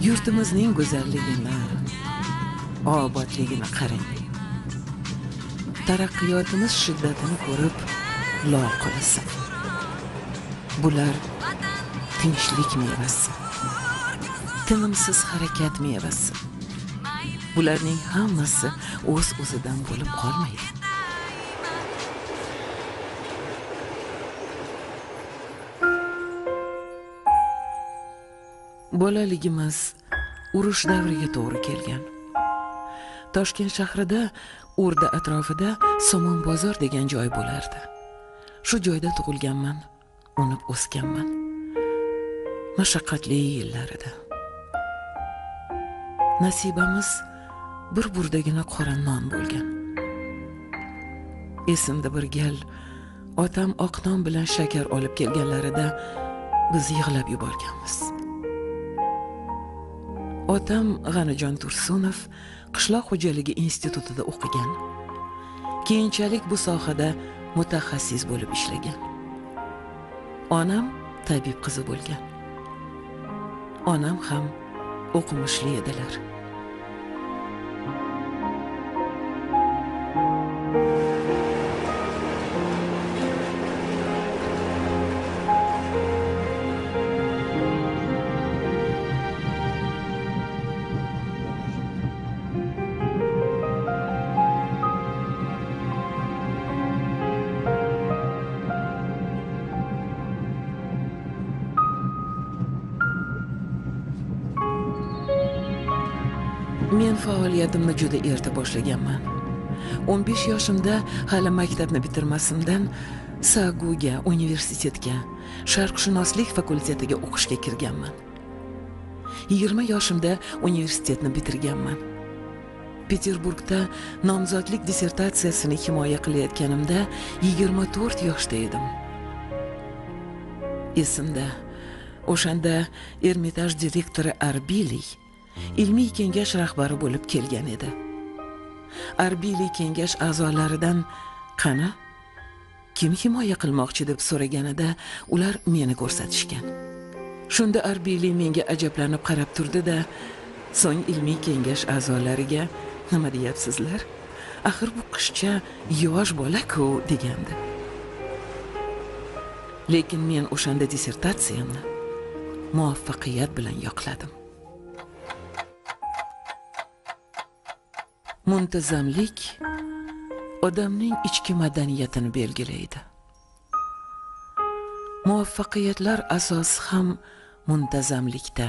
Yurtimizning go'zalligini, obodligini qarang. Taraqqiyotimiz shiddatini ko'rib lol qolasan. Bular tinchlik mevasi, tinimsiz harakat mevasi. Bularning hammasi o'z-o'zidan bo'lib qolmaydi. Bolaligimiz urush davriga to'g'ri kelgan. Toshkent shahrida O'rda atrofida Somon bozor degan joy bo'lardi. Shu joyda tug'ilganman, unib o'sganman. Mashaqqatli yillar edi. Nasibamiz bir burdagina qora non bo'lgan. Esimda bir gal otam oq non bilan shakar olib kelganlarida biz yig'lab yuborganmiz. Otam G'anijon Tursunov qishloq xo'jaligi institutida o'qigan. Keyinchalik bu sohada mutaxassis bo'lib ishlagan. Onam tabib qizi bo'lgan. Onam ham o'qimishli edilar. Men faoliyatimni juda erta boshlaganman. 15 yoshimda hali maktabni bitirmasimdan Saguga, universitetga, sharqshunoslik fakultetiga o'qishga kirganman. 20 yoshimda universitetni bitirganman. Peterburgda nomzodlik dissertatsiyasini himoya qilayotganimda 24 yoshda edim. Esimda, o'shanda Ermitaj direktori Arbili ilmiy kengash rahbari bo'lib kelgan edi. Arbili kengash a'zolaridan qani kim himoya qilmoqchi deb so'raganida ular meni ko'rsatishgan. Shunda Arbili menga ajablanib qarab turdi-da, so'ng ilmiy kengash a'zolariga nima deyapsizlar? Axir bu qizcha yosh bola-ku degandi. Lekin men o'shanda dissertatsiyamni muvaffaqiyat bilan yoqladim. Muntazamlik odamning ichki madaniyatini belgilaydi. Muvaffaqiyatlar asosi ham muntazamlikda.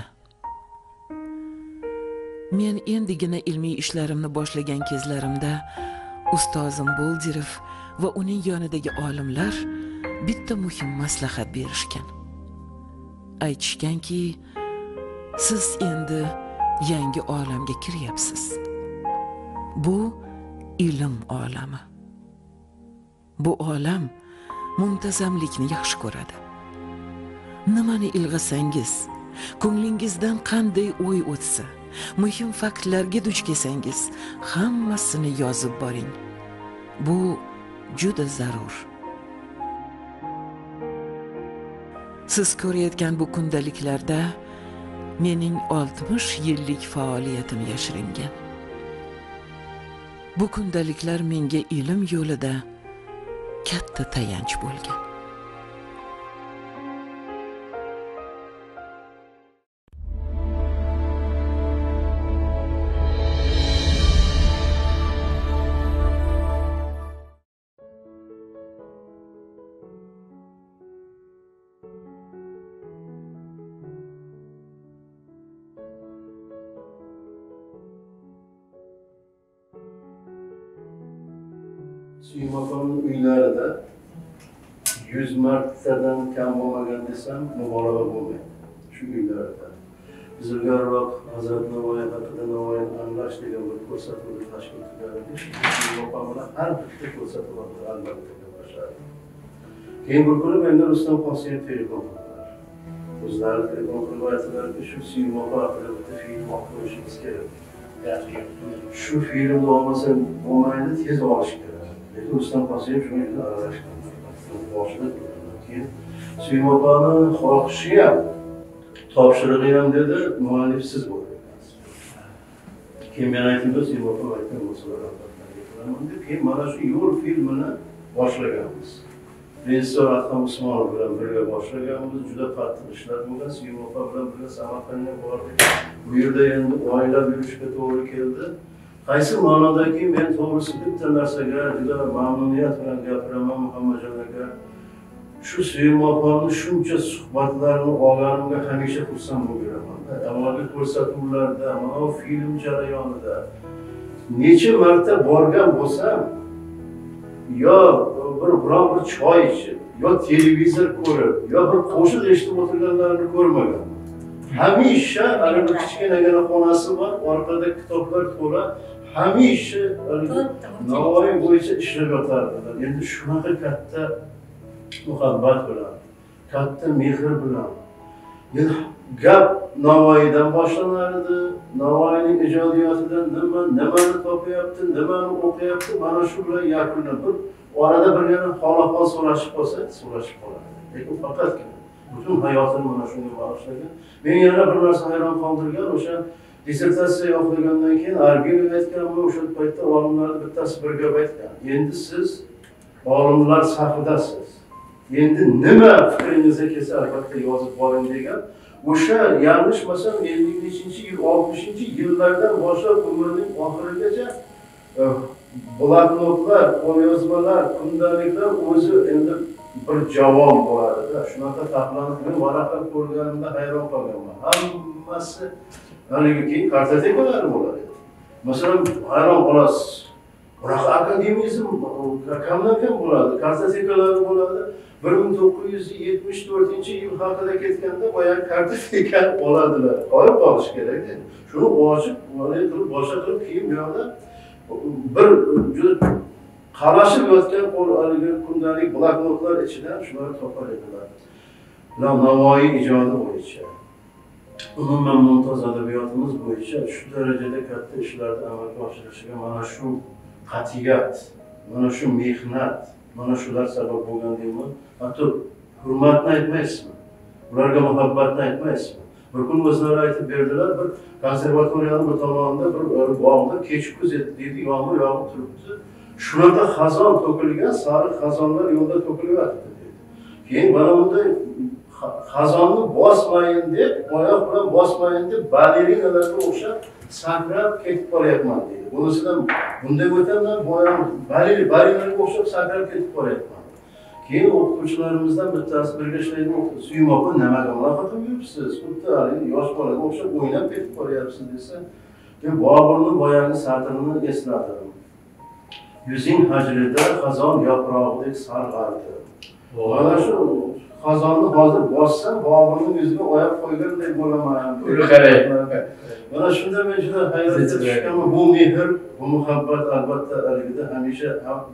Men endigina ilmiy ishlarimni boshlagan kezlarimda ustozim Boldirov va uning yonidagi olimlar bitta muhim maslahat berishgan. Aytishganki, siz endi yangi olamga kiryapsiz. Bu ilm olami. Bu olam muntazamlikni yaxshi ko'radi. Nimani ilg'asangiz, ko'nglingizdan qanday o'y o'tsa, muhim faktlarga duch kelsangiz, hammasini yozib boring. Bu juda zarur. Siz ko'rayotgan bu kundaliklarda mening 60 yillik faoliyatim yashiringan. Bu kundaliklar menga ilm yo'lida katta tayanch bo'lgan. Suymakonning uylarida 100 martadan kam bo'lmagan desam mubolag'a bo'lmaydi. Shu uylarda biz ilgariroq Hazrat Navoiy haqida Navoiy anglash degan bir ko'rsatuvni tashkil qilgandik. Suymakon bilan har bitta ko'rsatuvlarda albatta gaplashadi. Keyin bir kuni menga Rustam Qosimov telefon qildilar. O'zlari telefon qilib aytdilarki, shu Suymakon haqida bitta film olishimiz kerak. Shu filmni olmasam bo'lmaydi, tez olish kerak. Rustam Qosimov shunga juda aralashgan. Boshida keyin Suymakonni xohishi ham topshirig'i ham dedi, muallif siz bo'ldingiz. Keyin men aytdim, sen o'qib aytgan bo'lsalar, keyin mana shu yo'l filmini boshlaganmiz. Rejissor Adham Usmonov bilan birga boshlaganmiz, juda qattiq ishlar bo'lgan. Suymoq bilan birga Samarqandga bordik. Bu yerda endi oylab yurishga to'g'ri keldi. Qaysi ma'nodaki men to'g'risi bitta narsaga juda mamnuniyat bilan gapiraman Muhammadjon aka. Shu Suymoqni shuncha suhbatlarni olganimga hamisha xursand bo'laman. Avvalgi ko'rsatuvlarda, mana film jarayonida necha marta borgan bo'lsam, yo biron bir choy ichib, yo televizor ko'rib, yo bir qo'shiq eshitib o'tirganlarni ko'rmaganman. Hamisha bir kichkinagina xonasi bor, orqada kitoblar to'la, hamisha Navoiy bo'yicha ishlab yotardilar. Endi shunaqa katta muhabbat bilan, katta mehr bilan. Endi gap Navoiydan boshlanardi. Navoiyning ijodiyotidan nimani topyapti, nimani o'qiyapti, mana shu bilan yakunlanib, orada birgina hol-ahvol so'rashib qolsa, so'rashib qoladi. Lekin faqatgina butun hayotini mana shunga bag'ishlagan. Men yana bir narsa hayron qoldirgan, o'sha dissertatsiya o'qigandan keyin Arbilov aytganmi, o'sha paytda olimlarning bittasi bir gap aytgan. Endi siz olimlar safidasiz. Endi nima fikringizga kelsa albatta yozib boring degan. O'sha yanglishmasam 50-yil, 60-yillardan boshlab umrining oxirigacha bloknotlar, qo'lyozmalar, kundaliklar o'zi endi bir javon bo'ladi-da. Shunaqa taxlanib men varaqlab ko'rganimda hayron qolganman. Hammasi haligi keyin kartotekalar bo'ladi. Masalan, hayron qolasiz. Bunaqa akademizm kamdan kam bo'ladi, kartotekalar bo'ladi. 1974-yil haqida ketganda boyagi kartoteka oladilar. Qo'yib qolish kerak edi. Shuni ochib, mana qilib boshqa qilib keyin bu yoqda bir juda qalashib yotgan haligi kundalik bloknotlar ichidan shularni topar edilar. Navoiy ijodi bo'yicha, umuman mumtoz adabiyotimiz bo'yicha shu darajada katta ishlarni amalga oshirishga mana shu qat'iyat, mana shu mehnat, mana shular sabab bo'lgan deyman. Hatto hurmatni aytmaysizmi? Ularga muhabbatni aytmaysizmi? Bir kun o'zlari aytib berdilar, bir konservatoriyaning bir tomonida bir bog'da kech kuz dedi, yomg'ir yog'ib turibdi. Shunaqa xazon to'kilgan, sariq xazonlar yo'lda to'kilyapti dedi. Keyin mana bunday xazonni bosmayin deb, oyoq bilan bosmayin deb balerinalarga o'xshab sakrab ketib qolyapman dedi. Bunisidan bunday o'tamdan boyam balerinlarga o'xshab sakrab ketib qolyapman. Keyin o'qituvchilarimizdan bittasi birga ishlaydi, Suymoqni nimaga bunaqa qilib yuribsiz? Xuddi yosh bolaga o'xshab o'ynab ketib qolyapsiz desa, men Boburning boyagi satrini esladim. Yuzing hajrida xazon yaprog'idek sarg'ardi. Mana shu xazonni hozir bossam, Boburning yuziga oyoq qo'yganday bo'laman. Mana shunda men juda hayratga tushganman. Bu mehr, bu muhabbat albatta aligida hamisha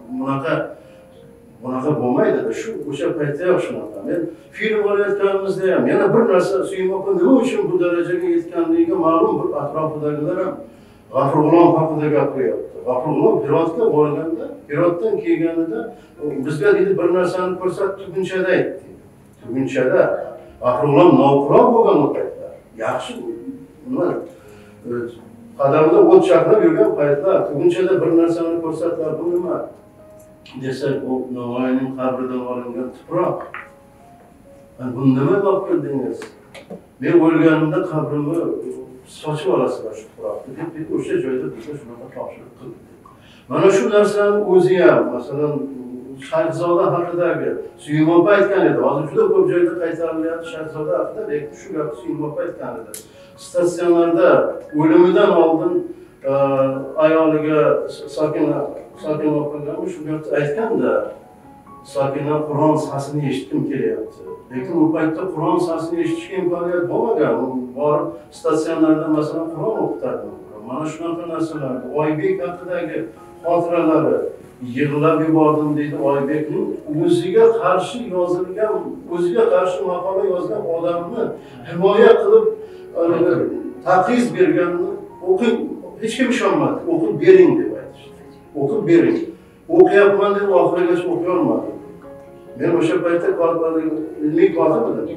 bunaqa bo'lmaydi-da. Shu o'sha paytda yo'q shunaqa. Men film olayotganimizda ham yana bir narsa Suymoqni nima uchun bu darajaga yetganligiga ma'lum bir atrofidagilar ham G'afurg'ulom haqida gapiryapti. G'afurg'ulom Hirotga borganda, Hirotdan kelganida bizga dedi bir narsani ko'rsat, tugunchada aytdi. Tugunchada G'afurg'ulom noqulon bo'lgan o paytlar. Yaxshi nima qadamida o't chaqnab yurgan paytlar, tugunchada bir narsani ko'rsatlar, bu nima? Desak, bu Navoiyning qabridan olingan tuproq. Buni nima olib keldingiz? Men o'lganimda qabrimni sochib olasizlar shu tuproqni deb o'sha joyda bizga shunaqa topshiriq qildi. Mana shu narsani o'zi ham, masalan, Shayxzoda haqidagi Suymoq aytgan edi. Hozir juda ko'p joyda qaytarilyapti Shayxzoda haqida, lekin shu gapni Suymoq aytgan edi. Statsionarda o'limidan oldin ayoliga Sakina o'qiganmi shu gapni aytganda, Sakina Qur'on sasini eshitdim kelyapti. Lekin u paytda Qur'on sasini eshitishga imkoniyat bo'lmagan. Borib statsionarda masalan Qur'on o'qitardi. Mana shunaqa narsalarni Oybek haqidagi xotiralari yig'lab yubordim deydi. Oybekning o'ziga qarshi yozilgan, o'ziga qarshi maqola yozgan odamni himoya qilib taqiz berganini o'qing, hech kim ishonmadi. O'qib bering deb aytishdi. O'qib bering. O'qiyapman deb oxirigacha o'qiy olmadim. Men o'sha paytda ilmiy kotib edim.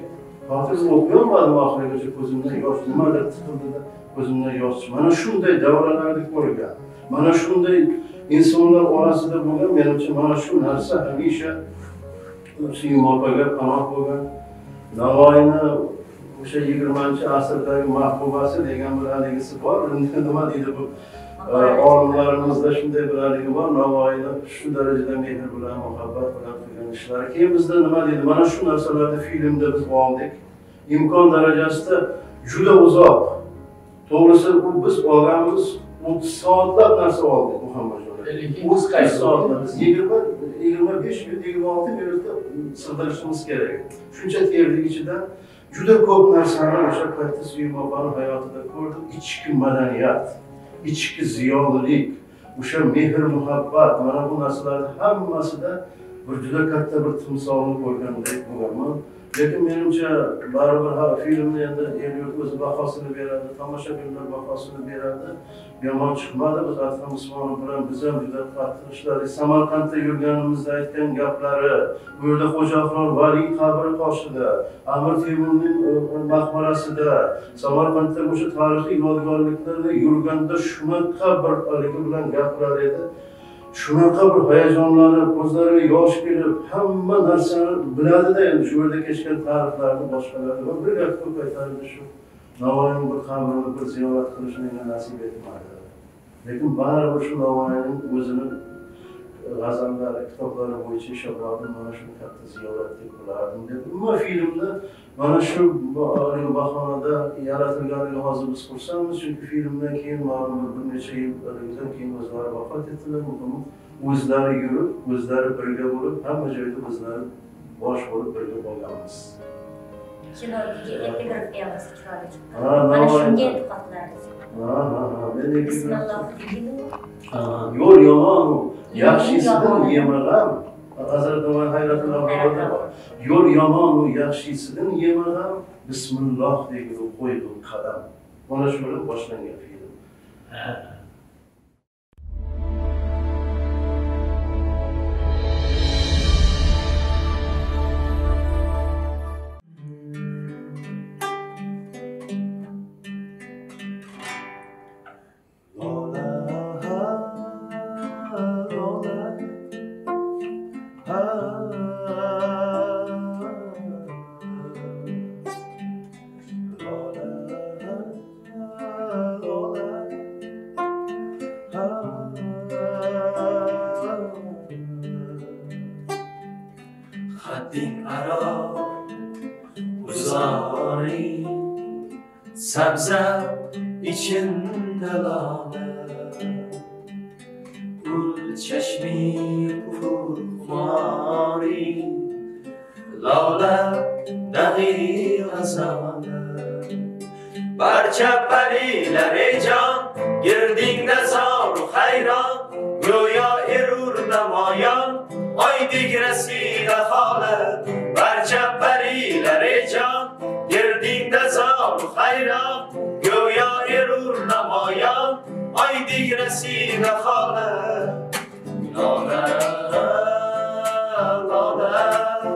Hozir o'qiyolmadim oxirigacha ko'zimdan yosh nimadir tiqildida ko'zimdan yosh. Mana shunday davralarni ko'rgan. Mana shunday insonlar orasida bo'lgan, menimcha mana shu narsa hamisha Suyum opaga panoh bo'lgan. Navoiyni o'sha 20-asrdagi mahbubasi degan bir haligisi bor. Nima deydi bu olimlarimizda shunday bir haligi bor. Navoiyni shu darajada mehr bilan, muhabbat bilan qilgan ishlari. Keyin bizda nima deydi? Mana shu narsalarni filmda biz oldik. İmkon darajasida juda uzoq. To'g'risi bu biz olganimiz 30 soatlab narsa oldik Muhammad. 30 soatlar, 25 minut, 26 minutda sig'dirishimiz kerak. Shuncha terlik ichidan juda ko'p narsani o'sha paytda Suyum opaning hayotida ko'rdik. Ichki madaniyat, ichki ziyolilik, o'sha mehr, muhabbat, mana bu narsalarni hammasida bir juda katta bir timsolni ko'rgandek bo'laman. Lekin menimcha baribir filmni endi el-yurt o'zi bahosini beradi, tomoshabinlar bahosini beradi. Yomon chiqmadi. Biz Adham Usmonov bilan biz ham juda qattiq ishladik. Samarqandda yurganimizda aytgan gaplari, bu yerda Xo'jaxon valiy qabri qoshida, Amir Temurning maqbarasida, Samarqandda o'sha tarixiy yodgorliklarda yurganda shunaqa bir haligi bilan gapirar edi. Shunaqa bir hayajonlanib, ko'zlariga yosh kelib, hamma narsani biladi-da, endi shu yerda kechgan tarixlarni boshqalarni va bir gap ko'p aytardi shu. Navoiyning bir qabrini bir ziyorat qilishni menga nasib etmadi. Lekin baribir shu Navoiyning o'zini g'azallari, kitoblari bo'yicha ishonardim, mana shu katta ziyorat deb bilardim deb. Umuman filmda mana shu bahonada yaratilganiga hozir biz xursandmiz, chunki filmdan keyin ma'lum bir necha yildan keyin o'zlari vafot etdilar. O'zlari yurib, o'zlari birga bo'lib, hamma joyda o'zlari bosh bo'lib birga bo'lganmiz. Kinodagi epigraf yozib chiqadi. Mana shunga e'tiqodlariz. Bismillah deydi. Yo'l yomon, yaxshisidan yemag'am. Hazrat Umar Hayratulloh Boboda bor. Yo'l yomon, yaxshisidan yemag'am. Bismillah deydi qo'ydi qadam. Mana shu bilan boshlangan film. Hadding aro uzoring sabza içinde lale ul çeşmi kurmari lale dahi gazale barcha parilar can girdingda zor hayron go'yo erur namoyon oydek rasida holat barcha parilar can girdingda zor hayron go'yo erur namoyon oydek rasida holat lola lola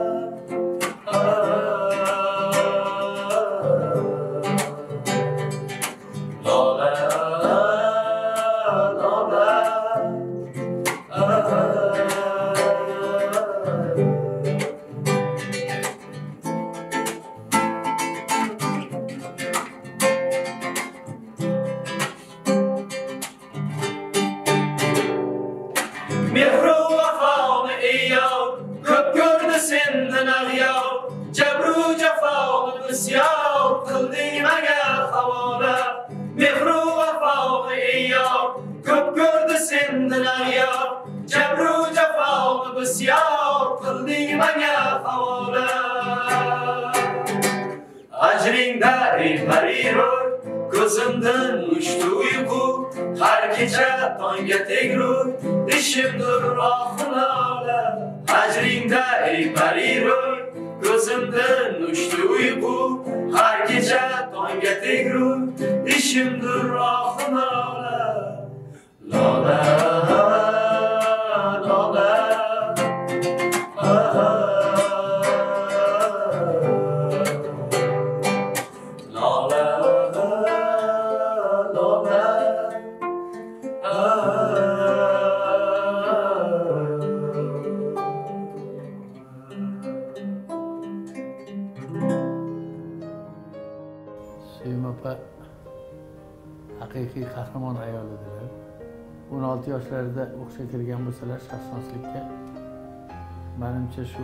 Gözümden uçtu uyku, her gece tanga tegru, dişimdir ahın ağla. Hacringde ey pariroy, gözümden uçtu uyku, her gece tanga tegru, dişimdir ahın ağla. Lola, lola, lola. haqiqiy qahramon ayol edilar. 16 yoshlarida o'qishga kirgan bo'lsalar, sharqshunoslikka menimcha shu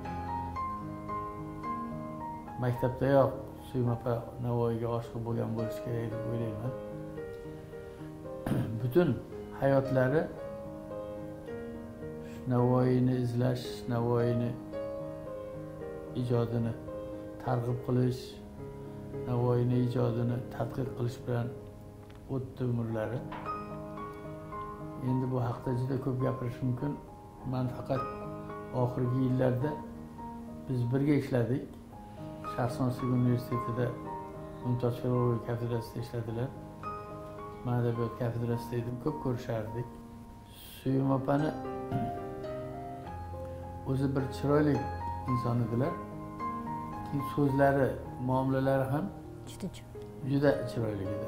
maktabdayoq Suyum opa Navoiyga oshiq bo'lgan bo'lishi kerak deb o'ylayman. Butun hayotlari Navoiyni izlash, Navoiyni ijodini targ'ib qilish, Navoiyni ijodini tadqiq qilish bilan o'tdi umrlari. Endi bu haqda juda ko'p gapirish mumkin. Men faqat oxirgi yillarda biz birga ishladik. Sharqshunoslik universitetida Mumtoz filologiya kafedrasida ishladilar. Men adabiyot kafedrasida edim, ko'p ko'rishardik. Suyum opani o'zi bir chiroyli inson edilar. Keyin so'zlari, muomalalari ham juda chiroyli edi.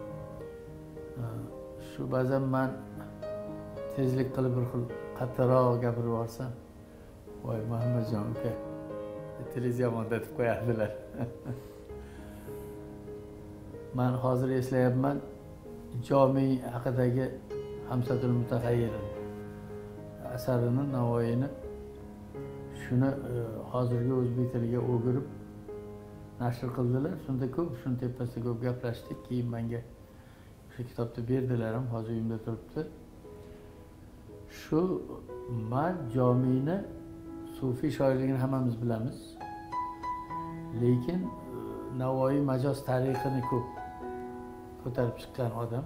Shu ba'zan men tezlik qilib bir xil qattiqroq gapirib yuborsam, voy Muhammadjon uka, tiliz yomon deb qo'yardilar. Men hozir eslayapman, Jomiy haqidagi Hamsatul Mutaxayyir asarini, Navoiyni shuni hozirgi o'zbek tiliga o'girib nashr qildilar. Shunda ko'p, shuni tepasida ko'p gaplashdik. Keyin menga o'sha kitobni berdilar ham, hozir uyimda turibdi. Shu men Jomiyni sufiy shoirligini hammamiz bilamiz. Lekin Navoiy majoz tarixini ko'p ko'tarib chiqqan odam.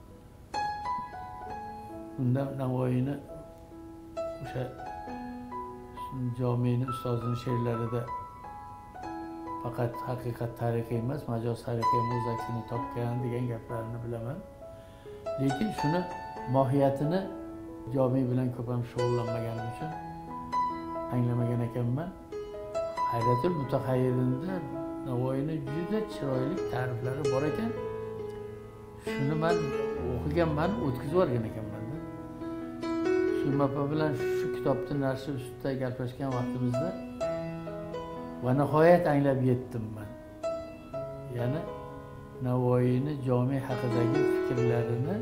Unda Navoiyni o'sha Jomiyni ustozining she'rlarida faqat haqiqat tarixiy emas, majoz tarixiy ham o'z aksini topgan degan gaplarini bilaman. Lekin shuni mohiyatini Jomiy bilan ko'p ham shug'ullanmaganim uchun anglamagan ekanman. Hayratul Mutaxayyirda Navoiyni juda chiroyli ta'riflari bor ekan. Shuni men o'qiganman, o'tkazib yuborgan ekanman. Suyum opa bilan shu kitobni nashri ustida gaplashgan vaqtimizda va nihoyat anglab yetdim men. Ya'ni Navoiyni Jomiy haqidagi fikrlarini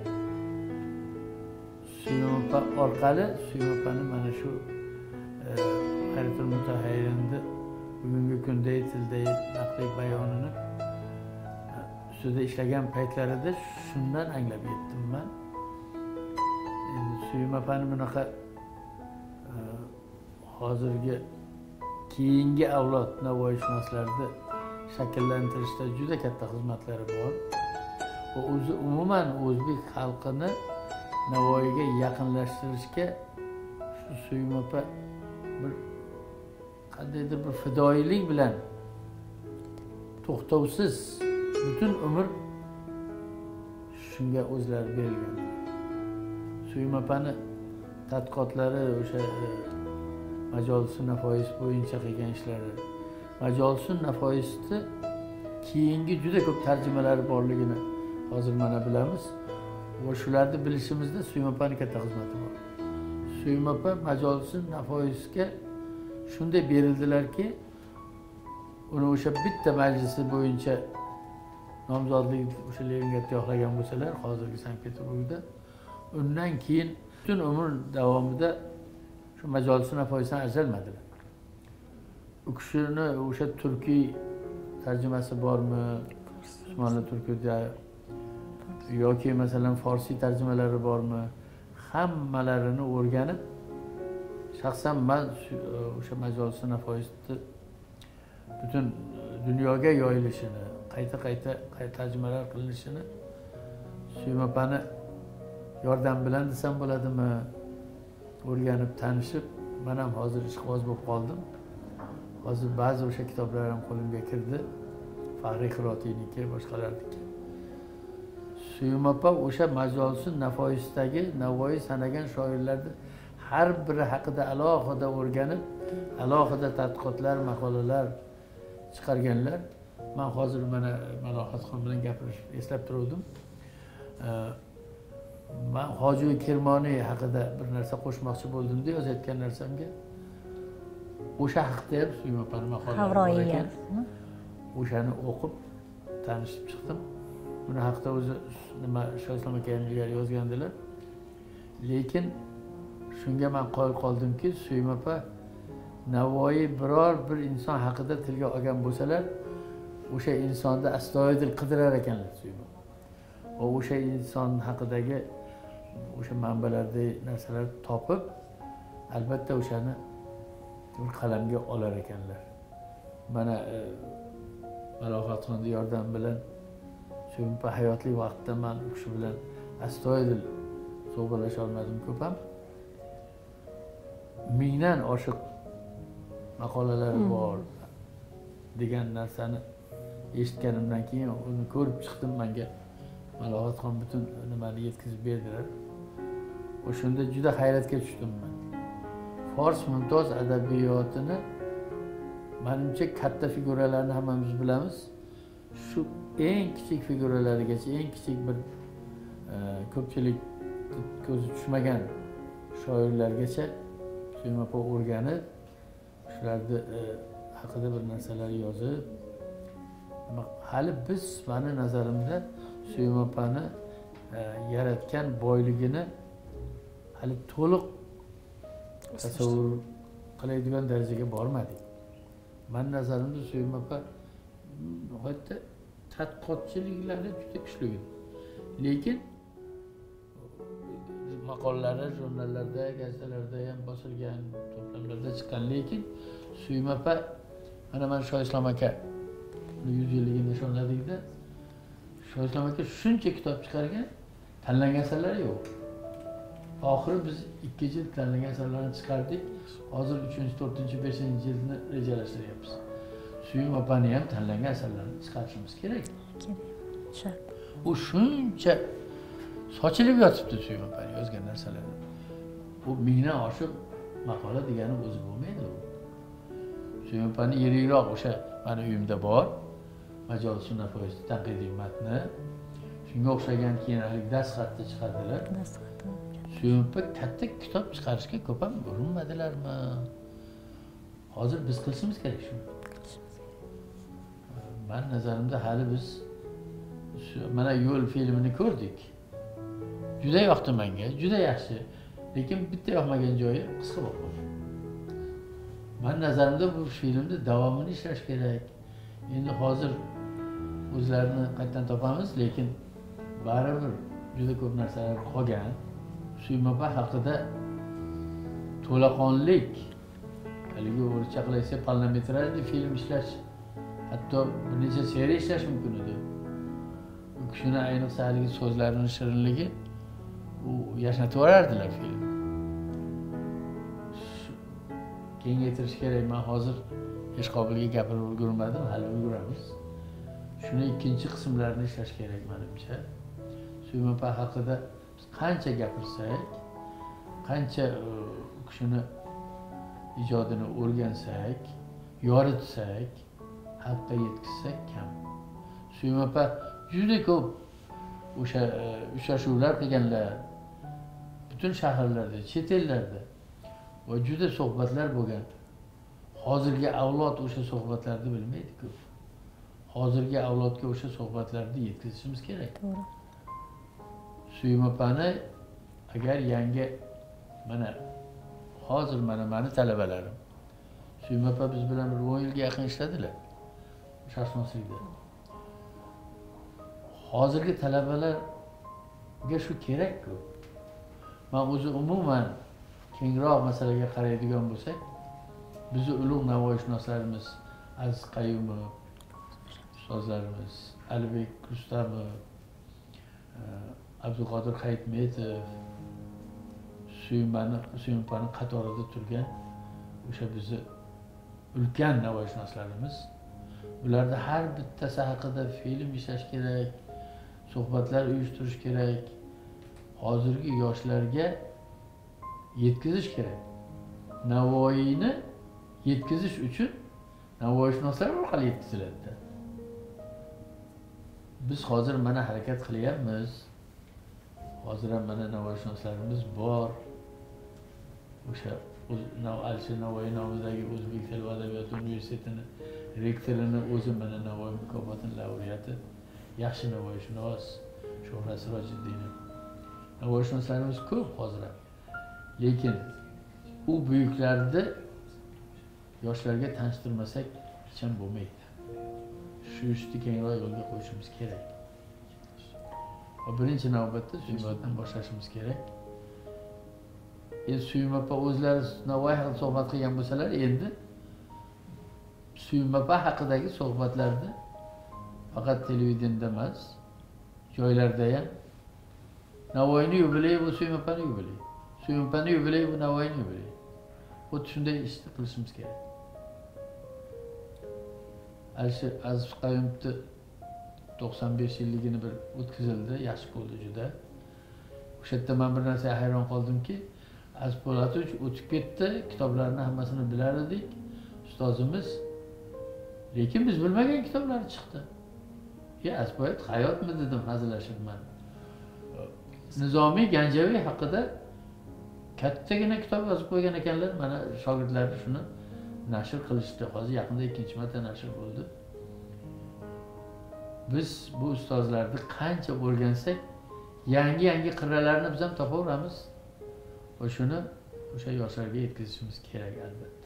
Suyum opa orqali, Suyum opani mana shu Hayratul Mutaxayyirda bugungi kunda tildagi naqliy bayonini ustida ishlagan paytlarida shundan anglab yetdim men. Endi Suyum opani bunaqa hozirgi keyingi avlod Navoiyshunoslarni shakllantirishda juda katta xizmatlari bor. Va o'zi umuman o'zbek xalqini Navoiyga yaqinlashtirishga shu Suyum opa bir qandaydir bir fidoyilik bilan to'xtovsiz butun umr shunga o'zlari berilgan. Suyum opani tadqiqotlari o'sha Majolisi Nafois bo'yicha qilgan ishlari, Majolisi Nafoisni keyingi juda ko'p tarjimalari borligini hozir mana bilamiz. Va shularni bilishimizda Suyum opani katta xizmati bor. Suyum opa Majolisi Nafoisga shunday berildilarki, uni o'sha bitta majlisi bo'yicha nomzodlik o'sha Leninga yo'qlagan bo'lsalar, hozirgi Sankt-Peterburgda, undan keyin butun umr davomida shu Majolisi Nafoisdan ajralmadilar. U kishini o'sha turkiy tarjimasi bormi, Usmonli turkiyda yoki masalan farsiy tarjimalari bormi, hammalarini o'rganib, shaxsan men o'sha Majolisi Nafoisni butun dunyoga yoyilishini, qayta tarjimalar qilinishini Suyum opani yordam bilan desam bo'ladimi, o'rganib, tanishib, men ham hozir ishqiboz bo'lib qoldim. Hozir ba'zi o'sha kitoblar ham qo'limga kirdi. Fahriy Xirotiyniki, boshqalarniki. Suyum opa o'sha Majolisi Nafoisdagi Navoiy sanagan shoirlarni har biri haqida alohida o'rganib, alohida tadqiqotlar, maqolalar chiqarganlar. Men hozir mana Malohatxon bilan gapirishib eslab turdim. Men Hoji Kirmoniy haqida bir narsa qo'shmoqchi bo'ldim-da, yozayotgan narsamga. O'sha haqda ham Suyum opani maqolalari bor ekan. O'shani o'qib tanishib chiqdim. buni haqida o'zi nima Shoislom aka ham ilgari yozgandilar. Lekin shunga men qoyil qoldimki, Suyum opa Navoiy biror bir inson haqida tilga olgan bo'lsalar, o'sha insonni astoydil qidirar ekanlar Suyum opa. Va o'sha inson haqidagi o'sha manbalardagi narsalarni topib, albatta o'shani bir qalamga olar ekanlar. Mana Malohatxonning yordami bilan Suyum opa hayotli vaqtda men u kishi bilan astoydil suhbatlasha olmadim ko'p ham. Mingdan oshiq maqolalari bor degan narsani eshitganimdan keyin uni ko'rib chiqdim. Menga Malohatxon butun nimani yetkazib berdilar. O'shanda juda hayratga tushdim men. Fors mumtoz adabiyotini menimcha katta figuralarni hammamiz bilamiz. Shu eng kichik figuralargacha, eng kichik bir ko'pchilik ko'zi tushmagan shoirlargacha Suyum opa o'rganib, shularni haqida bir narsalar yozib, hali biz meni nazarimda Suyum opani yaratgan boyligini hali to'liq tasavvur qiladigan darajaga bormadik. Meni nazarimda Suyum opa nihoyatda tadqiqotchiliklari juda kuchli. Lekin maqolalari jurnallarda, gazetalarda ham bosilgan, to'plamlarda chiqqan. Lekin Suyum opa mana Shoislom aka 100 yilligini nishonladikda, Shoislom aka shuncha kitob chiqargan, tanlangan asarlari yo'q. Oxiri biz 2 jild tanlangan asarlarni chiqardik. Hozir 3-4, 5-jildni rejalashtiryapmiz. Suyum opani ham tanlangan asarlarni chiqarishimiz kerak. Shart. U shuncha sochilib yotibdi Suyum opani yozgan narsalari. Bu mingdan oshiq maqola degani o'zi bo'lmaydi u. Suyum opani yirikroq o'sha meni uyimda bor. Majolis sunnat poyezdi tanqidiy matni. Shunga o'xshagan keyin dasxatni chiqardilar. Suyum opa katta kitob chiqarishga ko'p ham urinmadilarmi? Hozir biz qilishimiz kerak shuni. Men nazarimda hali biz mana Yo'l filmini ko'rdik. Juda yoqdi menga, juda yaxshi. Lekin bitta yoqmagan joyi qisqa bo'ldi. Men nazarimda bu filmni davomini ishlash kerak. Endi hozir o'zlarini qayerdan topamiz, lekin baribir juda ko'p narsalar qolgan. Suyum opa haqida to'laqonlik, haligi o'rcha qilaysa parlamentariy film ishlash, hatto bir necha seriya ishlash mumkin edi. U kishini ayniqsa haligi so'zlarining shirinligi u yashnatib yuborardilar film. Kengaytirish kerak. Men hozir hech qobilga gapirib ulgurmadim, hali ulguramiz. Shuni ikkinchi qismlarini ishlash kerak menimcha. Suyum opa haqida qancha gapirsak, qancha u kishini ijodini o'rgansak, yoritsak, xalqqa yetkazsak kam. Suyum opa juda ko'p o'sha uchrashuvlar qilganlar, butun shaharlarda, chet ellarda va juda suhbatlar bo'lgan. Hozirgi avlod o'sha suhbatlarni bilmaydi ko'p. Hozirgi avlodga o'sha suhbatlarni yetkazishimiz kerak. To'g'ri. Suyum opani agar yangi mana hozir meni talabalarim Suyum opa biz bilan 10 yilga yaqin ishladilar. Sharqshunoslikda. Hozirgi talabalarga shu kerak-ku. Men o'zi umuman kengroq masalaga qaraydigan bo'lsak, bizni ulug' navoiyshunoslarimiz Aziz Qayumov, ustozlarimiz Alibek Rustamov, Abduqodir Hayitmetov, Suyum opani qatorida turgan o'sha bizni ulkan navoiyshunoslarimiz. Bularda har bittasi haqida film ishlash kerak, suhbatlar uyushtirish kerak. Hozirgi yoshlarga yetkazish kerak. Navoiyni yetkazish uchun navoiyshunoslar orqali yetkaziladi. Biz hozir mana harakat qilyapmiz. Hozir ham mana navoiyshunoslarimiz bor. O'sha Alisher Navoiy nomidagi O'zbek tili va adabiyoti universitetini rektorini o'zi mana Navoiy mukofotining laureati yaxshi navoiyshunos Shuhrat Sirojiddinov. Navoiyshunoslarimiz ko'p hozir. Lekin u buyuklarni yoshlarga tanishtirmasak hech ham bo'lmaydi. Shu ishni kengroq yo'lga qo'yishimiz kerak. Birinchi navbatda Suyum boshlashimiz kerak. Suyum opa o'zlari Navoiy haqida suhbat qilgan bo'lsalar, endi Suyum opa haqidagi suhbatlarni faqat televideniyada emas, joylarda ham Navoiyning yubileyi bu Suyum opaning yubileyi. Suyum opaning yubileyi bu Navoiyning yubileyi. Xuddi shunday ishni qilishimiz kerak. Alisher Aziz Qayumovni 95 yilligini bir o'tkazildi, yaxshi bo'ldi juda. O'sha yerda men bir narsaga hayron qoldimki, Aziz Po'latovich o'tib ketdi, kitoblarni hammasini bilar edik, ustozimiz. Lekin biz bilmagan kitoblar chiqdi. Aziz Po'lat hayotmi dedim hazillashibman. Nizomiy Ganjaviy haqida kattagina kitob yozib qo'ygan ekanlar. Mana shogirdlar shuni nashr qilishdi. Hozir yaqinda ikkinchi marta nashr bo'ldi. Biz bu ustozlarni qancha o'rgansak, yangi qirralarni biz ham topaveramiz. Va shuni o'sha yoshlarga yetkazishimiz kerak albatta.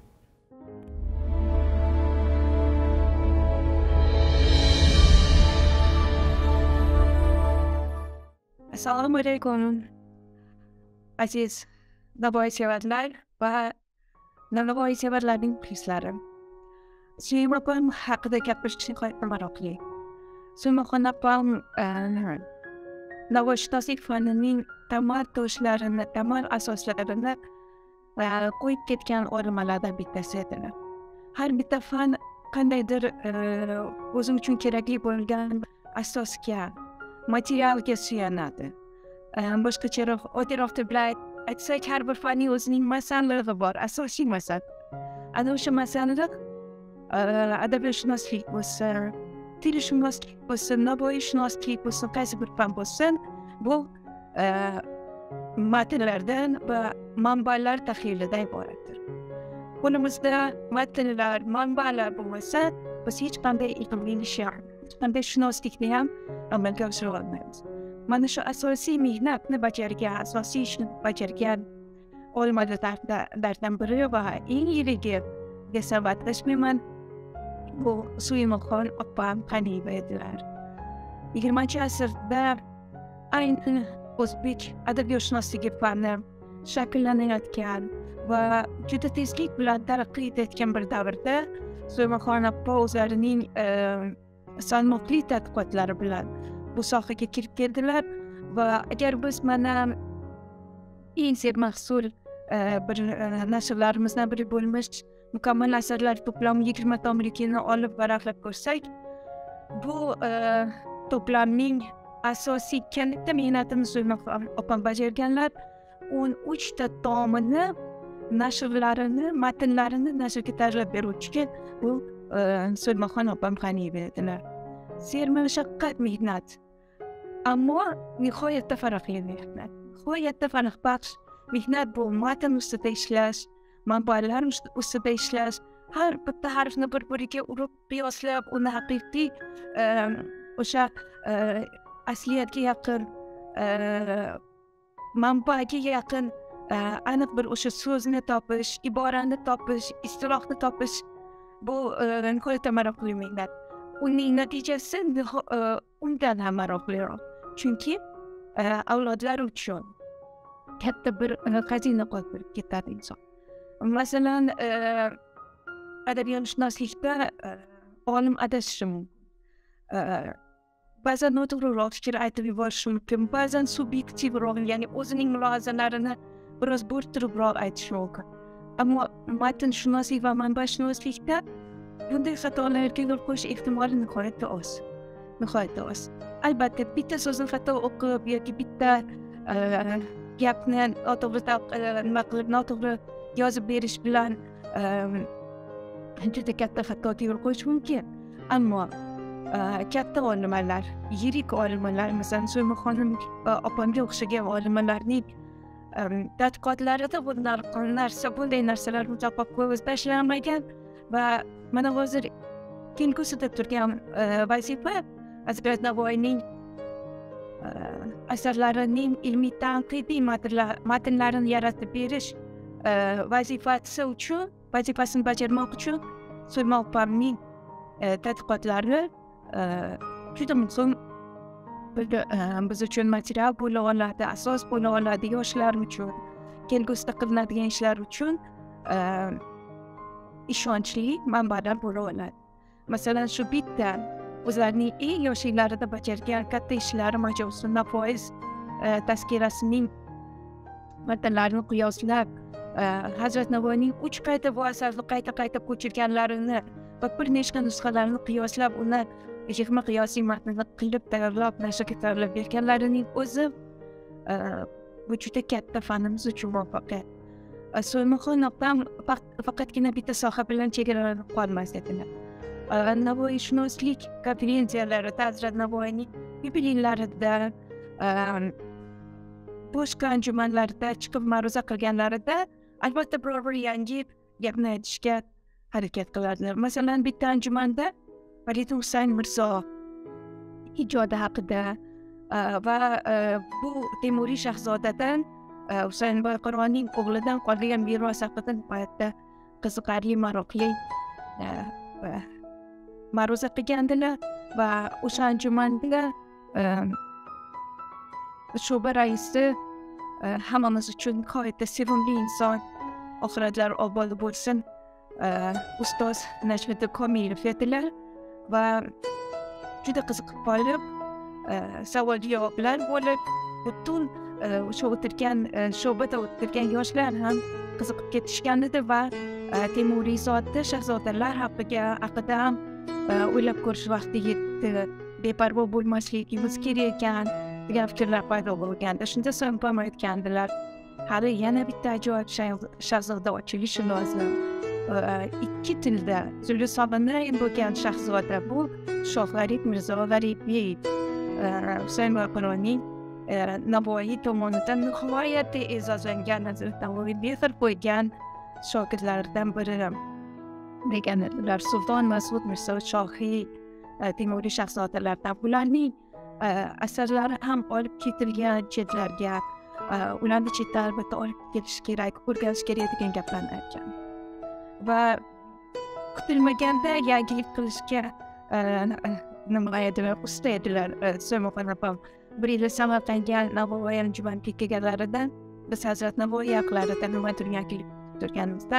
Assalomu alaykum aziz navoiysevarlar va navoiysevarlarning muxlislari. Suyum opam haqida gapirishni maroqli. Suyum opam navoiyshunoslik fanining tamal toshlarini, tamal asoslarini qo'yib ketgan olimlardan bittasi edilar. Har bitta fan qandaydir o'zi uchun kerakli bo'lgan asosga, materialga suyanadi. Boshqacharoq oddiyroq bilan aytsak, har bir fanning o'zining masalalari bor, asosiy masala. Ana o'sha masalalar adabiyotshunoslik bo'lsin, tilshunoslik bo'lsin, navoiyshunoslik bo'lsin, qaysi bir fan bo'lsin, bu matnlardan va manbalar tahlilidan iboratdir. Qo'limizda matnlar, manbalar bo'lmasa, biz hech qanday ilmli ish, hech qanday shunoslikni ham amalga oshira olmaymiz. Mana shu asosiy mehnatni bajargan, asosiy ishni bajargan olimlardan biri va eng yiligi desam adashmayman, bu Suyum opam Qaniyeva edilar. 20-asrda aynan o'zbek adabiyotshunosligi fani shakllanayotgan va juda tezlik bilan taraqqiy etayotgan bir davrda Suyum opa o'zlarining salmoqli tadqiqotlari bilan bu sohaga kirib keldilar va agar biz mana eng sermahsul bir nashrlarimizdan biri bo'lmish Mukammal asarlar to'plami 20 tomlikini olib varaqlab ko'rsak, bu to'plamning asosiy katta mehnatini Suyum opam bajarganlar. 13 ta tomini, nashrlarini, matnlarini nashrga tayyorlab beruvchi bu Suyum opam Qaniyeva edilar. Sermashaqqat mehnat, ammo nihoyatda farqli mehnat. Nihoyatda farqbaxsh mehnat bu matn ustida ishlash, manbalar ustida ishlash, har bitta harfni bir-biriga urib qiyoslab, uni haqiqiy o'sha asliyatga yaqin, manbaga yaqin aniq bir o'sha so'zni topish, iborani topish, istilohni topish, bu nihoyatda maroqli mehnat. Uning natijasi undan ham maroqliroq. Chunki avlodlar uchun katta bir xazina qoldirib ketadi inson. Masalan, adabiyotshunoslikda olim adashishi mumkin. Ba'zan noto'g'riroq fikr aytib yuborishi mumkin, ba'zan subyektivroq, ya'ni o'zining mulohazalarini biroz bo'rttiribroq aytishi mumkin. Ammo matnshunoslik va manbashunoslikda bunday xatolarga yo'l qo'yish ehtimoli nihoyatda oz. Nihoyatda oz. Albatta, bitta so'zni xato o'qib yoki bitta gapni noto'g'ri yozib berish bilan juda katta xatoga yo'l qo'yish mumkin. Ammo katta olimlar, yirik olimlar, masalan, Suyum opamga o'xshagan olimlarning tadqiqotlarida bunday narsalar mutlaqo ko'z tashlanmagan va mana hozir kelgusida turgan vazifa Hazrat Navoiyning asarlarining ilmiy tanqidiy matnlarini yaratib berish vazifasini bajarmoq uchun So'ymoqpamning tadqiqotlari juda muhim biz uchun material bo'la oladi, asos bo'la oladi, yoshlar uchun, kelgusida qilinadigan ishlar uchun ishonchli manbalar bo'la oladi. Masalan, shu bitta o'zlarining eng yosh yillarida bajargan katta ishlari Majmuasun Nafois tazkirasining matnlarini qiyoslab, Hazrat Navoiyning 3 qayta bu asarni qayta ko'chirganlarini va bir nechta nusxalarini qiyoslab, uni yig'ma qiyosiy matnini qilib tayyorlab nashrga tayyorlab berganlarining o'zi bu juda katta fanimiz uchun muvaffaqiyat. So'ymoqxon opam faqatgina bitta soha bilan chegaralanib qolmas edilar. Navoiyshunoslik konferensiyalarida, Hazrat Navoiyning yubileylarida, boshqa anjumanlarda chiqib ma'ruza qilganlarida albatta biror bir yangi gapni aytishga harakat qiladilar. Masalan, bitta anjumanda Farid Husayn Mirzo ijodi haqida va bu Temuriy shahzodadan Husayn Boyqirg'onning o'g'lidan qolgan meros haqida nihoyatda qiziqarli, maroqli ma'ruza qilgandilar va o'sha anjumanda sho'ba raisi hammamiz uchun nihoyatda sevimli inson, oxiratlari obod bo'lsin, ustoz Najmiddin Komilov edilar va juda qiziqib qolib, savol-javoblar bo'lib, butun o'sha sho'bada o'tirgan yoshlar ham qiziqib ketishgan edi va Temuriy zotda shahzodalar haqida ham o'ylab ko'rish vaqti yetdi, beparvo bo'lmasligimiz kerak ekan degan fikrlar paydo bo'lganda, shunda So'ymoqpam aytgandilar, hali yana bitta ajoyib shahzoda ochilishi lozim. 2 tilda Zuli Sobonay bo'lgan shahzoda bu Shohg'arib Mirzo G'aribey, Husayn Boyqirg'onning Navoiy tomonidan nihoyatda e'zozlangan, Hazrat Navoiy mehr qo'ygan shogirdlaridan biri deganlar. Sulton Mas'ud Mirzo Shohiy Temuriy shahzodalardan, bularning asarlari ham olib ketilgan chetlarga, ularni chetdan albatta olib kelish kerak, o'rganish kerak degan gaplarni aytgan. Va kutilmaganda yangilik qilishga nima edilar, usta edilar. So'ymoqxon opam bir yil Samarqandga Navoiy anjumaniga kelganlarida biz Hazrat Navoiy haqlarida nimadir yangilik turganimizda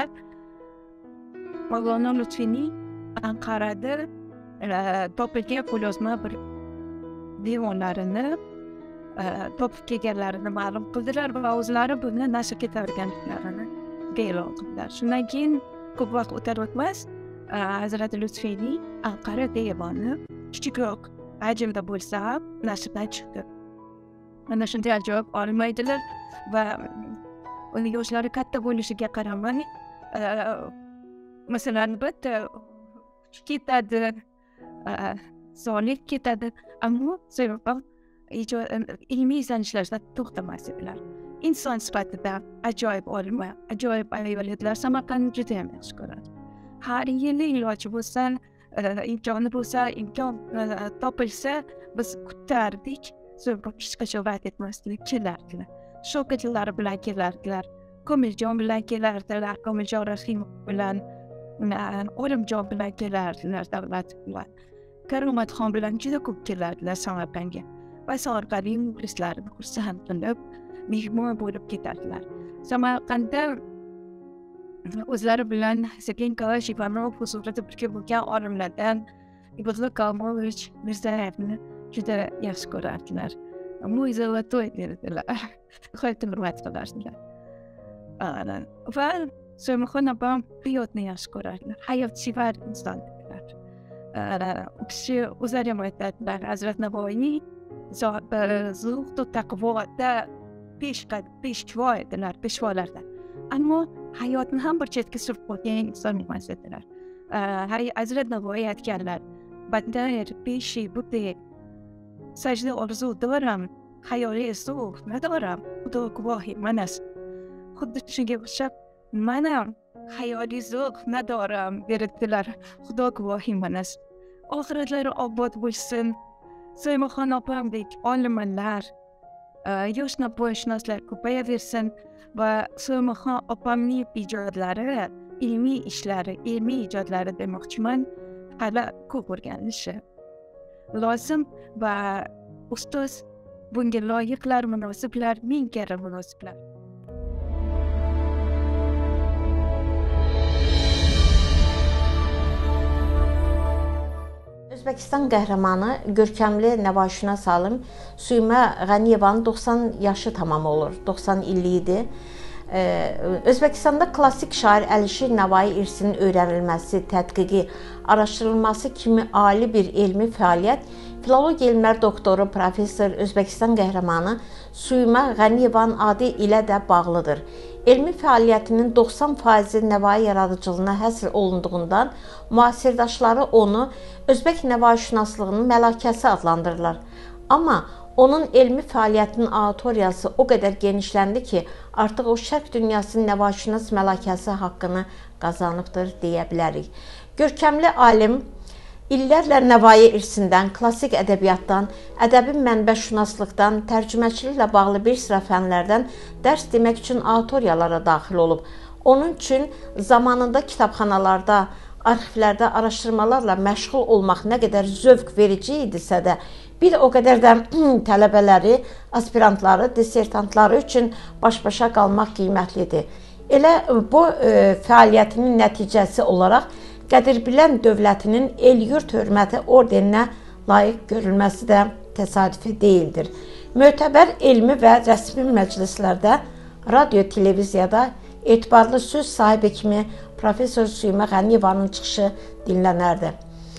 Mavlono Lutfiyning Anqarada topilgan qo'lyozma bir devonlarini topib kelganlarini ma'lum qildilar va o'zlari buni nashrga tayyorgarliklarini e'lon qildilar. Shundan keyin ko'p vaqt o'tar-o'tmas Hazrat Lutfiyning Anqara devoni kichikroq hajmda bo'lsa ham nashrdan chiqdi. Mana shunday ajoyib olmaydilar va uni yoshlari katta bo'lishiga qaramay, masalan, bitta ketadi, sonlik ketadi, ammo So'ymoqpam ilmiy izlanishlardan to'xtamas edilar. Inson sifatida ajoyib olima, ajoyib ayol edilar. Samarqandni juda ham yaxshi ko'radi. Har yili iloji bo'lsa, imkoni bo'lsa, imkon topilsa, biz kutardik. So'ymoqpam hech qachon va'd etmaslik, kelardilar. Shogirdlari bilan kelardilar. Komiljon bilan kelardilar, Komiljon Rahimov bilan, Olimjon bilan kelardilar, Davlat bilan. Karomatxon bilan juda ko'p kelardilar Samarqandga. Va Samarqandning muxlislarini xursand qilib, mehmon bo'lib ketardilar. Samarqandda o'zlari bilan Sergey Nikolaevich Ivanov huzurida birga bo'lgan olimlardan Ibn Kalmovich Mirzayevni juda yaxshi ko'rardilar. Mo'jizaviy dedilar. Nihoyatda hurmat qilardilar. Va So'ymoqxon opam hayotni yaxshi ko'rardilar. Hayotsevar inson dedilar. U kishi o'zlari ham aytadilar, Hazrat Navoiyning zuhd va taqvoda peshvo edilar, peshvolardan. Ammo hayotni ham bir chetga surib qo'ygan inson emas edilar. Hazrat Navoiy aytganlar, "Bandar peshi bude sajda orzu doram, hayoli zuhd nadoram, xudo guvohi manas." Xuddi shunga o'xshab, mana hayoli zuhd nadoram dedilar, xudo guvohi manas. Oxiratlari obod bo'lsin, Suymaxon opamdek olimlar, yosh napoyashnaslar ko'payaversin va Suymaxon opamning ijodlari, ilmiy ishlari, ilmiy ijodlari demoqchiman, hali ko'p o'rganilishi lozim va ustoz bunga loyiqlar, munosiblar, ming karra munosiblar. Özbəkistan qəhrəmanı görkəmli nəvaşünas alim Süymə Qəniyevanın 90 yaşı tamam olur, 90 illiyi idi. Özbəkistanda klassik şair Əlişir Nəvai irsinin öyrənilməsi, tədqiqi, araşdırılması kimi ali bir elmi fəaliyyət Filologiya elmləri doktoru, professor, Özbəkistan qəhrəmanı Süymə Qəniyevanın adı ilə də bağlıdır. Elmi fəaliyyətinin 90% nəvai yaradıcılığına həsr olunduğundan müasirdaşları onu Özbək nəvaişünaslığının məlakəsi adlandırırlar. Amma onun elmi fəaliyyətinin auditoriyası o qədər genişləndi ki, artıq o şərq dünyasının nəvaişünas məlakəsi haqqını qazanıbdır deyə bilərik. Görkəmli alim illərlə nəvai irsindən, klassik ədəbiyyatdan, ədəbi mənbəşünaslıqdan, tərcüməçiliklə bağlı bir sıra fənlərdən dərs demək üçün auditoriyalara daxil olub. Onun üçün zamanında kitabxanalarda, arxivlərdə araşdırmalarla məşğul olmaq nə qədər zövq verici idisə də, bir o qədər də tələbələri, aspirantları, dissertantları üçün baş-başa qalmaq qiymətlidir. Elə bu fəaliyyətinin nəticəsi olaraq Qədirbilən dövlətinin el-yurt hörməti ordeninə layiq görülməsi də təsadüfi deyildir. Mötəbər elmi və rəsmi məclislərdə, radio, televiziyada etibarlı söz sahibi kimi Professor Süymə Qəniyevanın çıxışı dinlənərdi.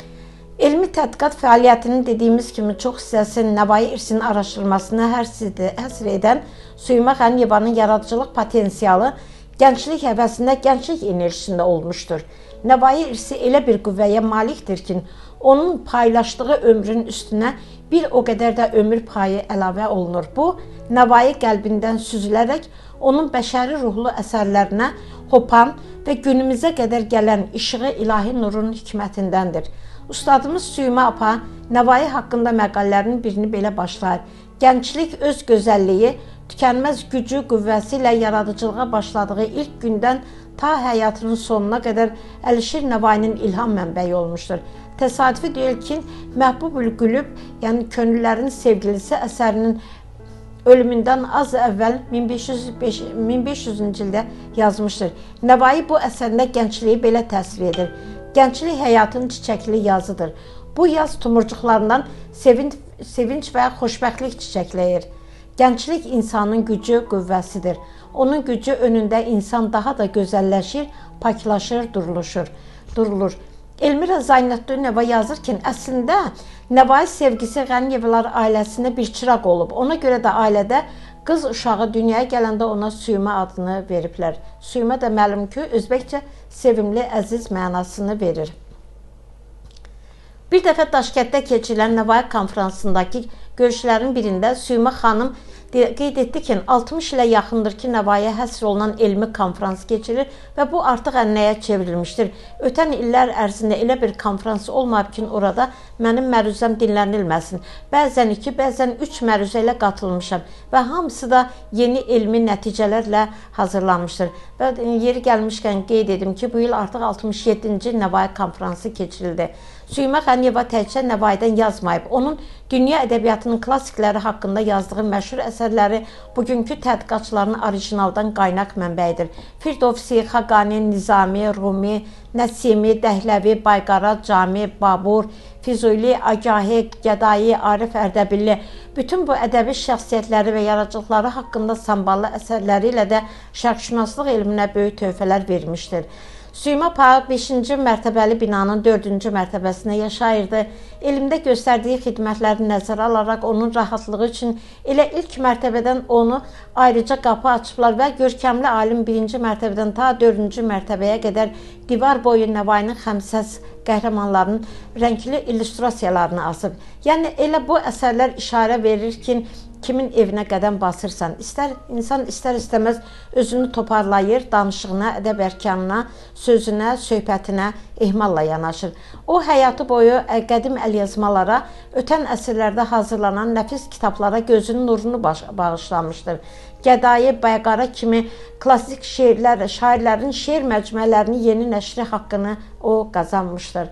Elmi tədqiqat fəaliyyətinin dediyimiz kimi çox hissəsinin nəvai irsinin araşdırılmasına həsr edən Süymə Qəniyevanın yaradıcılıq potensialı gənclik həvəsində, gənclik enerjisində olmuşdur. Nəvai irsi elə bir qüvvəyə malikdir ki, onun paylaşdığı ömrün üstünə bir o qədər də ömür payı əlavə olunur. Bu, nəvai qəlbindən süzülərək onun bəşəri ruhlu əsərlərinə hopan və günümüzə qədər gələn işığı ilahi nurun hikmətindəndir. Ustadımız Süymə apa nəvai haqqında məqalələrinin birini belə başlayır. Gənclik öz gözəlliyi, tükənməz gücü, qüvvəsi ilə yaradıcılığa başladığı ilk gündən ta həyatının sonuna qədər Əlişir Nəvainin ilham mənbəyi olmuşdur. Təsadüfi deyil ki, Məhbubül Qülüb, yəni könüllərin sevgilisi əsərinin ölümündən az əvvəl 1500-cü ildə yazmışdır. Nəvai bu əsərində gəncliyi belə təsvir edir. Gənclik həyatın çiçəkli yazıdır. Bu yaz tumurcuqlarından sevinç və xoşbəxtlik çiçəkləyir. Gənclik insanın gücü, qüvvəsidir. Onun gücü önündə insan daha da gözəlləşir, paklaşır, durulur. Elmira Zaynəddinova yazır ki, əslində Nəvai sevgisi Qəniyevlər ailəsində bir çıraq olub. Ona görə də ailədə qız uşağı dünyaya gələndə ona Süymə adını veriblər. Süymə də məlum ki, özbəkcə sevimli, əziz mənasını verir. Bir dəfə Daşkətdə keçirilən Nəvai konferansındakı görüşlərin birində Süymə xanım qeyd etdi ki, 60 ilə yaxındır ki, Nəvaiyə həsr olunan elmi konferans keçirir və bu artıq ənənəyə çevrilmişdir. Ötən illər ərzində elə bir konferans olmayıb ki, orada mənim məruzəm dinlənilməsin. Bəzən 2, bəzən 3 məruzə ilə qatılmışam və hamısı da yeni elmi nəticələrlə hazırlanmışdır. Və yeri gəlmişkən qeyd edim ki, bu il artıq 67-ci Nəvai konferansı keçirildi. Süymə Qəniyeva təkcə Nəvaidən yazmayıb. Onun dünya ədəbiyyatının klassikləri haqqında yazdığı məşhur əsərləri bugünkü tədqiqatçıların orijinaldan qaynaq mənbəyidir. Firdovsi, Xaqani, Nizami, Rumi, Nəsimi, Dəhləvi, Bayqara, Cami, Babur, Füzuli, Agahi, Gədai, Arif Ərdəbilli, bütün bu ədəbi şəxsiyyətləri və yaradıcılıqları haqqında samballı əsərləri ilə də şərqşünaslıq elminə böyük töhfələr vermişdir. Süymə apa 5-ci mərtəbəli binanın 4-cü mərtəbəsində yaşayırdı. Elmdə göstərdiyi xidmətləri nəzərə alaraq onun rahatlığı üçün elə ilk mərtəbədən onu ayrıca qapı açıblar və görkəmli alim 1-ci mərtəbədən ta 4-cü mərtəbəyə qədər divar boyu Nəvainin xəmsəs qəhrəmanlarının rəngli illüstrasiyalarını asıb. Yəni elə bu əsərlər işarə verir ki, kimin evinə qədəm basırsan. İnsan istər istəməz özünü toparlayır, danışığına, ədəb-ərkanına, sözünə, söhbətinə ehmalla yanaşır. O həyatı boyu qədim əlyazmalara, ötən əsrlərdə hazırlanan nəfis kitablara gözünün nurunu bağışlamışdır. Gədayı, Bayqara kimi klassik şairlərin şeir məcmuələrini yeni nəşri haqqını o qazanmışdır.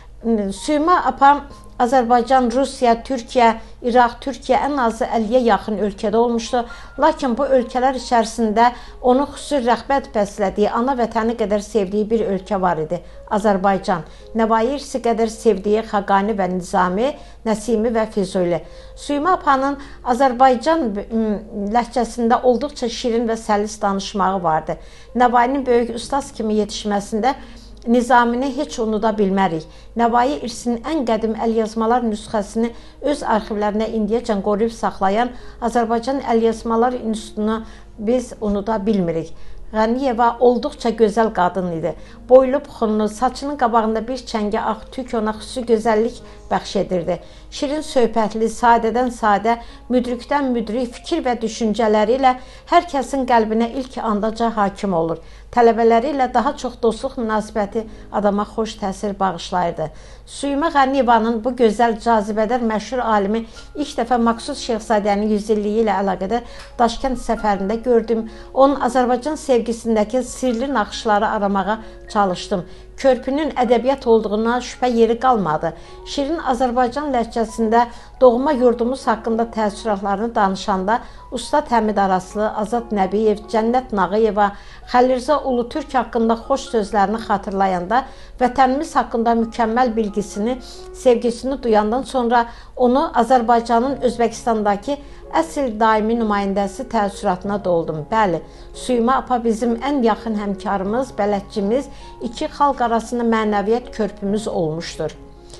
Süymə apam Azərbaycan, Rusiya, Türkiyə, İraq, Türkiyə ən azı 50-yə yaxın ölkədə olmuşdu. Lakin bu ölkələr içərisində onu xüsusi rəğbət bəslədiyi, ana vətəni qədər sevdiyi bir ölkə var idi. Azərbaycan. Nəvai irsi qədər sevdiyi Xaqani və Nizami, Nəsimi və Füzuli. Süymə apanın Azərbaycan ləhcəsində olduqca şirin və səlis danışmağı vardı. Nəvainin böyük ustaz kimi yetişməsində Nizamini heç unuda bilmərik. Nəvai irsinin ən qədim əlyazmalar nüsxəsini öz arxivlərinə indiyəcən qoruyub saxlayan Azərbaycan Əlyazmalar İnstitutunu biz unuda bilmirik. Qaniyeva olduqca gözəl qadın idi. Boylu buxunlu, saçının qabağında bir çəngə ağ tük ona xüsusi gözəllik bəxş edirdi. Şirin söhbətli, sadədən sadə, müdrikdən müdrik fikir və düşüncələri ilə hər kəsin qəlbinə ilk andaca hakim olur. Tələbələri ilə daha çox dostluq münasibəti adama xoş təsir bağışlayırdı. Süymə Qaniyevanın bu gözəl, cazibədar, məşhur alimi ilk dəfə Maqsud Şeyxzadənin 100 illiyi ilə əlaqədar Daşkənd səfərində gördüm. Onun Azərbaycan sevgisindəki sirli naxışları aramağa çalışdım. Körpünün ədəbiyyat olduğuna şübhə yeri qalmadı. Şirin Azərbaycan ləhcəsində doğma yurdumuz haqqında təəssüratlarını danışanda Ustad Həmid Araslı, Azad Nəbiyev, Cənnət Nağıyeva, Xəlilrza Ulutürk haqqında xoş sözlərini xatırlayanda, vətənimiz haqqında mükəmməl bilgisini, sevgisini duyandan sonra onu Azərbaycanın Özbəkistandakı əsl daimi nümayəndəsi təəssüratına doldum. Bəli, Süymə apa bizim ən yaxın həmkarımız, bələdçimiz, iki xalq arasında mənəviyyat körpümüz olmuşdur.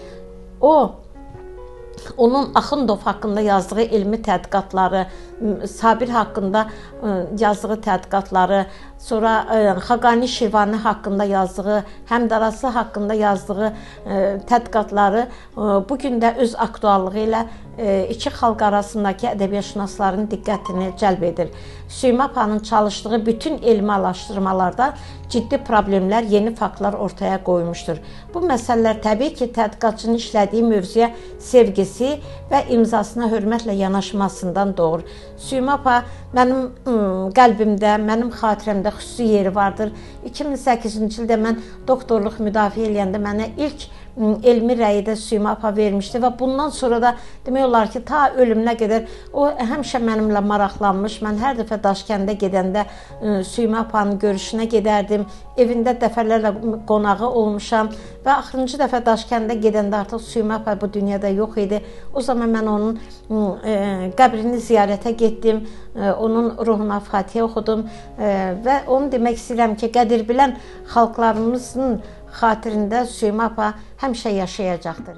Onun Axundov haqqında yazdığı elmi tədqiqatları, Sabir haqqında yazdığı tədqiqatları, sonra Xaqani Şirvani haqqında yazdığı, Həmid Araslı haqqında yazdığı tədqiqatları bugün də öz aktuallığı ilə iki xalq arasındakı ədəbiyyatşünasların diqqətini cəlb edir. Süymə apanın çalışdığı bütün elmi araşdırmalarda ciddi problemlər, yeni faktlar ortaya qoymuşdur. Bu məsələlər təbii ki, tədqiqatçının işlədiyi mövzuya sevgisi və imzasına hörmətlə yanaşmasından doğur. Süymə apa mənim qəlbimdə, mənim xatirəmdə xüsusi yeri vardır. 2008-ci ildə mən doktorluq müdafiə eləyəndə mənə ilk elmi rəyi də Süymə apa vermişdi və bundan sonra da demək olar ki, ta ölümünə qədər o həmişə mənimlə maraqlanmış. Mən hər dəfə Daşkəndə gedəndə Süymə apanın görüşünə gedərdim. Evində dəfələrlə qonağı olmuşam və axırıncı dəfə Daşkəndə gedəndə artıq Süymə apa bu dünyada yox idi. O zaman mən onun qəbrini ziyarətə getdim, onun ruhuna Fatihə oxudum və onu demək istəyirəm ki, qədir bilən xalqlarımızın xatirində Süymə apa həmişə yaşayacaqdır.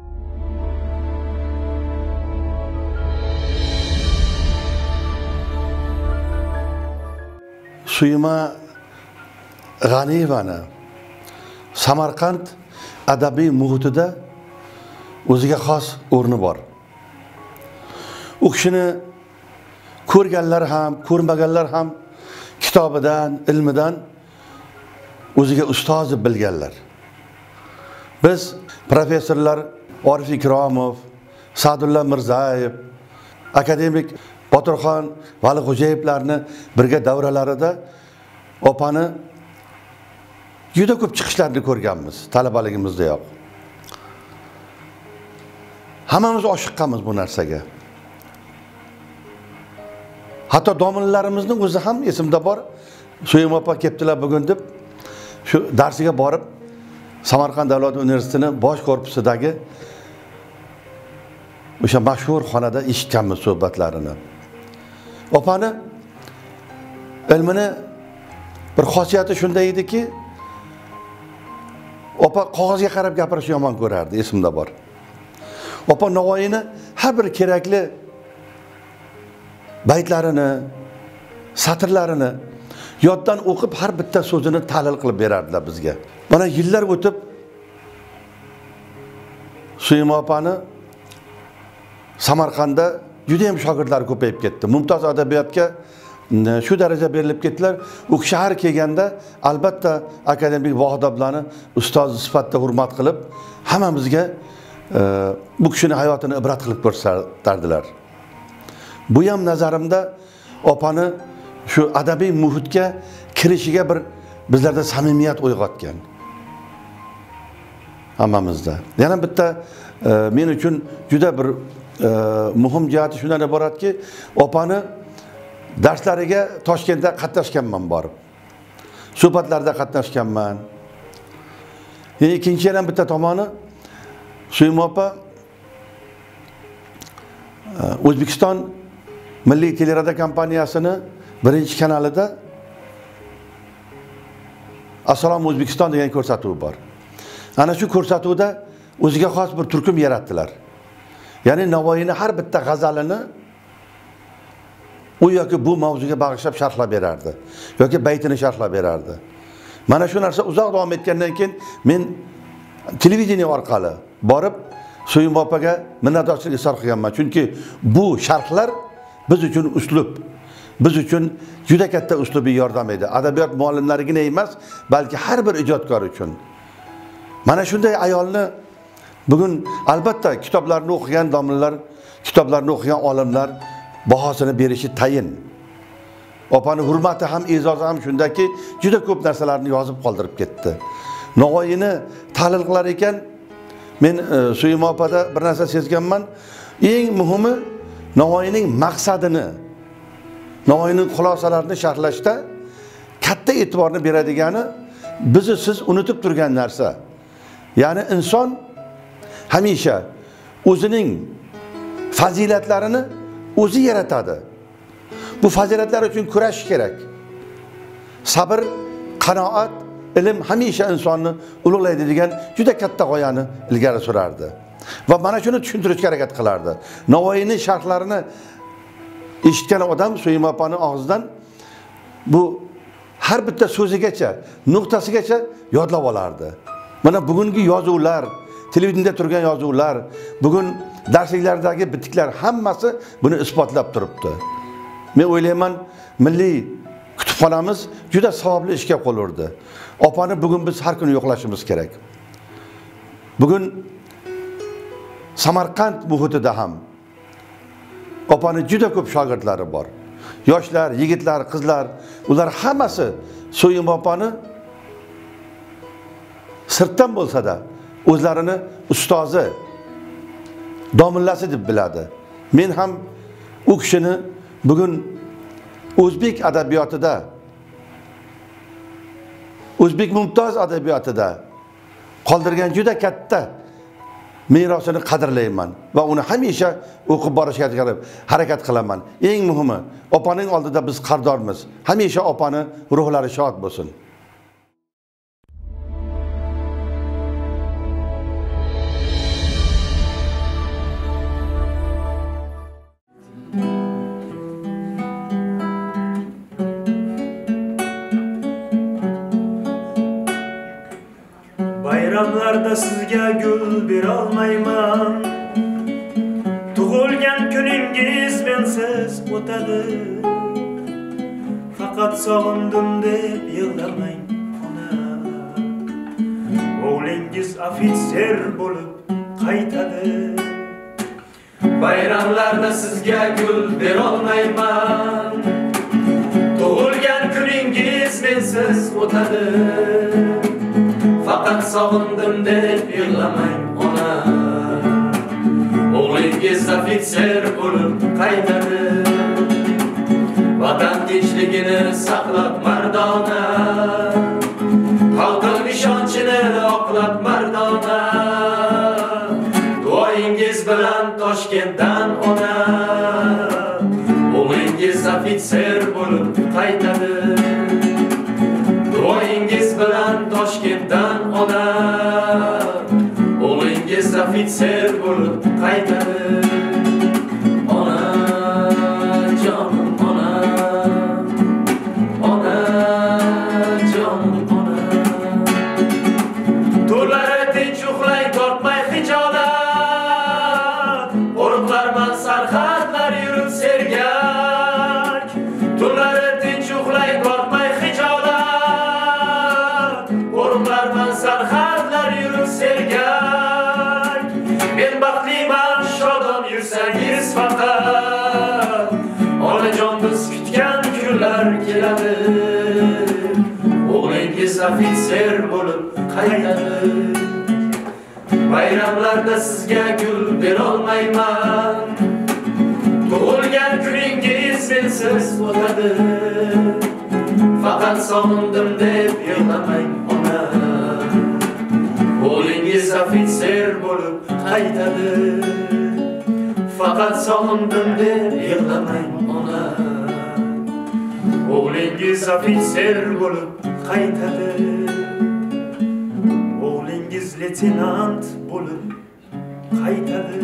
Süymə Qaniyevanı Samarqand ədəbi mühitində o'ziga xos o'rni bor. U kishini ko'rganlar ham, ko'rmaganlar ham kitobidan, ilmidan o'ziga ustoz deb bilganlar. Biz professorlar Orif Ikromov, Sa'dulla Mirzayev, akademik Boturxon Valixo'jayevlarni birga davralarida opani juda ko'p chiqishlarini ko'rganmiz, talabaligimizda yo'q. Hammamiz oshiqqanmiz bu narsaga. Hatto domlalarimizni o'zi ham esimda bor. Süymə apa kelibdilar bugun deb shu darsiga borib Samarqand davlat universitetining bosh korpusidagi o'sha mashhur xonada eshitganmiz suhbatlarini. Opani ilmini bir xosiyati shunday ediki, opa qog'ozga qarab gapirishni yomon ko'rardi, esimda bor. Opa Navoiyni har bir kerakli baytlarini, satrlarini yoddan o'qib har bitta so'zini tahlil qilib berardilar bizga. Mana yillar o'tib Süymə apani Samarqandda juda ham shogirdlar ko'payib ketdi. Mumtoz adabiyotga shu daraja berilib ketdilar. U shahar kelganda albatta akademik Vohidoblarni ustoz sifatida hurmat qilib, hammamizga bu kishini hayotini ibrat qilib ko'rsatardilar. Bu ham nazarimda opani shu adabiy muhitga kirishiga bir bizlarda samimiyat uyg'otgan. Hammamizda. Yana bitta men uchun juda bir muhim jihati shundan iboratki, opani darslariga Toshkentda qatnashganman borib. Suhbatlarda qatnashganman. Ikkinchi yana bitta tomoni Suyma opa O'zbekiston Milliy teleradyo kompaniyasini birinchi kanalida Assalomu O'zbekiston degan ko'rsatuv bor. Ana shu ko'rsatuvda o'ziga xos bir turkum yaratdilar. Ya'ni Navoiyni har bitta g'azalini u yoki bu mavzuga bag'ishlab sharhlab berardi yoki baytini sharhlab berardi. Mana shu narsa uzoq davom etgandan keyin men televideniya orqali borib Suyma opaga minnatdorchilik izhor qilganman. Chunki bu sharhlar biz uchun uslub, biz uchun juda katta uslubiy yordam edi. Adabiyot muallimlarigina emas, balki har bir ijodkor uchun. Mana shunday ayolni bugun albatta kitoblarni o'qigan domlalar, kitoblarni o'qigan olimlar bahosini berishi tayin. Opani hurmati ham, e'zozi ham shundaki, juda ko'p narsalarni yozib qoldirib ketdi. Navoiyni tahlil qilar ekan, men Suyma opada bir narsa sezganman. Eng muhimi Navoiyning maqsadini, Navoiyning xulosalarini sharhlashda katta e'tiborni beradigani bizni siz unutib turgan narsa. Ya'ni inson hamisha o'zining fazilatlarini o'zi yaratadi. Bu fazilatlar uchun kurashish kerak. Sabr, qanoat, ilm hamisha insonni ulug'laydi degan juda katta g'oyani ilgari surardi. Va mana shuni tushuntirishga harakat qilardi. Navoiyning sharhlarini eshitgan odam Suyma opaning og'zidan bu har bitta so'zigacha, nuqtasigacha yodlab olardi. Mana bugungi yozuvlar, televideniyada turgan yozuvlar, bugun darsliklardagi bitiklar hammasi buni isbotlab turibdi. Men o'ylayman, milliy kutubxonamiz juda savobli ishga qo'l urdi. Opani bugun biz har kuni yo'qlashimiz kerak. Bugun Samarqand muhitida ham opani juda ko'p shogirdlari bor. Yoshlar, yigitlar, qizlar, ular hammasi Suyma opani sirtdan bo'lsa-da o'zlarini ustozi, domillasi deb biladi. Men ham u kishini bugun o'zbek adabiyotida, o'zbek mumtoz adabiyotida qoldirgan juda katta merosini qadrlayman va uni hamisha o'qib borishga harakat qilaman. Eng muhimi, opaning oldida biz qardormiz. Hamisha opani ruhlari shod bo'lsin. Bayramlarda sizga gul berolmayman. Tug'ilgan kuningiz mensiz o'tadi. Faqat sog'indim deb yig'lamang ona. O'g'lingiz ofitser bo'lib qaytadi. Bayramlarda sizga gul berolmayman. Tug'ilgan kuningiz mensiz o'tadi. Faqat sog'indim deb yig'lamang ona. O'g'lingiz ofitser bo'lib qaytadi. Vatan tinchligini saqlab mardona, xalqning ishonchini oqlab mardona. Duoyingiz bilan Toshkentdan ona. O'g'lingiz ofitser bo'lib qaytadi. Duoyingiz bilan Toshkentdan ona. O'g'lingiz ofitser bo'lib qaytadi. Ona, jonim ona. Ona, jonim ona. To'rlari tinch uxlay, tortmay hijolat. Qo'riqlarman sarhadlar biz kutgan kunlar keladi. O'g'lingiz ofitser bo'lib qaytadi. Bayramlarda sizga gul berolmayman. Tug'ilgan kuningiz mensiz o'tadi. Faqat sog'indim deb yig'lamang ona. O'g'lingiz ofitser bo'lib qaytadi. Faqat sog'indim deb yig'lamang ona. O'g'lingiz ofitser bo'lib qaytadi. O'g'lingiz leytenant bo'lib qaytadi.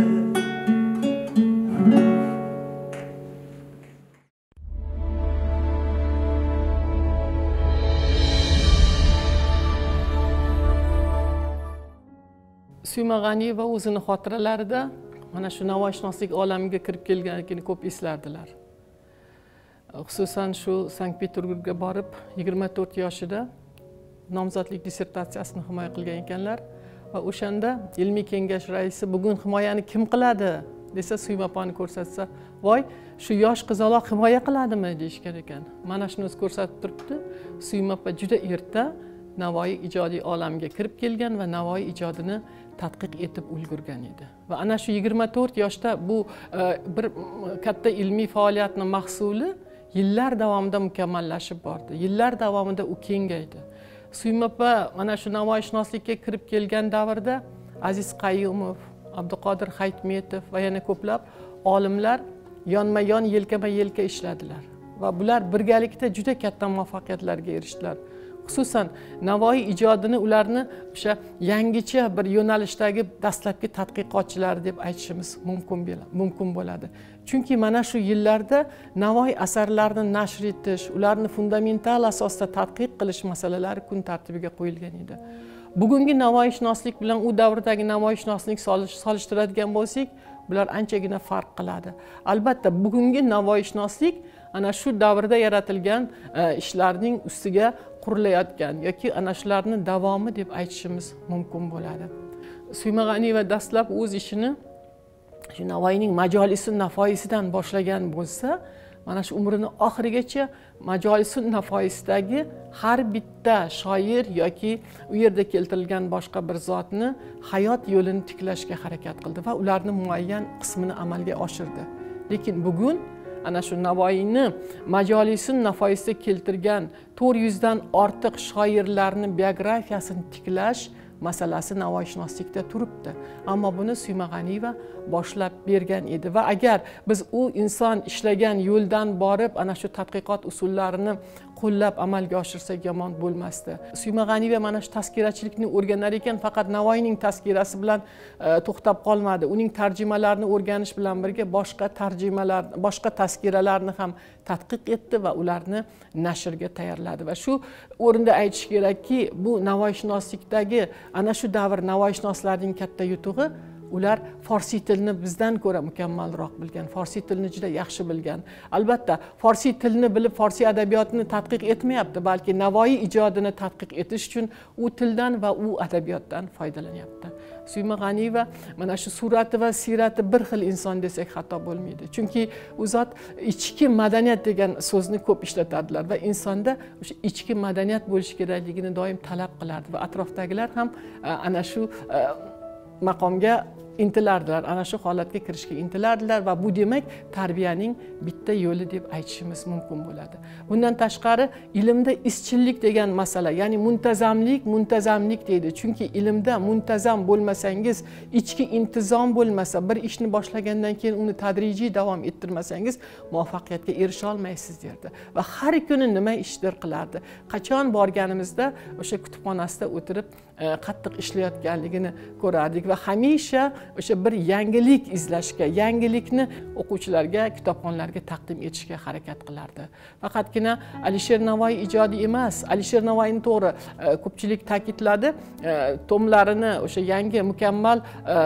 Suyma G'aniyeva o'zini xotiralarida mana shu navoiyshunoslik olamiga kirib kelganligini ko'p eslardilar. Xususan shu Sankt-Peterburgga borib 24 yoshida nomzodlik dissertatsiyasini himoya qilgan ekanlar va o'shanda ilmiy kengash raisi bugun himoyani kim qiladi desa Suyma opani ko'rsatsa, voy shu yosh qizaloq himoya qiladimi deyishgan ekan. Mana shuni o'zi ko'rsatib turibdi. Suyma opa juda erta Navoiy ijodiy olamiga kirib kelgan va Navoiy ijodini tadqiq etib ulgurgan edi. Va ana shu 24 yoshda bu bir katta ilmiy faoliyatning mahsuli yillar davomida mukammallashib bordi. Yillar davomida u kengaydi. Suyma opa mana shu navoiyshunoslikka kirib kelgan davrda Aziz Qayyumov, Abduqodir Haytmetov va yana ko'plab olimlar yonma-yon yelkama-yelka ishladilar va bular birgalikda juda katta muvaffaqiyatlarga erishdilar. Xususan Navoiy ijodini ularni o'sha yangicha bir yo'nalishdagi dastlabki tadqiqotchilar deb aytishimiz mumkin bo'ladi. Chunki mana shu yillarda Navoiy asarlarini nashr etish, ularni fundamental asosda tadqiq qilish masalalari kun tartibiga qo'yilgan edi. Bugungi navoiyshunoslik bilan u davrdagi navoiyshunoslik solishtiradigan bo'lsak, bular anchagina farq qiladi. Albatta, bugungi navoiyshunoslik ana shu davrda yaratilgan ishlarning ustiga qurilayotgan yoki ana shularning davomi deb aytishimiz mumkin bo'ladi. Suyma G'aniyeva dastlab o'z ishini shu Navoiyning Majolisi Nafoisidan boshlagan bo'lsa, mana shu umrini oxirigacha Majolisi Nafoisidagi har bitta shoir yoki u yerda keltirilgan boshqa bir zotni hayot yo'lini tiklashga harakat qildi va ularning muayyan qismini amalga oshirdi. Lekin bugun ana shu Navoiyni Majolisi Nafoisida keltirgan 400 dan ortiq shoirlarning biografiyasini tiklash masalasi navoiyshunoslikda turibdi. Ammo buni Suyma G'aniyeva boshlab bergan edi va agar biz u inson ishlagan yo'ldan borib ana shu tadqiqot usullarini qo'llab amalga oshirsak yomon bo'lmasdi. Suyma G'aniyeva mana shu tazkirachilikni o'rganar ekan, faqat Navoiyning tazkirasi bilan to'xtab qolmadi. Uning tarjimalarini o'rganish bilan birga boshqa tazkiralarni ham tadqiq etdi va ularni nashrga tayyorladi. Va shu o'rinda aytish kerakki, bu navoiyshunoslikdagi ana shu davr navoiyshunoslarining katta yutug'i, ular forsiy tilni bizdan ko'ra mukammalroq bilgan, forsiy tilni juda yaxshi bilgan. Albatta, forsiy tilni bilib forsiy adabiyotini tadqiq etmayapti, balki Navoiy ijodini tadqiq etish uchun u tildan va u adabiyotdan foydalanyapti. Suyma G'aniyeva mana shu surati va sirati bir xil inson desak xato bo'lmaydi. Chunki u zot ichki madaniyat degan so'zni ko'p ishlatadilar va insonda o'sha ichki madaniyat bo'lishi kerakligini doim talab qilardi va atrofdagilar ham ana shu maqomga intilardilar, ana shu holatga kirishga intilardilar va bu demak tarbiyaning bitta yo'li deb aytishimiz mumkin bo'ladi. Bundan tashqari ilmda izchillik degan masala, ya'ni muntazamlik deydi. Chunki ilmda muntazam bo'lmasangiz, ichki intizom bo'lmasa, bir ishni boshlagandan keyin uni tadrijiy davom ettirmasangiz, muvaffaqiyatga erisha olmaysiz derdi. Va har kuni nima ishdir qilardi. Qachon borganimizda o'sha kutubxonasida o'tirib qattiq ishlayotganligini ko'rardik va hamisha o'sha bir yangilik izlashga, yangilikni o'quvchilarga, kitobxonlarga taqdim etishga harakat qilardi. Faqatgina Alisher Navoiy ijodi emas, Alisher Navoiyni to'g'ri ko'pchilik ta'kidladi, tomlarini o'sha yangi mukammal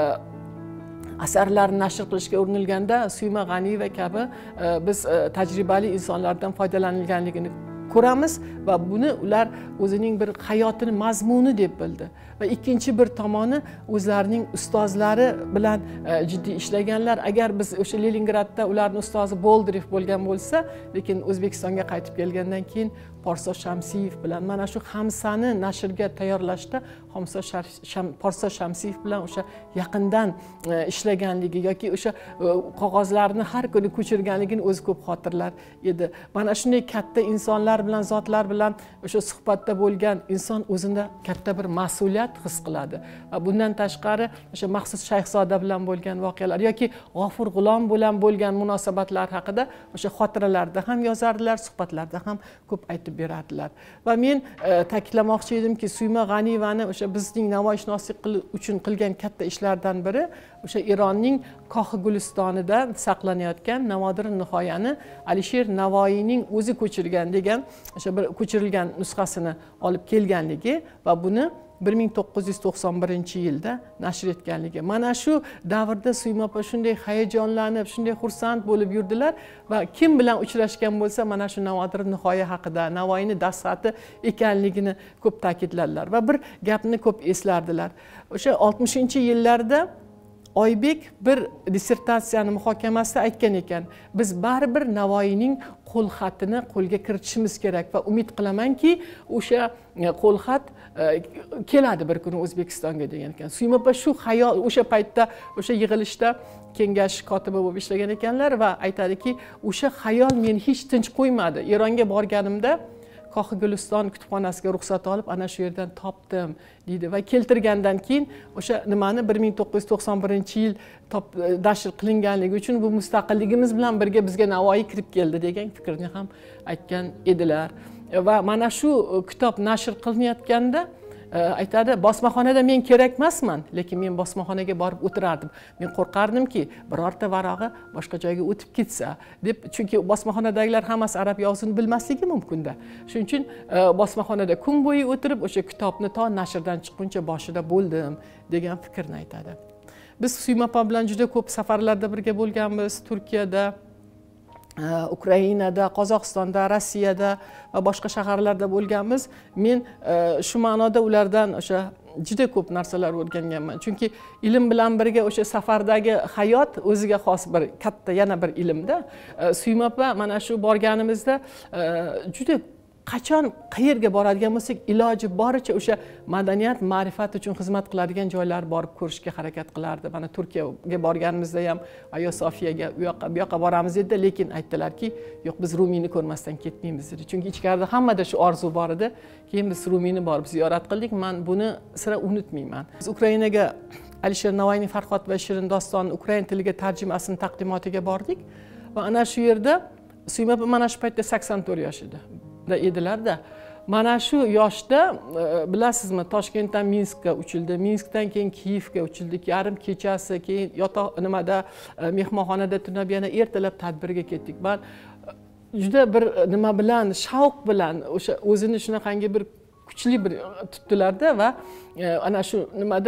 asarlarni nashr qilishga urinilganda Suyma G'aniyeva kabi biz tajribali insonlardan foydalanilganligini ko'ramiz va buni ular o'zining bir hayotini mazmuni deb bildi. Va ikkinchi bir tomoni o'zlarining ustozlari bilan jiddiy ishlaganlar. Agar biz o'sha Leningradda ularning ustozi Boldirev bo'lgan bo'lsa, lekin O'zbekistonga qaytib kelgandan keyin Porso Shamsiyev bilan mana shu Hamsani nashrga tayyorlashda Porso Shamsiyev bilan o'sha yaqindan ishlaganligi yoki o'sha qog'ozlarni har kuni ko'chirganligini o'zi ko'p xotirlar edi. Mana shunday katta insonlar bilan, zotlar bilan o'sha suhbatda bo'lgan inson o'zida katta bir mas'uliyat his qiladi. Va bundan tashqari o'sha Maxsus Shayxzoda bilan bo'lgan voqealar yoki G'ofur G'ulom bilan bo'lgan munosabatlar haqida o'sha xotiralarda ham yozardilar, suhbatlarda ham ko'p aytib beradilar. Va men ta'kidlamoqchi edimki, Suyma G'aniyevani o'sha bizning navoiyshunoslik uchun qilgan katta ishlardan biri o'sha Eronning Kohi Gulistonida saqlanayotgan Navodir nihoyani Alisher Navoiyning o'zi ko'chirgan degan o'sha bir ko'chirilgan nusxasini olib kelganligi va buni 1991-yilda nashr etganligi. Mana shu davrda Suyma opa shunday hayajonlanib, shunday xursand bo'lib yurdilar va kim bilan uchrashgan bo'lsa, mana shu Navodir nihoya haqida, Navoiyni dastxati ekanligini ko'p ta'kidladilar va bir gapni ko'p eslardilar. O'sha 60-yillarda Oybek bir dissertatsiyani muhokamasida aytgan ekan, biz baribir Navoiyning qo'l xatini qo'lga kiritishimiz kerak va umid qilamanki, o'sha qo'l xat keladi bir kuni O'zbekistonga degan ekan. Suyma opa shu xayol o'sha paytda o'sha yig'ilishda kengash kotibi bo'lib ishlagan ekanlar va aytadiki, o'sha xayol meni hech tinch qo'ymadi. Eronga borganimda Kohi Guliston kutubxonasiga ruxsat olib, ana shu yerdan topdim deydi va keltirgandan keyin o'sha nimani 1991-yil nashr qilinganligi uchun bu mustaqilligimiz bilan birga bizga Navoiy kirib keldi degan fikrni ham aytgan edilar. Va mana shu kitob nashr qilinayotganda aytadi, bosmaxonada men kerak emasman, lekin men bosmaxonaga borib o'tirardim. Men qo'rqardimki, birorta varog'i boshqa joyga o'tib ketsa deb, chunki bosmaxonadagilar hammasi arab yozuvini bilmasligi mumkin-da. Shuning uchun bosmaxonada kun bo'yi o'tirib o'sha kitobni to nashrdan chiqquncha boshida bo'ldim degan fikrni aytadi. Biz Suyma opa bilan juda ko'p safarlarda birga bo'lganmiz, Turkiyada, Ukrainada, Qozog'istonda, Rossiyada va boshqa shaharlarda bo'lganmiz. Men shu ma'noda ulardan o'sha juda ko'p narsalar o'rganganman. Chunki ilm bilan birga o'sha safardagi hayot o'ziga xos bir katta yana bir ilmda. Suyma opa mana shu borganimizda juda qachon qayerga boradigan bo'lsak, iloji boricha o'sha madaniyat, ma'rifat uchun xizmat qiladigan joylar borib ko'rishga harakat qilardi. Mana Turkiyaga borganimizda ham Ayo Sofiyaga bu yoqqa boramiz dedi, lekin aytdilarki, yo'q, biz Rumiyni ko'rmasdan ketmaymiz dedi. Chunki ichkarida hammada shu orzu bor edi. Keyin biz Rumiyni borib ziyorat qildik. Men buni sira unutmayman. Biz Ukrainaga Alisher Navoiyning Farhod va Shirin dostoni ukrain tiliga tarjimasini taqdimotiga bordik va ana shu yerda Suyma opa mana shu paytda 84 yosh edi. Edilarda. Mana shu yoshda bilasizmi, Toshkentdan Minskka uchildi, Minskdan keyin Kiyevga uchildik, yarim kechasi, keyin yotoq nimada mehmonxonada tunab yana ertalab tadbirga ketdik. Men juda bir nima bilan, shavq bilan o'sha o'zini shunaqangi bir kuchli bir tutdilarda va ana shu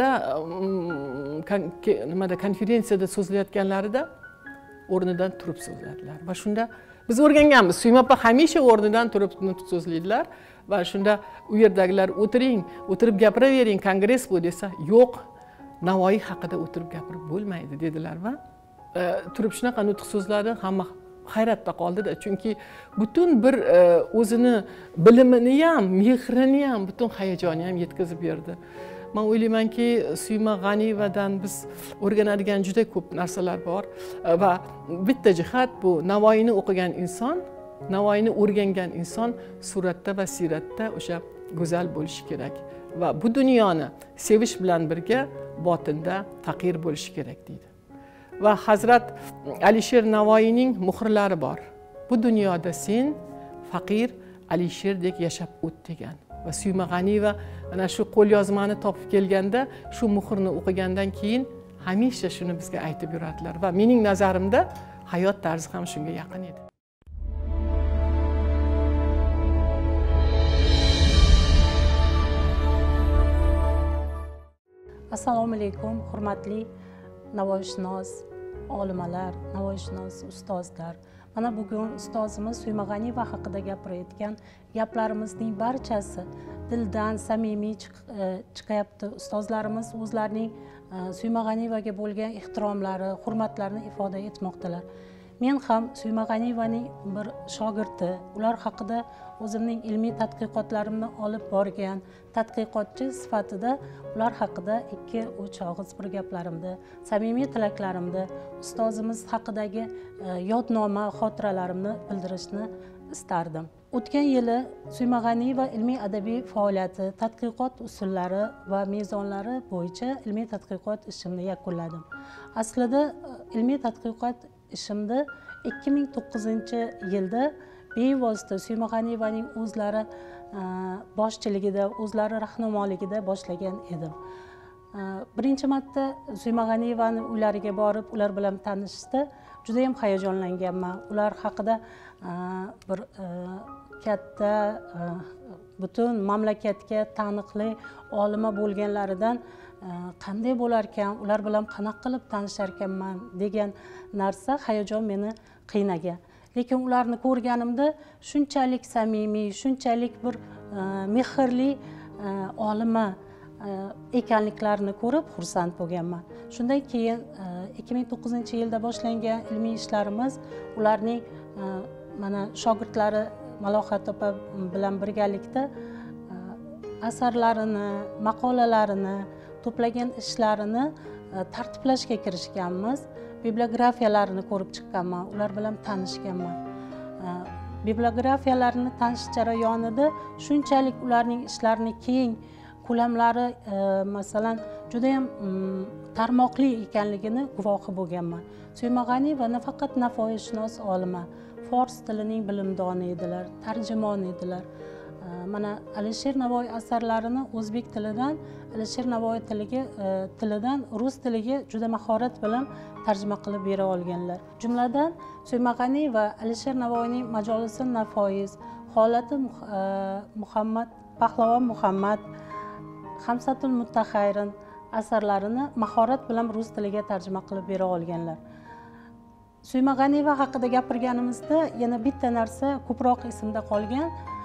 nimada konferensiyada so'zlayotganlarida o'rnidan turib so'zladilar. Va shunda biz o'rganganmiz. Suyma opa hamisha o'rnidan turib so'zlaydilar va shunda u yerdagilar o'tirib gapiravering, kongress bu desa, yo'q, Navoiy haqida o'tirib gapirib bo'lmaydi dedilar va turib shunaqa nutq so'zladi, hamma hayratda qoldi-da. Chunki butun bir o'zini bilimini ham, mehrini ham, butun hayajoni ham yetkazib berdi. Men o'ylaymanki, Suyma G'aniyevadan biz o'rganadigan juda ko'p narsalar bor va bitta jihat bu Navoiyni o'qigan inson, Navoiyni o'rgangan inson suratda va siyratda o'sha go'zal bo'lishi kerak va bu dunyoni sevish bilan birga botinda faqir bo'lishi kerak deydi. Va Hazrat Alisher Navoiyning muhrlari bor. Bu dunyoda sen faqir Alisherdek yashab o't degan. Va Suyma G'aniyeva ana shu qo'lyozmani topib kelganda, shu muhrni o'qigandan keyin hamisha shuni bizga aytib yuradilar va mening nazarimda hayot tarzi ham shunga yaqin edi. Assalomu alaykum, hurmatli navoiyshunos olimalar, navoiyshunos ustozlar. mana bugun ustozimiz Suymag'aniyeva haqida gapirayotgan gaplarimizning barchasi dildan samimiy chiqyapti. Ustozlarimiz o'zlarining Suymag'aniyevaga bo'lgan ehtiromlari, hurmatlarini ifoda etmoqdalar. Men ham Suymag'aniyevaning bir shogirdi, ular haqida o'zimning ilmiy tadqiqotlarimni olib borgan tadqiqotchi sifatida ular haqida 2-3 og'iz bir gaplarimni, samimiy tilaklarimni, ustozimiz haqidagi yodnoma, xotiralarimni bildirishni istardim. O'tgan yili Suymag'aniyeva ilmiy adabiy faoliyati, tadqiqot usullari va mezonlari bo'yicha ilmiy tadqiqot ishimni yakunladim. Aslida ilmiy tadqiqot ishimni 2009-yilda bevosita Suymag'aniyevaning o'zlari boshchiligida, o'zlari rahnamoligida boshlagan edim. Birinchi marta Suymag'aniyevani uylariga borib, ular bilan tanishishda juda ham hayajonlanganman. Ular haqida bir katta butun mamlakatga taniqli olima bo'lganlaridan qanday bo'lar ekan, ular bilan qanaqa qilib tanishar ekanman degan narsa hayajon meni qiynagan. Lekin ularni ko'rganimda shunchalik samimiy, shunchalik bir mehrli olima ekanliklarini ko'rib xursand bo'lganman. Shundan keyin 2009-yilda boshlangan ilmiy ishlarimiz ularning mana shogirdlari Malohat opa bilan birgalikda asarlarini, maqolalarini, to'plagan ishlarini tartiblashga kirishganmiz. Bibliografiyalarini ko'rib chiqqanman, ular bilan tanishganman. Bibliografiyalarini tanish jarayonida shunchalik ularning ishlarini keng, ko'lamlari masalan juda ham tarmoqli ekanligini guvohi bo'lganman. Suymag'aniyeva nafaqat nafoisshunos olima, fors tilining bilimdoni edilar, tarjimon edilar. Mana Alisher Navoiy asarlarini o'zbek tilidan Alisher Navoiy tilidan rus tiliga juda mahorat bilan tarjima qilib bera olganlar. Jumladan Suymag'aniyeva Alisher Navoiyning Majolisi Nafois, Holati Muhammad, Pahlavon Muhammad, Hamsatul Muttahayrin asarlarini mahorat bilan rus tiliga tarjima qilib bera olganlar. Suymag'aniyeva haqida gapirganimizda yana bitta narsa ko'proq esimda qolgan.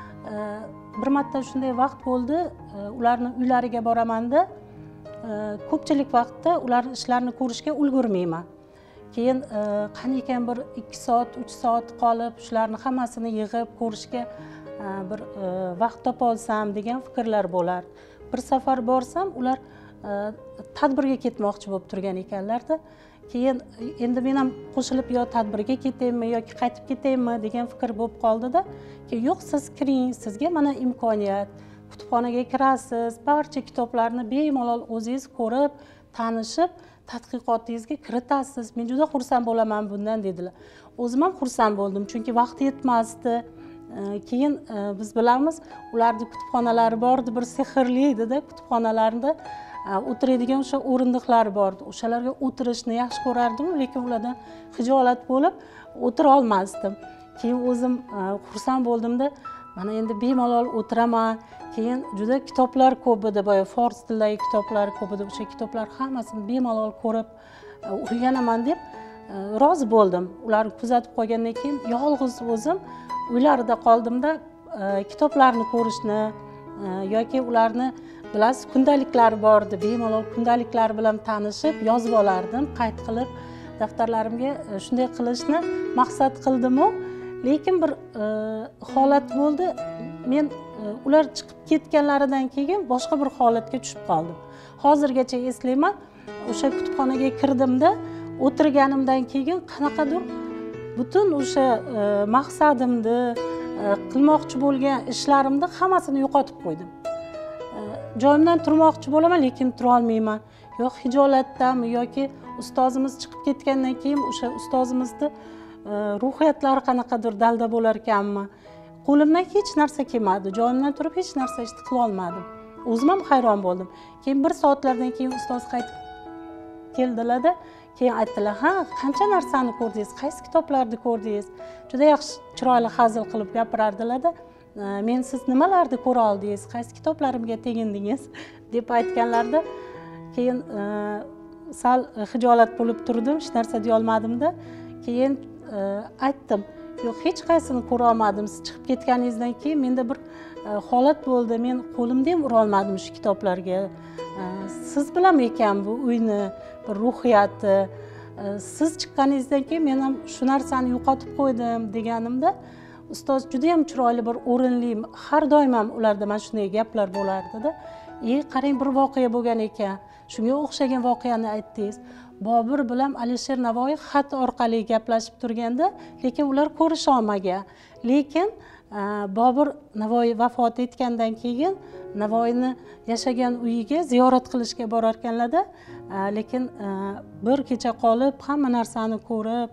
Bir marta shunday vaqt bo'ldi, ularni uylariga boramanda ko'pchilik vaqtda ular ishlarini ko'rishga ulgurmayman. Keyin qani ekan bir 2 soat, 3 soat qolib shularni hammasini yig'ib ko'rishga bir vaqt topa olsam degan fikrlar bo'lar. Bir safar borsam ular tadbirga ketmoqchi bo'lib turgan ekanlarda. Keyin endi men ham qo'shilib yo tadbirga ketaymi yoki qaytib ketaymi degan fikr bo'lib qoldi-da. Keyin yo'q, siz kiring, sizga mana imkoniyat. Kutubxonaga kirasiz, barcha kitoblarni bemalol o'zingiz ko'rib, tanishib, tadqiqotingizga kiritasiz. Men juda xursand bo'laman bundan dedilar. O'zim ham xursand bo'ldim, chunki vaqt yetmasdi. Keyin biz bilamiz, ularning kutubxonalari bordi, bir sehrli edi-da, kutubxonalarida o'tiradigan o'sha o'rindiqlar bor. O'shalarga o'tirishni yaxshi ko'rardim, lekin ulardan xijolat bo'lib o'tira olmasdim. Keyin o'zim xursand bo'ldimda, mana endi bemalol o'tiraman. Keyin juda kitoblar ko'p edi, boya fors tilidagi kitoblar ko'p edi. O'sha kitoblar hammasini bemalol ko'rib o'rganaman deb rozi bo'ldim. Ularni kuzatib qolgandan keyin yolg'iz o'zim uylarida qoldimda kitoblarni ko'rishni yoki ularni bilasiz, kundaliklari bor edi, bemalol kundaliklar bilan tanishib yozib olardim, qayd qilib daftarlarimga shunday qilishni maqsad qildim-u, lekin bir holat bo'ldi. Men ular chiqib ketganlaridan keyin boshqa bir holatga tushib qoldim. Hozirgacha eslayman, o'sha kutubxonaga kirdimda, o'tirganimdan keyin qanaqadir butun o'sha maqsadimni, qilmoqchi bo'lgan ishlarimni hammasini yo'qotib qo'ydim. Joyimdan turmoqchi bo'laman, lekin tura olmayman. Yo'q hijolatdanmi yoki ustozimiz chiqib ketgandan keyin o'sha ustozimizni ruhiyatlari qanaqadir dalda bo'lar ekanmi? Qo'limdan hech narsa kelmadi. Joyimdan turib hech narsa qila olmadim. O'zim ham hayron bo'ldim. Keyin bir soatlardan keyin ustoz qaytib keldilar-da, keyin aytdilar, "Ha, qancha narsani ko'rdingiz? Qaysi kitoblarni ko'rdingiz?" Juda yaxshi, chiroyli hazil qilib gapirardilar-da. "Men siz nimalarni ko'ra oldingiz? Qaysi kitoblarimga tegindingiz?" deb aytganlarda, keyin sal xijolat bo'lib turdim, hech narsa deya olmadim-da. Keyin aytdim, yo'q hech qaysini ko'ra olmadim. Siz chiqib ketganingizdan keyin menda bir holat bo'ldi. Men qo'limda ham ura olmadim shu kitoblarga. Siz bilan ekan bu uyni bir ruhiyati. Siz chiqqaningizdan keyin men ham shu narsani yo'qotib qo'ydim deganimda ustoz juda ham chiroyli bir o'rinli, har doim ham ularda mana shunday gaplar bo'lardi-da. Qarang bir voqea bo'lgan ekan. Shunga o'xshagan voqeani aytdingiz. Bobur bilan Alisher Navoiy xat orqali gaplashib turganda, lekin ular ko'risha olmagan. Lekin Bobur Navoiy vafot etgandan keyin Navoiyni yashagan uyiga ziyorat qilishga borar ekanlar-da. Lekin bir kecha qolib, hamma narsani ko'rib,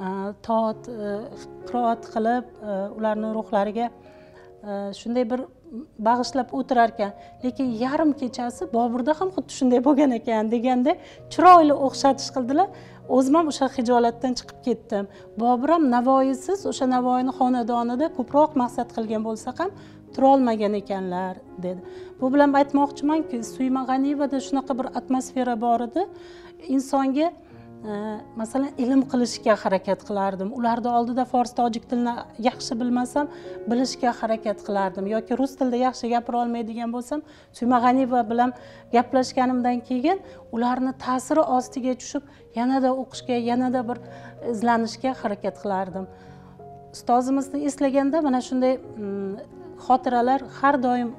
qiroat qilib, ularning ruhlariga shunday bir bag'ishlab o'tirar ekan. Lekin yarim kechasi Boburda ham xuddi shunday bo'lgan ekan deganda chiroyli o'xshatish qildilar. O'zim ham o'sha hijolatdan chiqib ketdim. Bobur ham Navoiysiz o'sha Navoiyning xonadonida ko'proq maqsad qilgan bo'lsa ham tura olmagan ekanlar dedi. Bu bilan aytmoqchimanki, Suyma G'aniyevada shunaqa bir atmosfera bor edi. Insonga masalan ilm qilishga harakat qilardim. Ularda oldida fors tojik tilini yaxshi bilmasam, bilishga harakat qilardim yoki rus tilida yaxshi gapira olmaydigan bo'lsam, Suyma G'aniyeva bilan gaplashganimdan keyin ularni ta'siri ostiga tushib, yanada o'qishga, yanada bir izlanishga harakat qilardim. Ustozimizni eslaganda mana shunday xotiralar har doim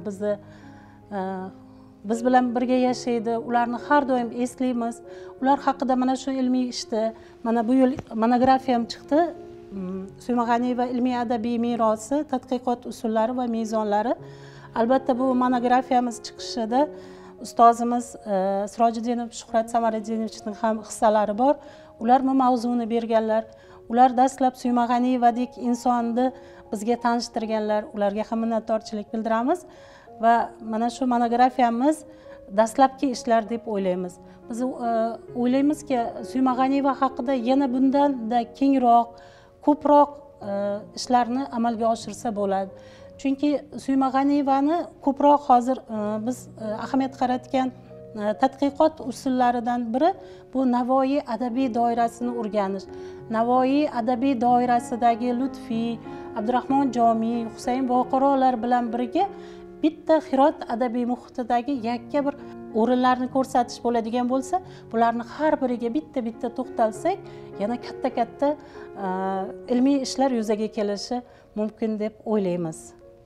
biz bilan birga yashaydi. Ularni har doim eslaymiz. Ular haqida mana shu ilmiy ishda, mana bu yil monografiyam chiqdi. Suyma G'aniyeva ilmiy adabiy merosi, tadqiqot usullari va mezonlari. Albatta bu monografiyamiz chiqishida ustozimiz Sirojiddinov Shuhrat Samaradinovning ham hissalari bor. Ular bu mavzuni berganlar. Ular dastlab Suyma G'aniyevadek insonni bizga tanishtirganlar. Ularga ham minnatdorchilik bildiramiz. Va mana shu monografiyamiz dastlabki ishlar deb o'ylaymiz. Biz o'ylaymizki, Suyma G'aniyeva haqida yana bundan-da kengroq, ko'proq ishlarni amalga oshirsa bo'ladi. Chunki Suyma G'aniyevani ko'proq hozir biz ahamiyat qaratgan tadqiqot usullaridan biri bu Navoiy adabiy doirasini o'rganish. Navoiy adabiy doirasidagi Lutfiy, Abdurahmon Jomiy, Husayn Boqirolar bilan birga bitta Hirot adabiy muhitidagi yakka bir o'rinlarni ko'rsatish bo'ladigan bo'lsa, bularni har biriga bitta-bitta to'xtalsak, yana katta-katta ilmiy ishlar yuzaga kelishi mumkin deb o'ylaymiz.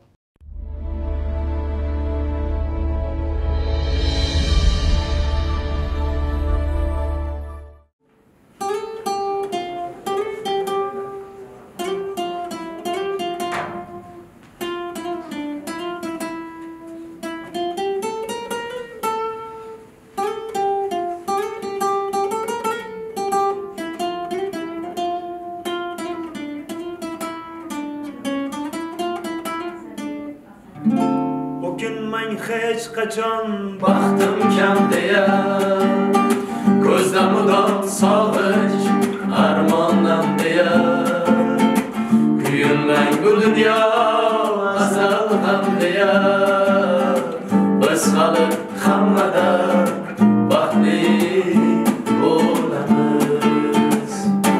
hech qachon baxtim kam deya ko'zda mudom sog'inch armonam deya kuyunmang bu dunyo asal ham deya biz hali hammadan baxtli bo'lamiz.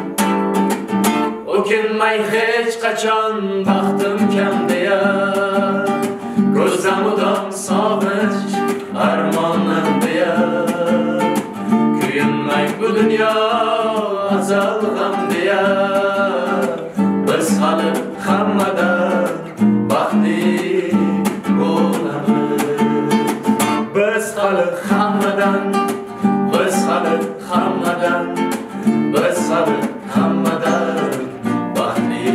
O'kinmay hech qachon baxtim kam deya ko'zda mudom sog'inch armonam deya kuyunmang bu dunyo azal ham deya biz hali hammadan baxtli bo'lamiz. Biz hali hammadan biz hali hammadan biz hali hammadan baxtli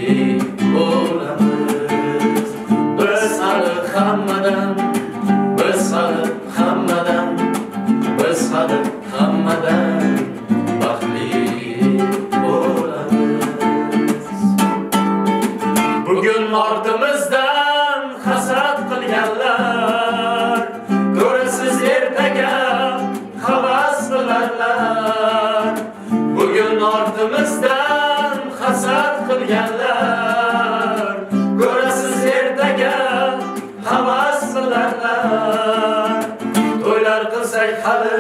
bo'lamiz. Biz hali hammadan biz hali hammadan biz hali hammadan baxtli bo'lamiz. Bugun ortimizdan hasad qilganlar ko'rasiz ertaga havas qilarlar. Bugun ortimizdan hasad qilganlar ko'rasiz ertaga havas qilarlar. To'ylar qilsak hali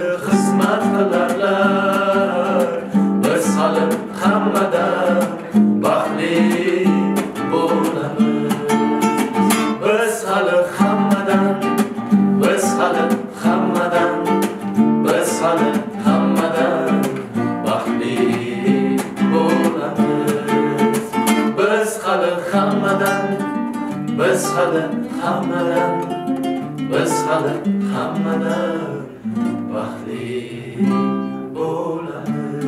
xizmat qilarlar. Biz hali hammadan hammadan, biz hali hammadan, biz hali hammadan baxtli bo'lamiz.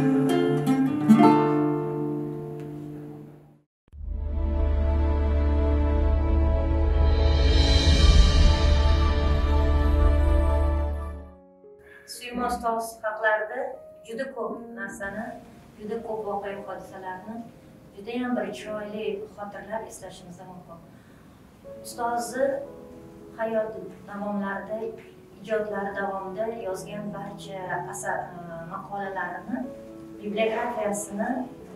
Suyma ustoz haqlarida juda ko'p narsani, juda ko'p voqea hodisalarni judayam bir chiroyli xotirlar eslashimiz mumkin. Ustozni hayot davomlarida, ijodlari davomida yozgan barcha maqolalarini, bibliografiyasini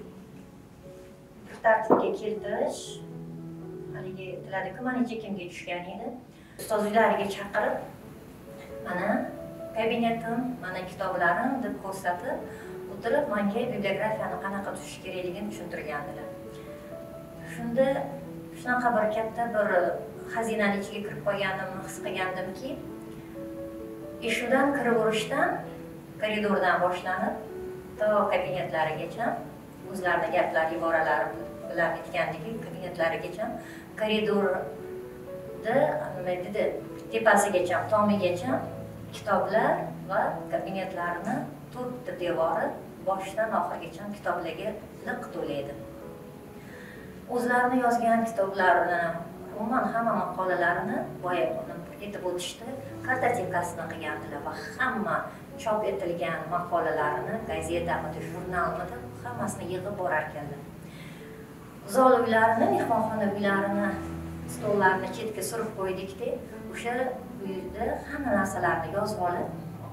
bir tartibga keltirish haligi tiladiku mana chekimga tushgan edi. Ustoz uylariga chaqirib, mana kabinetim, mana kitoblarim deb ko'rsatib, o'tirib menga bibliografiyani qanaqa tuzish kerakligini tushuntirgandilar. Shunda shunaqa bir katta bir xazinani ichiga kirib qolganimni his qilgandimki, eshikdan kiraverishdan, koridordan boshlanib to kabinetlarigacha, o'zlarini gaplari, iboralari bilan aytgandagi kabinetlarigacha, koridorda nima dedi, tepasigacha, tomigacha kitoblar va kabinetlarni to'rtta devori boshidan oxirigacha kitoblarga liq to'la edi. O'zlarini yozgan kitoblarini, umuman hamma maqolalarini boya aytib o'tishdi, kartotekasini qilgandilar va hamma chop etilgan maqolalarini gazetamida, jurnalmida hammasini yig'ib borar ekanlar. Zol uylarini, mehmonxona uylarini, stollarni chetga surib qo'ydikda, o'sha uyda hamma narsalarni yozib olib,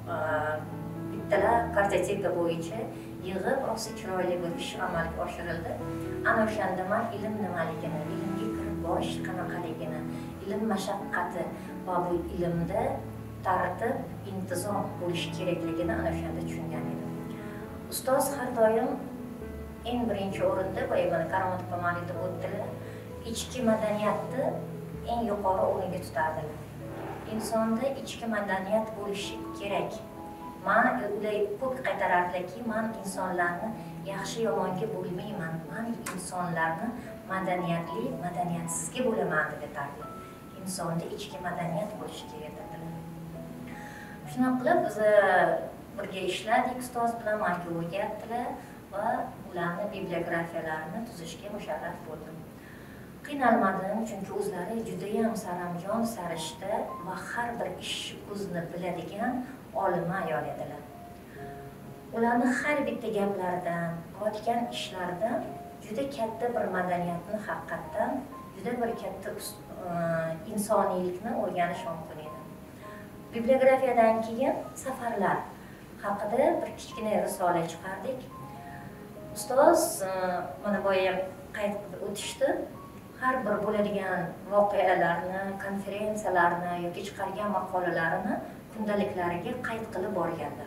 bittalar kartoteka bo'yicha yig'ib, rosa chiroyli bir ish amalga oshirildi. Ana o'shanda men ilm nimaligini, ilmga kirib borish qanaqaligini, ilm mashaqqati va bu ilmda tartib, intizom bo'lishi kerakligini ana o'shanda tushungan edim. Ustoz har doim eng birinchi o'rinda, boya mana Karomat Kamolov deb o'tdilar, ichki madaniyatni eng yuqori o'ringa tutardilar. Insonda ichki madaniyat bo'lishi kerak. Men ular ko'p qaytarardilarki, men insonlarni yaxshi yomonga bo'lmayman, men insonlarni madaniyatli, madaniyatsizga bo'laman deb aytardilar. Insonda ichki madaniyat bo'lishi kerak dedilar. Shunaqa qilib biz birga ishladik ustoz bilan, menga o'rgatdilar va ularni bibliografiyalarini tuzishga musharraf bo'ldim. Qiynalmadim, chunki o'zlari judayam saramjon, sarishta va har bir ish o'zini biladigan olima ayol edilar. Ularni har bitta gaplaridan, qilayotgan ishlaridan juda katta bir madaniyatni haqiqatdan, juda bir katta insoniylikni o'rganish mumkin edi. Bibliografiyadan keyin safarlar haqida bir kichkina risola chiqardik. Ustoz mana boya qayd qilib o'tishdi. Har bir bo'ladigan voqealarni, konferensiyalarni yoki chiqargan maqolalarini kundaliklariga qayd qilib borganlar.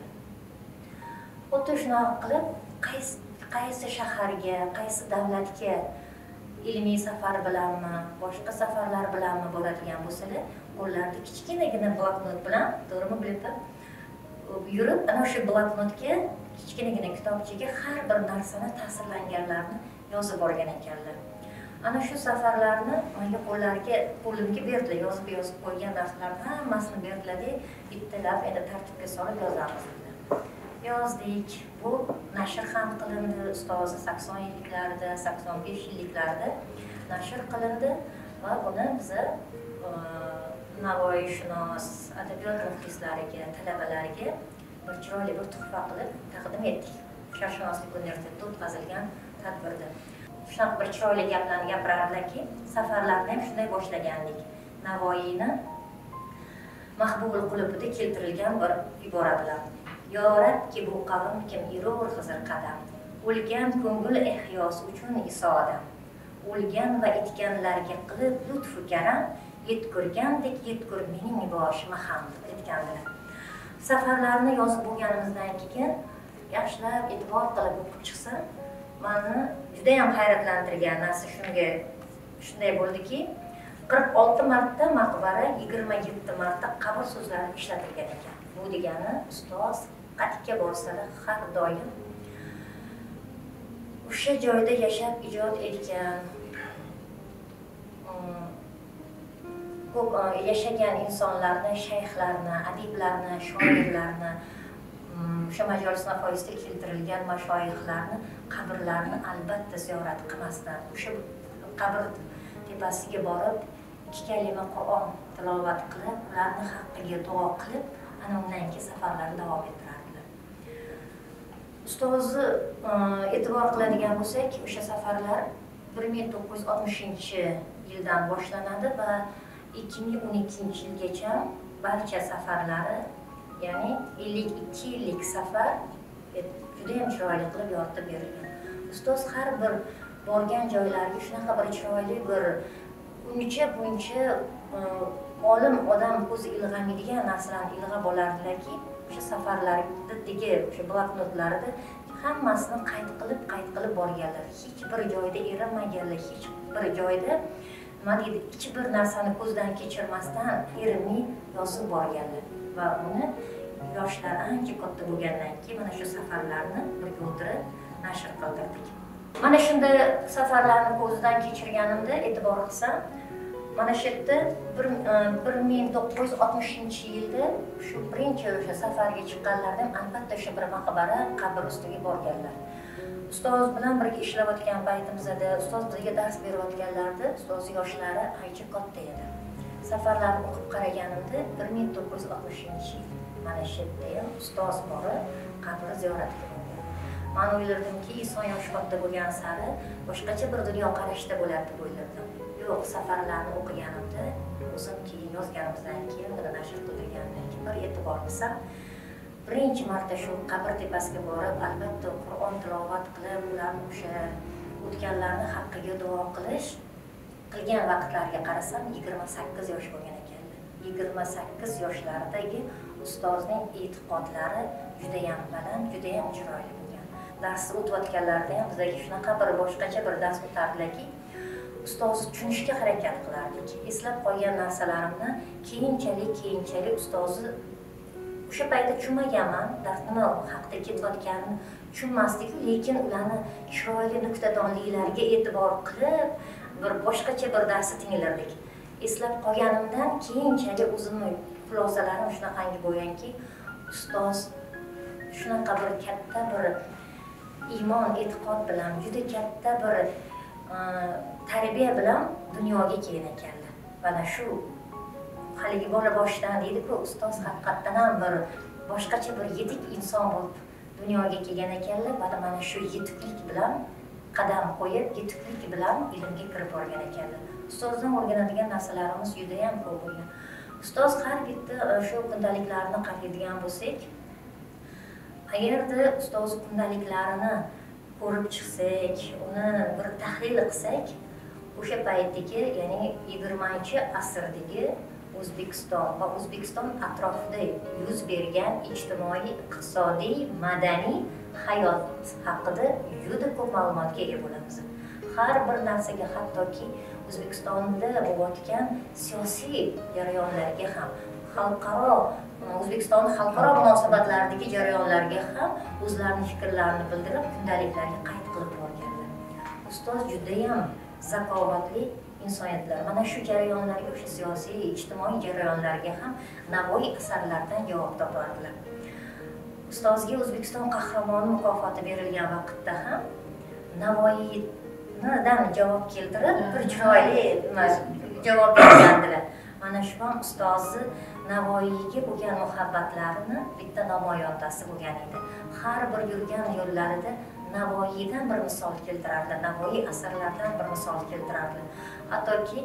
Xuddi shunaqa qilib, qaysi shaharga, qaysi davlatga ilmiy safar bilanmi, boshqa safarlar bilanmi boradigan bo'lsalar, ularni kichkinagina bloknot bilan, to'g'rimi bilib yurib, ana o'sha bloknotga, kichkinagina kitobchaga har bir narsani, ta'sirlanganlarni yozib borgan ekanlar. Ana shu safarlarni menga qo'limga berdilar, yozib qo'ygan narsalarni hammasini berdilar-da, bittalab endi tartibga solib yozamiz dedilar. Yozdik. Bu nashr ham qilindi, ustozi 80 yilliklarida, 85 yilliklarida nashr qilindi va buni biz Navoiyshunos, adabiyot muxlislariga, talabalariga bir chiroyli bir tuhfa qilib taqdim etdik. Sharqshunoslik universitetida o'tkazilgan tadbirda. Shunaqa bir chiroyli gaplarni gapirardilarki, safarlarni ham shunday boshlagandik. Navoiyni Mahbubul Qulubida keltirilgan bir ibora bilan. Yo Rabki bu qavm kim yurur Xizr qadam. O'lgan ko'ngil ihyosi uchun isoda. O'lgan va etganlarga qilib lutfu karam, yetkurgandek yetkur mening boshima ham aytgandilar. Safarlarni yozib bo'lganimizdan keyin yaxshilab e'tibor qilib o'qib chiqsam, meni juda ham hayratlantirgan narsa shunday bo'ldiki, 46 marta maqbara, 27 marta qabr so'zlari ishlatilgan ekan. Bu degani ustoz qayerga borsalar har doim o'sha joyda yashab ijod etgan, ko'p yashagan insonlarni, shayxlarni, adiblarni, shoirlarni, o'sha majolis nafoisida keltirilgan mashoyixlarni qabrlarini albatta ziyorat qilmasdan o'sha qabr tepasiga borib 2 kalima Qur'on tilovat qilib, ularni haqqiga duo qilib, ana undan keyin safarlarni davom ettirardilar. Ustozni e'tibor qiladigan bo'lsak, o'sha safarlar 1960-yildan boshlanadi va 2012-yilgacha barcha safarlari, ya'ni 52 yillik safar juda ham chiroyli qilib yoritib berilgan. Ustoz har bir borgan joylariga shunaqa bir chiroyli bir uncha buncha olim odam ko'zi ilg'amaydigan narsalarni ilg'ab olardilarki, o'sha safarlardagi o'sha bloknotlarida hammasini qayd qilib borganlar. Hech bir joyda erinmaganlar, hech bir joyda nima deydi, hech bir narsani ko'zdan kechirmasdan erinmay yozib borganlar va uni yoshlar ancha katta bo'lgandan keyin mana shu safarlarni birga o'tirib nashr qildirdik. Mana shunday safarlarni ko'zdan kechirganimda e'tibor qilsam, mana shu yerda 1960-yilda shu birinchi o'sha safarga chiqqanlardan albatta o'sha bir maqbara qabr ustiga borganlar. Ustoz bilan birga ishlayotgan paytimizda ustoz bizga dars berayotganlarida ustoz yoshlari ancha katta edi. Safarlarni o'qib qaraganimda 1960-yil mana shu yerda ham ustoz borib qabri ziyorat qilgan. Men o'ylardimki, inson yoshi katta bo'lgan sari boshqacha bir dunyo qarashda bo'ladi deb o'ylardim. Yo'q, safarlarni o'qiganimda, o'zim keyin yozganimizdan keyin, buni nashr qilganimdan keyin bir e'tibor qilsam, birinchi marta shu qabr tepasiga borib, albatta Qur'on tilovat qilib, ularni o'sha o'tganlarni haqqiga duo qilgan vaqtlarga qarasam 28 yosh bo'lgan ekanlar. 28 yoshlardagi ustozning e'tiqodlari juda ham baland, juda ham chiroyli bo'lgan. Dars o'tayotganlarida ham bizga shunaqa bir boshqacha bir dars o'tardilarki, ustozni tushunishga harakat qilardik. Eslab qolgan narsalarimni keyinchalik ustozni o'sha paytda tushunmaganman, dars nima haqida ketayotganini tushunmasdik, lekin ularni chiroyli nuktadonliklariga e'tibor qilib, bir boshqacha bir darsni tinglardik. Eslab qolganimdan keyinchalik o'zimning xulosalarim shunaqangi bo'lganki, ustoz shunaqa bir katta bir iymon, e'tiqod bilan, juda katta bir tarbiya bilan dunyoga kelgan ekanlar. Mana shu haligi bola boshidan deydi-ku, ustoz haqiqatdan ham bir boshqacha bir yetuk inson bo'lib dunyoga kelgan ekanlar. Mana shu yetuklik bilan qadam qo'yib, yetuklik bilan ilmga kirib borgan ekanlar. Ustozdan o'rganadigan narsalarimiz juda ham ko'p bo'lgan. Ustoz har bitta shu kundaliklarni qaraydigan bo'lsak, agarda ustoz kundaliklarini ko'rib chiqsak, uni bir tahlil qilsak, o'sha paytdagi, ya'ni 20-asrdagi O'zbekiston va O'zbekiston atrofida yuz bergan ijtimoiy, iqtisodiy, madaniy hayot haqida juda ko'p ma'lumotga ega bo'lamiz. Har bir narsaga, hattoki O'zbekistonda bo'layotgan siyosiy jarayonlarga ham, O'zbekistonning xalqaro munosabatlaridagi jarayonlarga ham o'zlarining fikrlarini bildirib, kundaliklarga qayd qilib borganlar. Ustoz juda ham zakovatli insoniyatlar. Mana shu jarayonlarga, o'sha siyosiy, ijtimoiy jarayonlarga ham Navoiy asarlaridan javob topardilar. Ustozga O'zbekiston qahramoni mukofoti berilgan vaqtda ham Navoiydan javob keltirib, bir chiroyli javob bergandilar. Mana shu ham ustozni Navoiyga bo'lgan muhabbatlarini bitta namoyondasi bo'lgan edi. Har bir yurgan yo'llarida Navoiydan bir misol keltirardi, Navoiy asarlaridan bir misol keltirardi. Hattoki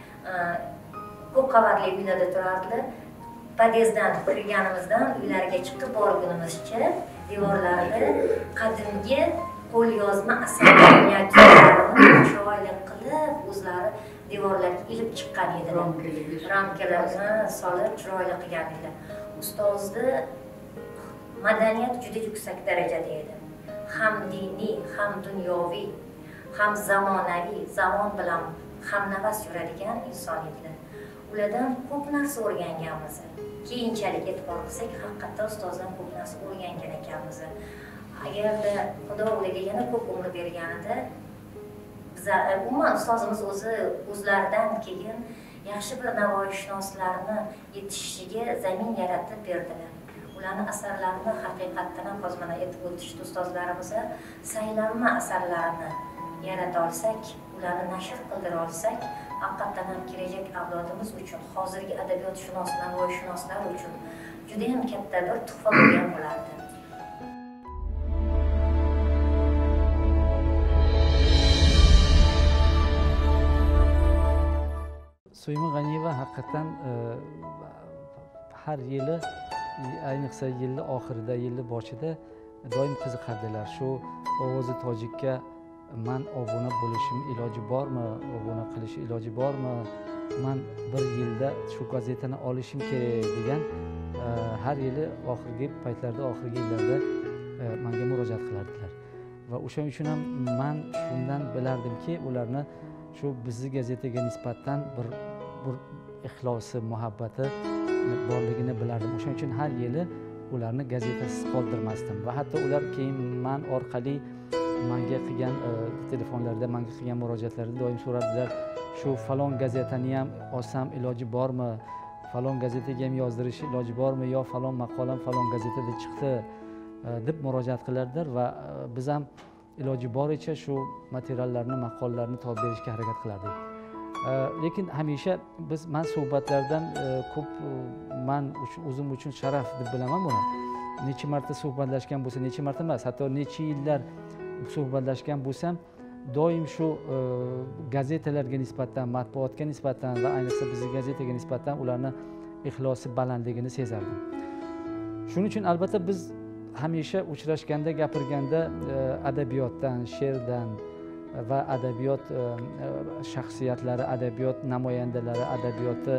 ko'p qavatli uylarda turardilar. Podyezddan kirganimizdan uylariga chiqib borgunimizcha devorlarida qadimgi qo'lyozma asarlarni chiroyli qilib o'zlari devorlarga ilib chiqqan edilar. Ramkalarni solib chiroyli qilgan edilar. Ustozni madaniyat juda yuksak darajada edi. Ham diniy, ham dunyoviy, ham zamonaviy, zamon bilan hamnafas yuradigan inson edilar. Ulardan ko'p narsa o'rganganmiz. Keyinchalik e'tibor qilsak, haqiqatdan ustozdan ko'p narsa o'rgangan ekanmiz. Agarda Xudo ularga yana ko'p umr berganida Biza umuman ustozimiz o'zlaridan keyin yaxshi bir navoiyshunoslarni yetishishiga zamin yaratib berdilar. Ularning asarlarini haqiqatdan ham hozir mana aytib o'tishdi ustozlarimiz, saylanma asarlarini yarata olsak, ularni nashr qildira olsak, haqiqatdan ham kelajak avlodimiz uchun, hozirgi adabiyotshunos, navoiyshunoslar uchun juda ham katta bir tuhfa bo'lgan bo'lardi. Suyma G'aniyeva haqiqatan har yili, ayniqsa yilni oxirida, yilni boshida doim qiziqardilar. Shu Ovozi tojikka man obuna bo'lishim iloji bormi, obuna qilish iloji bormi, man bir yilda shu gazetani olishim kerak degan har yili oxirgi paytlarda, oxirgi yillarda menga murojaat qilardilar. Va o'shaning uchun ham man shundan bilardimki, ularni shu bizni gazetaga nisbatan bir ixlosi, muhabbati borligini bilardim. O'shaning uchun har yili ularni gazetasiz qoldirmasdim. Va hatto ular keyin man orqali menga qilgan telefonlarda, menga qilgan murojaatlarda doim so'radilar, shu falon gazetani ham olsam iloji bormi, falon gazetaga ham yozdirish iloji bormi, yo falon maqolam falon gazetada chiqdi deb murojaat qilardilar. Va biz ham iloji boricha shu materiallarni, maqolalarni topib berishga harakat qilardik. Lekin hamisha man suhbatlardan ko'p, man o'zim uchun sharaf deb bilaman buni. Necha marta suhbatlashgan bo'lsa, necha marta emas, hatto necha yillar suhbatlashgan bo'lsam, doim shu gazetalarga nisbatan, matbuotga nisbatan va ayniqsa bizning gazetaga nisbatan ularni ixlosi balandligini sezardim. Shuning uchun albatta biz hamisha uchrashganda, gapirganda adabiyotdan, she'rdan va adabiyot shaxsiyatlari, adabiyot namoyandalari, adabiyoti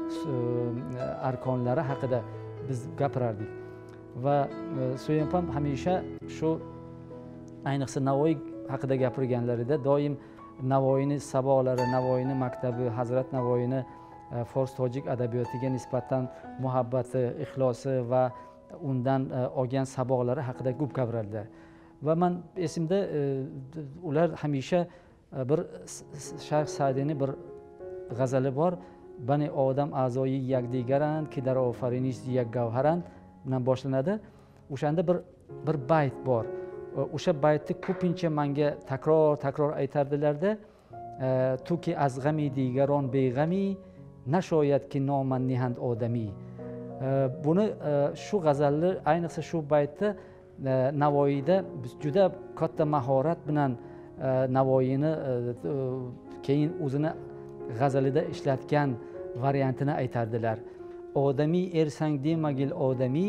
arkonlari haqida biz gapirardik. Va So'yim ham hamisha shu ayniqsa Navoiy haqida gapirganlarida doim Navoiyning saboqlari, Navoiyning maktabi, Hazrat Navoiyni fors tojik adabiyotiga nisbatan muhabbati, ixlosi va undan olgan saboqlari haqida ko'p gapiradilar. Va men esimda ular hamisha bir Shayx Sa'diyning bir g'azali bor, Bani odam a'zoyi yakdigaran ki dar ofarinish yak gavharan bilan boshlanadi. O'shanda bir bayt bor. O'sha baytni ko'pincha menga takror aytardilarda, tu ki az g'ami digaron beg'ami nashoyat ki noman nihand odami. Buni shu g'azalni, ayniqsa shu baytni Navoiyda juda katta mahorat bilan Navoiyni keyin o'zini g'azalida ishlatgan variantini aytardilar. Odami ersang demagil odami,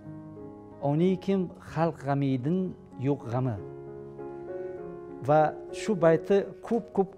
oni kim xalq g'amidin yo'q g'ami. Va shu baytni ko'p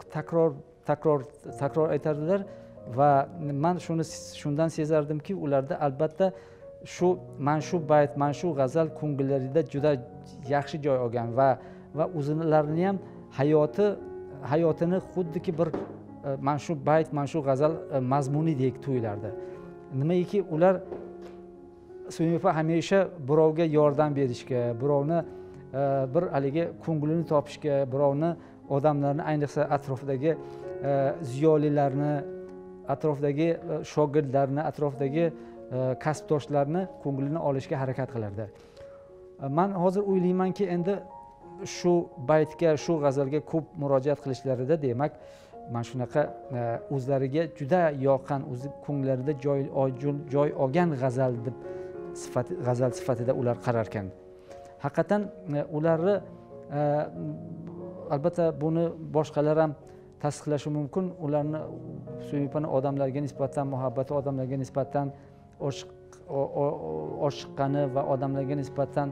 takror aytardilar va men shundan sezardimki, ularda albatta man shu bayt, man shu g'azal ko'ngillarida juda yaxshi joy olgan va o'zlarini ham hayotini xuddiki bir man shu bayt, man shu g'azal mazmunidek tuyulardi. Nimaiki ular So'yimova hamisha birovga yordam berishga, birovni bir haligi ko'nglini topishga, birovni odamlarni, ayniqsa atrofdagi ziyolilarni, atrofdagi shogirdlarni, atrofdagi kasbdoshlarni ko'nglini olishga harakat qilardi. Men hozir o'ylaymanki, endi shu baytga, shu g'azalga ko'p murojaat qilishlarida, demak, mana shunaqa o'zlariga juda yoqqan, o'z ko'ngillarida joy olgan g'azal deb g'azal sifatida ular qarar ekan. Haqiqatan ularni albatta buni boshqalar ham tasdiqlashi mumkin. Ularni So'yimova odamlarga nisbatan muhabbati, odamlarga nisbatan oshiqqani va odamlarga nisbatan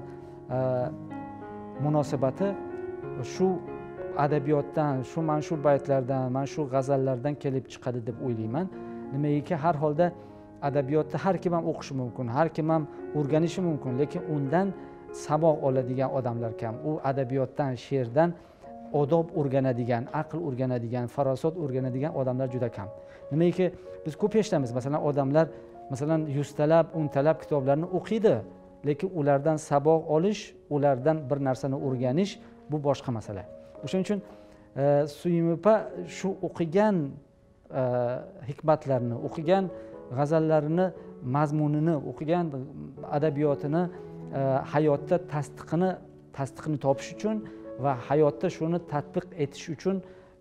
munosabati shu adabiyotdan, mana shu baytlardan, mana shu g'azallardan kelib chiqadi deb o'ylayman. Nimaiki har holda adabiyotni har kim ham o'qishi mumkin, har kim ham o'rganishi mumkin, lekin undan saboq oladigan odamlar kam. U adabiyotdan, she'rdan odob o'rganadigan, aql o'rganadigan, farosat o'rganadigan odamlar juda kam. Nimaiki biz ko'p eshitamiz, masalan, odamlar masalan 100 talab, 10 talab kitoblarni o'qiydi, lekin ulardan saboq olish, ulardan bir narsani o'rganish bu boshqa masala. O'shuning uchun Suyim opa shu o'qigan hikmatlarni, o'qigan g'azallarini mazmunini, o'qigan adabiyotini hayotda tasdiqini topish uchun va hayotda shuni tatbiq etish uchun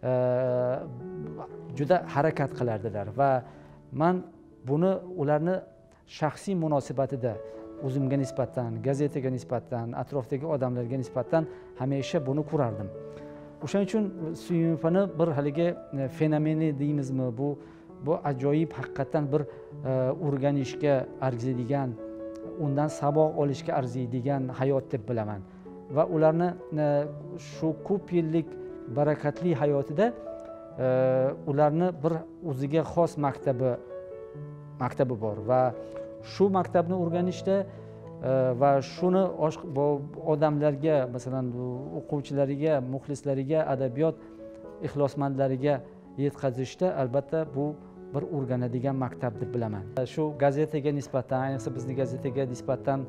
juda harakat qilardilar va men buni ularni shaxsiy munosabatida o'zimga nisbatan, gazetaga nisbatan, atrofdagi odamlarga nisbatan hamisha buni ko'rardim. O'shaning uchun Suyim opani bir haligi fenomeni deymizmi, bu ajoyib, haqiqatan bir o'rganishga arziydigan, undan saboq olishga arziydigan hayot deb bilaman. Va ularni shu ko'p yillik barakatli hayotida ularni bir o'ziga xos maktabi bor va shu maktabni o'rganishda va shuni odamlarga, masalan o'quvchilariga, muxlislariga, adabiyot ixlosmandlariga yetkazishda albatta bu bir o'rganadigan maktab deb bilaman. Shu gazetaga nisbatan, ayniqsa bizni gazetaga nisbatan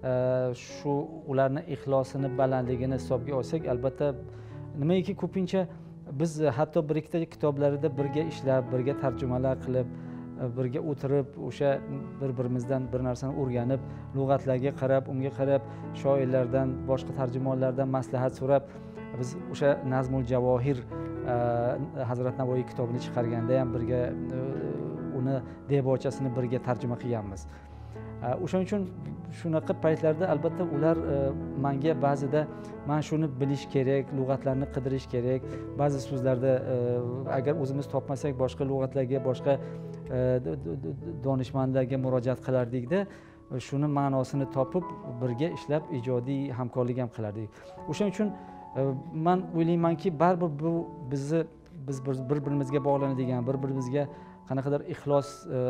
shu ularni ixlosini balandligini hisobga olsak, albatta nimaiki ko'pincha biz hatto bir ikkita kitoblarida birga ishlab, birga tarjimalar qilib, birga o'tirib, o'sha bir-birimizdan bir narsani o'rganib, lug'atlarga qarab, unga qarab, shoirlardan, boshqa tarjimonlardan maslahat so'rab, biz o'sha Nazmul Javohir Hazrat Navoiy kitobini chiqarganda ham birga uni debochasini birga tarjima qilganmiz. O'shaning uchun shunaqa paytlarda albatta ular menga ba'zida men shuni bilish kerak, lug'atlarni qidirish kerak, ba'zi so'zlarda agar o'zimiz topmasak boshqa lug'atlarga, boshqa donishmandlarga murojaat qilardikda, shuni ma'nosini topib birga ishlab ijodiy hamkorlik ham qilardik. O'shaning uchun men o'ylaymanki, baribir bu biz bir-birimizga bog'lanadigan, bir-birimizga qanaqadir ixlos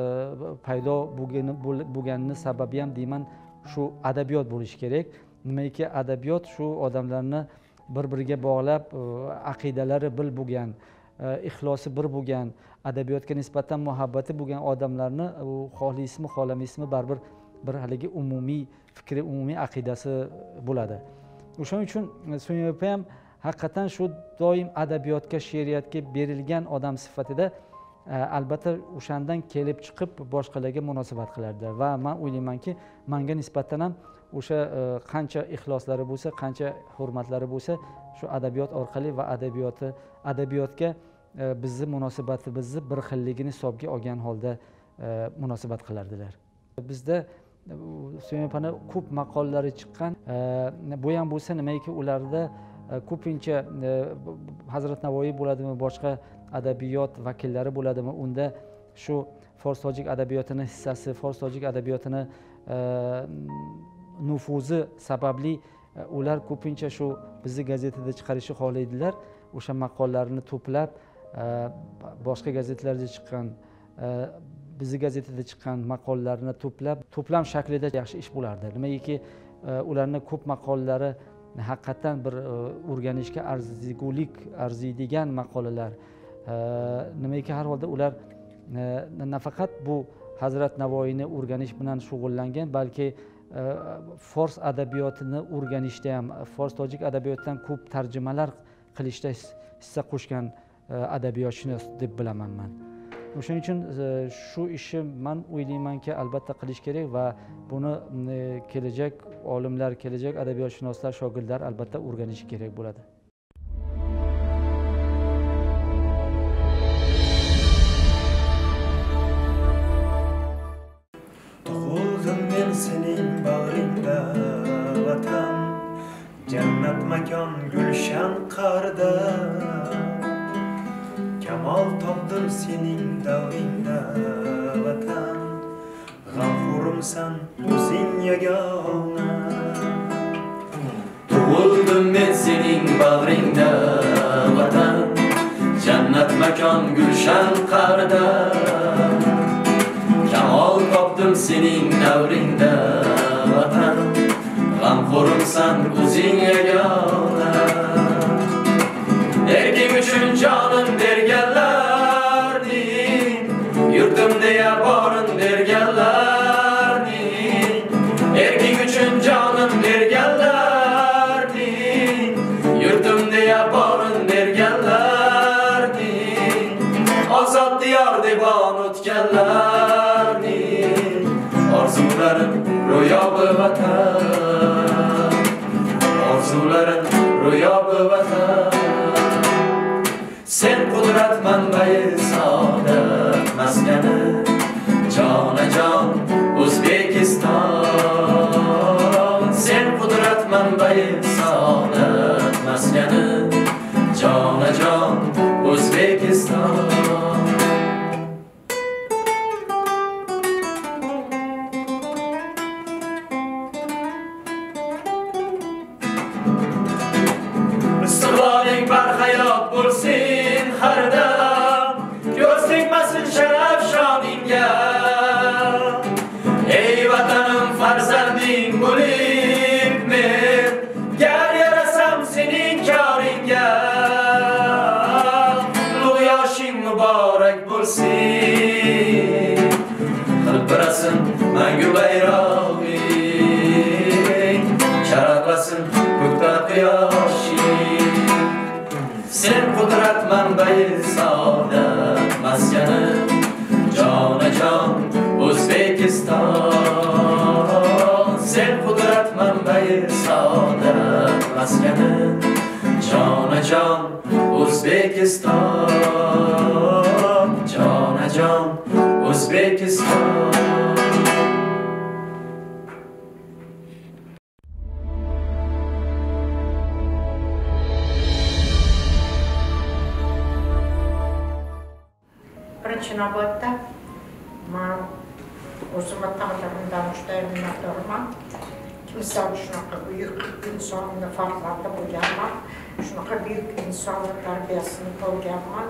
paydo bo'lganini sababi ham deyman, shu adabiyot bo'lishi kerak. Nimaiki adabiyot shu odamlarni bir-biriga bog'lab, aqidalari bir bo'lgan, ixlosi bir bo'lgan, adabiyotga nisbatan muhabbati bo'lgan odamlarni xohlaysizmi, xohlamaysizmi baribir bir haligi umumiy fikri, umumiy aqidasi bo'ladi. O'shaning uchun Suyim opa ham haqiqatan shu doim adabiyotga, she'riyatga berilgan odam sifatida albatta o'shandan kelib chiqib boshqalarga munosabat qilardi va men o'ylaymanki, menga nisbatan ham o'sha qancha ixloslari bo'lsa, qancha hurmatlari bo'lsa, shu adabiyot orqali va adabiyotga bizni munosabatimizni bir xilligini hisobga olgan holda munosabat qilardilar. Bizda Suyim opani ko'p maqolalari chiqqan, bu ham bo'lsa nimaiki ularda ko'pincha Hazrat Navoiy bo'ladimi, boshqa adabiyot vakillari bo'ladimi, unda shu fors-tojik adabiyotini hissasi, fors-tojik adabiyotini nufuzi sababli ular ko'pincha shu bizni gazetada chiqarishni xohlaydilar. O'sha maqolalarni to'plab, boshqa gazetalarda chiqqan, bizni gazetada chiqqan maqolalarni to'plam shaklida yaxshi ish bo'lardi. Nimaiki ularning ko'p maqolalari haqiqatan bir o'rganishga arziydigan maqolalar. Nimaiki har holda ular nafaqat bu Hazrat Navoiyni o'rganish bilan shug'ullangan, balki fors adabiyotini o'rganishda ham, fors-tojik adabiyotidan ko'p tarjimalar qilishda hissa qo'shgan adabiyotshunos deb bilaman men. O'shaning uchun shu ishni men o'ylaymanki, albatta qilish kerak va buni kelajak olimlar, kelajak adabiyotshunoslar, shogirdlar albatta o'rganishi kerak bo'ladi. Tug'ildim men sening bag'ringda, vatan, jannat makon, gulshan qarda. Kamol topdim sening davringda, vatan, g'amxo'rimsan o'zing yagona. Tug'ildim men sening bag'ringda, vatan, jannat makon, gulshan qarda. Kamol topdim sening davringda, vatan, g'amxo'rimsan o'zing yagona. Erking uchun jonim berganlarning, yurtim deya borin berganlarning, erking uchun jonim berganlarning, yurtim deya borin berganlar. diyar deb unutganlarning orzularim ro'yobi vatan, orzularim ro'yobi vatan. Sen qudrat manbai saodat maskani, jonajon O'zbekiston. Sen qudrat manbai saodat maskani, jonajon O'zbekiston. Istiqboling barhayot bo'lsin har dam, ko'z tegmasin sharaf shoningga. Ey vatanim farzanding bo'lib men, gar yarasam sening koringga. Ulug' yoshing muborak bo'lsin, hilpirasin mangu bayrog'ing, sharaflasin ko'kda quyoshing. Sen qudrat manbai saodat maskani, jonajon O'zbekiston. Sen qudrat manbai saodat maskani, jonajon O'zbekiston, jonajon O'zbekiston. Navbatda men o'zimni taqdirimdan juda minnatdorman. Misol shunaqa buyuk insonni farzandi bo'lganman, shunaqa buyuk insonni tarbiyasini ko'rganman.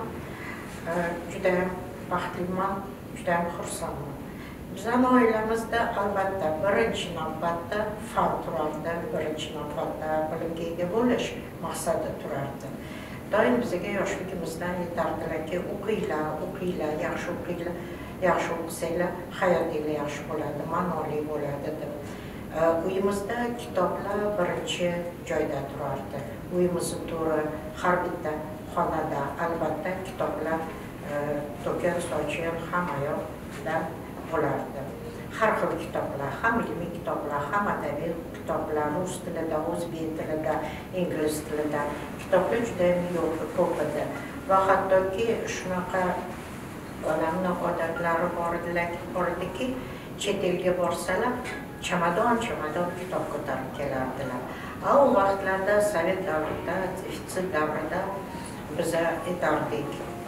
Juda ham baxtliman, juda ham xursandman. Bizning oilamizda albatta birinchi navbatda fan turardi, birinchi navbatda bilimga ega bo'lish maqsadi turardi. Doim bizga yoshligimizdan yetardilarki, o'qinglar, yaxshi o'qinglar, yaxshi o'qisanglar, hayotinglar yaxshi bo'ladi, ma'noli bo'ladi deb. Uyimizda kitoblar birinchi joyda turardi. Uyimizning to'ri har bitta xonada albatta kitoblar to'kin sochiq hamma yoqda bo'lardi. Har xil kitoblar, ham ilmiy kitoblar, ham adabiy kitoblar, rus tilida, o'zbek tilida, ingliz tilida kitoblar juda ko'p edi. Va hattoki shunaqa odamning odatlari bor ediki, chet elga borsalar, chamadon kitob ko'tarib kelardilar. U vaqtlarda Sovet davrida, Sovet davrida biz aytardik,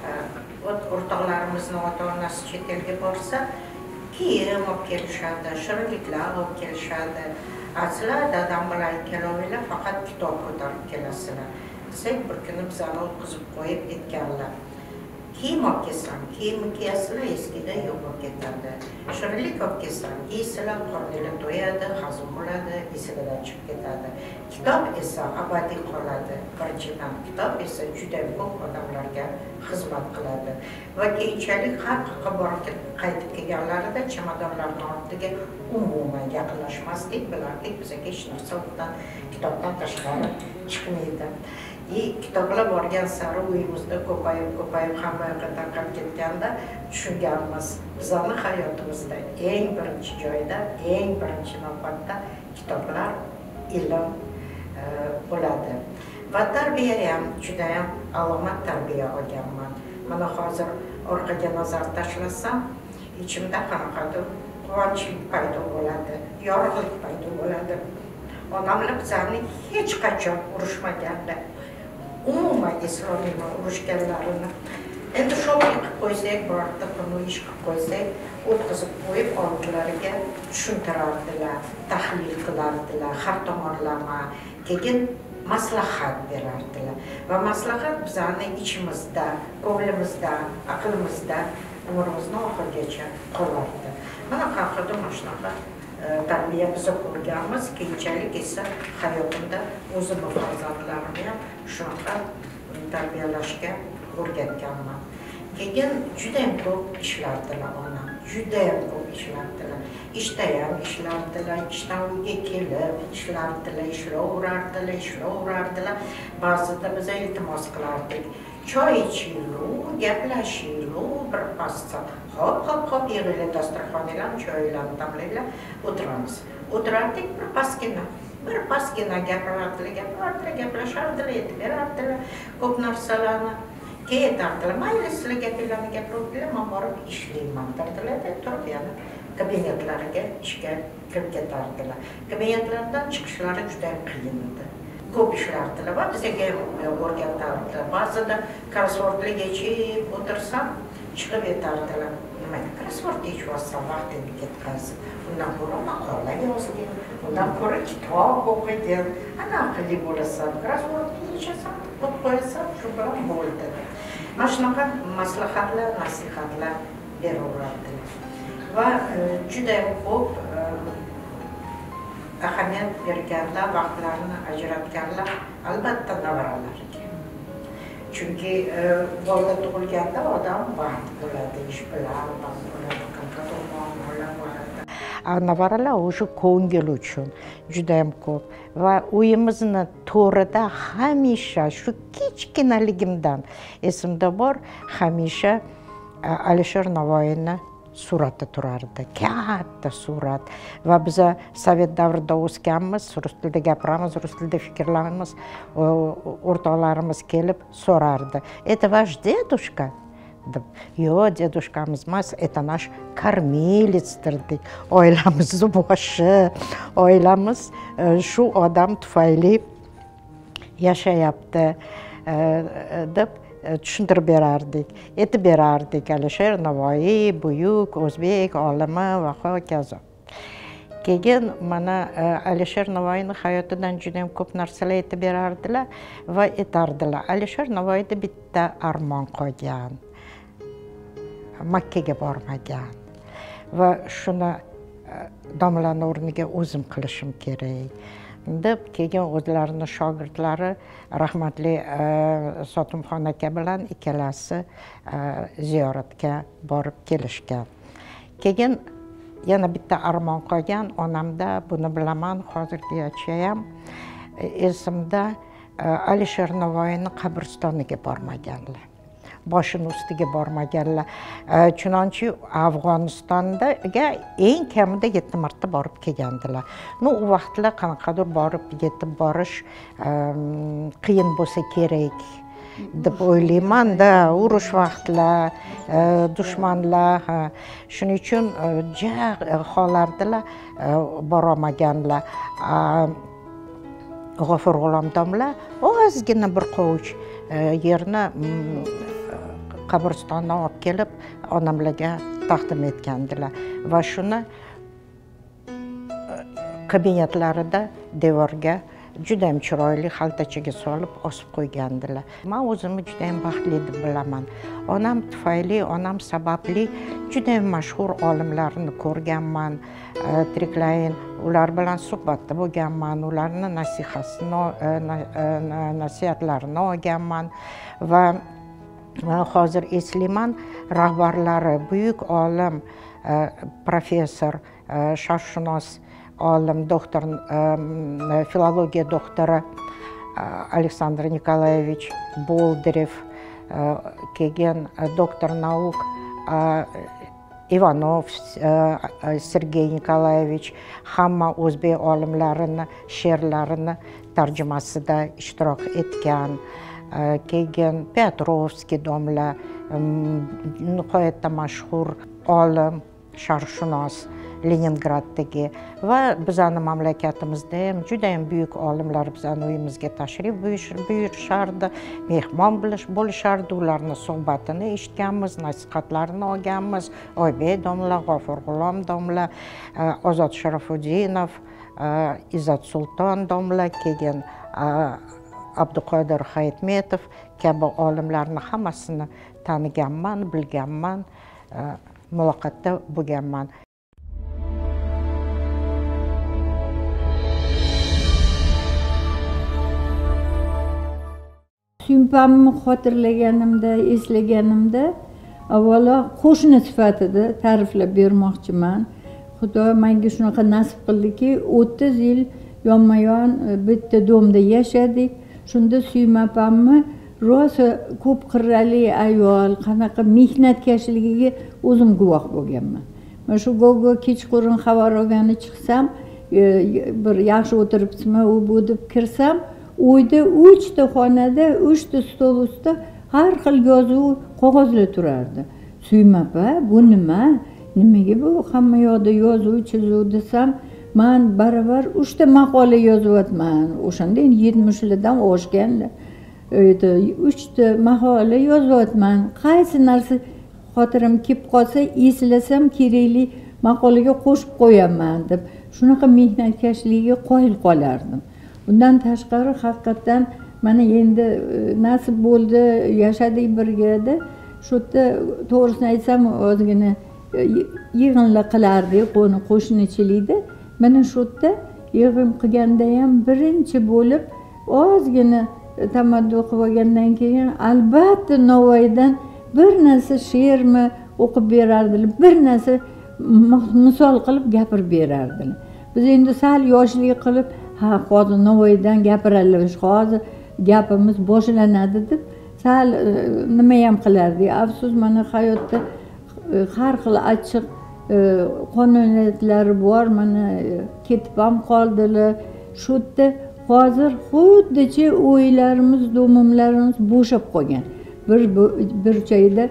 o'rtoqlarimizning ota-onasi chet elga borsa, kiyim olib kelishadi, shirinliklar olib kelishadi. Asla dadam bilan ikkalovinglar faqat kitob ko'tarib kelasizlar. Desak, bir kuni bizani o'tkazib qo'yib aytganlar. Kiyim olib kelsam, kiyimni kiyasizlar, eskida yo'q bo'lib ketadi. Shirinlik olib kelsam, yeysizlar, qorninglar to'yadi, hazm bo'ladi, esidan chiqib ketadi. Kitob esa abadiy qoladi. Birinchidan kitob esa juda ko'p odamlarga xizmat qiladi. Va keyinchalik har qayerga borib qaytib kelganlarida chamadonlarning ortiga umuman yaqinlashmasdik, bilardik, bizga hech narsa kitobdan tashqari chiqmaydi. Kitoblar borgan sari uyimizda ko'payib hamma yoqqa tarqab ketganda tushunganmiz. Bizning hayotimizda eng birinchi joyda, eng birinchi navbatda kitoblar, ilm bo'ladi. Va tarbiya ham juda ham alomat tarbiya olganman. Mana hozir orqaga nazar tashlasam, ichimda qanaqadir quvonchlik paydo bo'ladi, yorug'lik paydo bo'ladi. Onamlar bizani hech qachon urushmaganda, umuman eslolmayman urushganlarini. Endi sho'x qilib qo'ysak, birorta kuni ish qilib qo'ysak, o'tkazib qo'yib oldilariga tushuntirardilar, tahlil qilardilar, har tomonlama, keyin maslahat berardilar. Va maslahat bizani ichimizda, ko'nglimizda, aqlimizda umrimizning oxirigacha qolardi. Mana haqida mana shunaqa tarbiya biz ko'rganmiz, keyinchalik esa hayotimda o'zimni farzandlarimni ham shunaqa tarbiyalashga o'rgatganman. Keyin juda ham ko'p ishlardilar onam, juda ham ko'p ishlardilar. Ishda ham ishlardilar, ishdan uyga kelib ishlardilar, ishlayverardilar. Ba'zida biz iltimos qilardik. choy ichiylik, gaplashiylik, bir pasda. Hop, yig'ilib dasturxonlar, choylarni damlaylar, o'tiramiz. O'tirardik bir pasgina gapirardilar, gaplashardilar, aytib berardilar, ko'p narsalarni. Keyin aytardilar, mayli sizlar gaplarni gapiradilar, men borib ishlayman derdilar, turib yana kabinetlariga ishga kirib ketardilar. Kabinetlardan chiqishlari juda qiyin edi. Ko'p ishlardilar va bizga o'rgatardilar. Ba'zida krossvordlar yechib o'tirsam, chiqib aytardilar. Nima, krossvord yechyapsan, vaqtingni ketkazib. Undan ko'ra maqola yozgin, undan ko'ra kitob o'qigin. Anaqa qilib bo'lasan, krossvordni yechasan, qo'yib qo'yasan, shu bilan bo'ldi. Mana shunaqa maslahatlar, nasihatlar beraverardilar. Va juda ko'p ahamiyat berganlar, vaqtlarini ajratganlar albatta nevaralarga. Chunki bola tug'ilganda odam baxt bo'ladi, ish bilan baxt bo'ladi, qanqa bo'ladi. Nevaralar o'sha ko'ngil uchun juda ham ko'p. Va uyimizni to'rida hamisha shu kichkinaligimdan esimda bor, hamisha Alisher Navoiyni surati turardi, katta surat. Va biz sovet davrida o'sganmiz, rus tilida gapiramiz, rus tilida fikrlaymiz, o'rtoqlarimiz kelib so'rardi. "Это ваш дедушка?" deb. "Yo'q, dedushkamiz emas, это наш kормилецdir" deb. Oilamizni boshi, oilamiz shu odam tufayli yashayapti deb tushuntirib berardik, aytib berardik. Alisher Navoiy buyuk o'zbek olimi va hokazo. Keyin mana Alisher Navoiyning hayotidan juda ham ko'p narsalar aytib berardilar va aytardilar. Alisher Navoiyda bitta armon qolgan. Makkaga bormagan. Va shuni domlaning o'rniga o'zim qilishim kerak deb keyin o'zlarining shogirdlari rahmatli Sotimxon aka bilan ikkalasi ziyoratga borib kelishgan. Keyin yana bitta armon qolgan onamda, buni bilaman, hozirgacha ham esimda, Alisher Navoiyning qabristoniga bormaganlar. Boshini ustiga bormaganlar. Chunonchi Afg'onistonga eng kamida 7 marta borib kelgandilar. U vaqtlar qanaqadir borib yetib borish qiyin bo'lsa kerak deb o'ylayman-da, urush vaqtlar, dushmanlar, shuning uchun holardilar bora olmaganlar. G'ofur G'ulom domla ozgina bir qovuch yerni qabristondan olib kelib onamlarga taqdim etgandilar va shuni kabinetlarida devorga juda ham chiroyli xaltachaga solib osib qo'ygandilar. Men o'zimni juda ham baxtli deb bilaman. Onam tufayli, onam sababli juda ham mashhur olimlarni ko'rganman, tiriklayin ular bilan suhbatda bo'lganman, ularning nasihatlarini olganman va hozir eslayman, rahbarlari buyuk olim, professor, sharqshunos olim, doktor, filologiya doktori Aleksandr Nikolayevich Boldirev, keyin doktor nauk Ivanov Sergey Nikolayevich hamma o'zbek olimlarini she'rlarini tarjimasida ishtirok etgan. Keyin Petrovskiy domla nihoyatda mashhur olim, sharqshunos Leningraddagi va bizani mamlakatimizda ham juda ham buyuk olimlar bizani uyimizga tashrif buyurishardi, mehmon bo'lishardi, ularning suhbatini eshitganmiz, nasihatlarini olganmiz. Oybek domla, G'ofur G'ulom domla, Ozod Sharafutdinov, Izzat Sulton domla, keyin Abduqodir Hayitmetov kabi olimlarni hammasini taniganman, bilganman, muloqotda bo'lganman. Suympamni xotirlaganimda, eslaganimda avvalo qo'shni sifatida ta'riflab bermoqchiman. Xudo menga shunaqa nasib qildiki, 30 yil yonma-yon bitta domda yashadik. Shunda Suyma opamni rosa ko'p qirrali ayol qanaqa mehnatkashligiga o'zim guvoh bo'lganman. Mana shu go'go kechqurun xabar olgani chiqsam, bir yaxshi o'tiribsizmi u bu deb kirsam, uyda 3 ta xonada 3 ta stol ustida har xil yozuv qog'ozlar turardi. Suymapa, bu nima? Nimaga bu hamma yoqda yozuv chizuv desam, men baravar 3 ta maqola yozyapman. O'shanda 70lardan oshganlar. 3 ta maqola yozyapman. Qaysi narsa xotirim kelib qolsa, eslasam kerakli maqolaga qo'shib qo'yaman deb shunaqa mehnatkashligiga qoyil qolardim. Bundan tashqari haqiqatan mana endi nasib bo'ldi, yashadik birgada. Shu yerda to'g'risini aytsam, ozgina yig'inlar qilardik qo'shnichilikda. Mana shu yerda yig'in qilganda ham birinchi bo'lib ozgina tamaddu qilib olgandan keyin albatta Navoiydan bir narsa she'rmi o'qib berardilar, bir narsa misol qilib gapirib berardilar. Biz endi sal yoshlik qilib, ha, hozir Navoiydan gapiramiz, hozir gapimiz boshlanadi deb sal nima ham qilardik. Afsus, mana hayotda har xil achchiq qonuniyatlari bor, mana ketib ham qoldilar. Shu yerda hozir xuddicha o'ylarimiz, do'mimlarimiz bo'shab qolgan. Bir joyda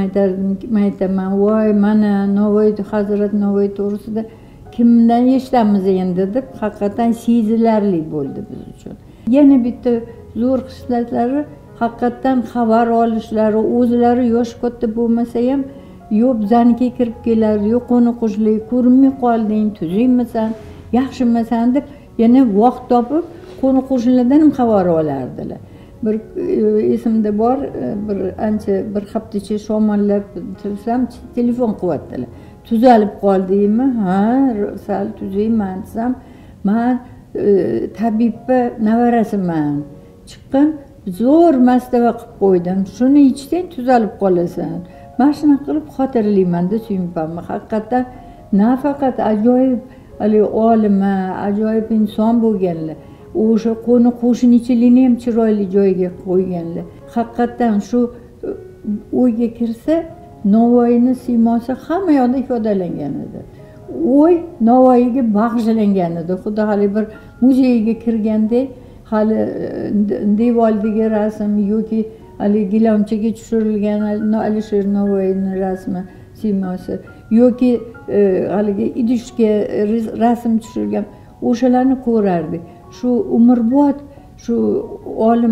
aytaman, voy mana Navoiy, Hazrat Navoiy to'g'risida kimdan eshitamiz endi deb haqiqatan sezilarli bo'ldi biz uchun. Yana bitta zo'r xislatlari haqiqatan xabar olishlari, o'zlari yosh katta bo'lmasa ham yo bizanikiga kirib kelar, yo qo'ni qo'shnilar ko'rinmay qolding, tuzingmisan, yaxshimisan deb yana vaqt topib qo'ni qo'shnilardan ham xabar olardilar. Bir esimda bor, bir ancha bir haftacha shamollab tursam, telefon qilyaptilar. Tuzalib qoldingmi? Ha, sal tuzayman desam, men tabibba nevarasiman. Chiqqan zo'r mastava qilib qo'ydim. Shuni ichsang tuzalib qolasan. Men shuni qilib xotirlayman-da Suyunpamni. Haqiqatan nafaqat ajoyib olima, ajoyib inson bo'lganlar. O'sha qo'ni qo'shnichilikni ham chiroyli joyiga qo'yganlar. Haqiqatan shu o'yga kirsa, Navoiyni siymosi hamma yoqda ifodalangan edi. O'y Navoiyga bag'ishlangan edi. Xudo hali bir muzeyga kirganda hali devordagi rasm yoki hali gilamchaga tushirilgan Alisher Navoiyning rasmi siymosi yoki haligi idishga rasm tushirilgan o'shalarni ko'rardik. Shu umrbod shu olim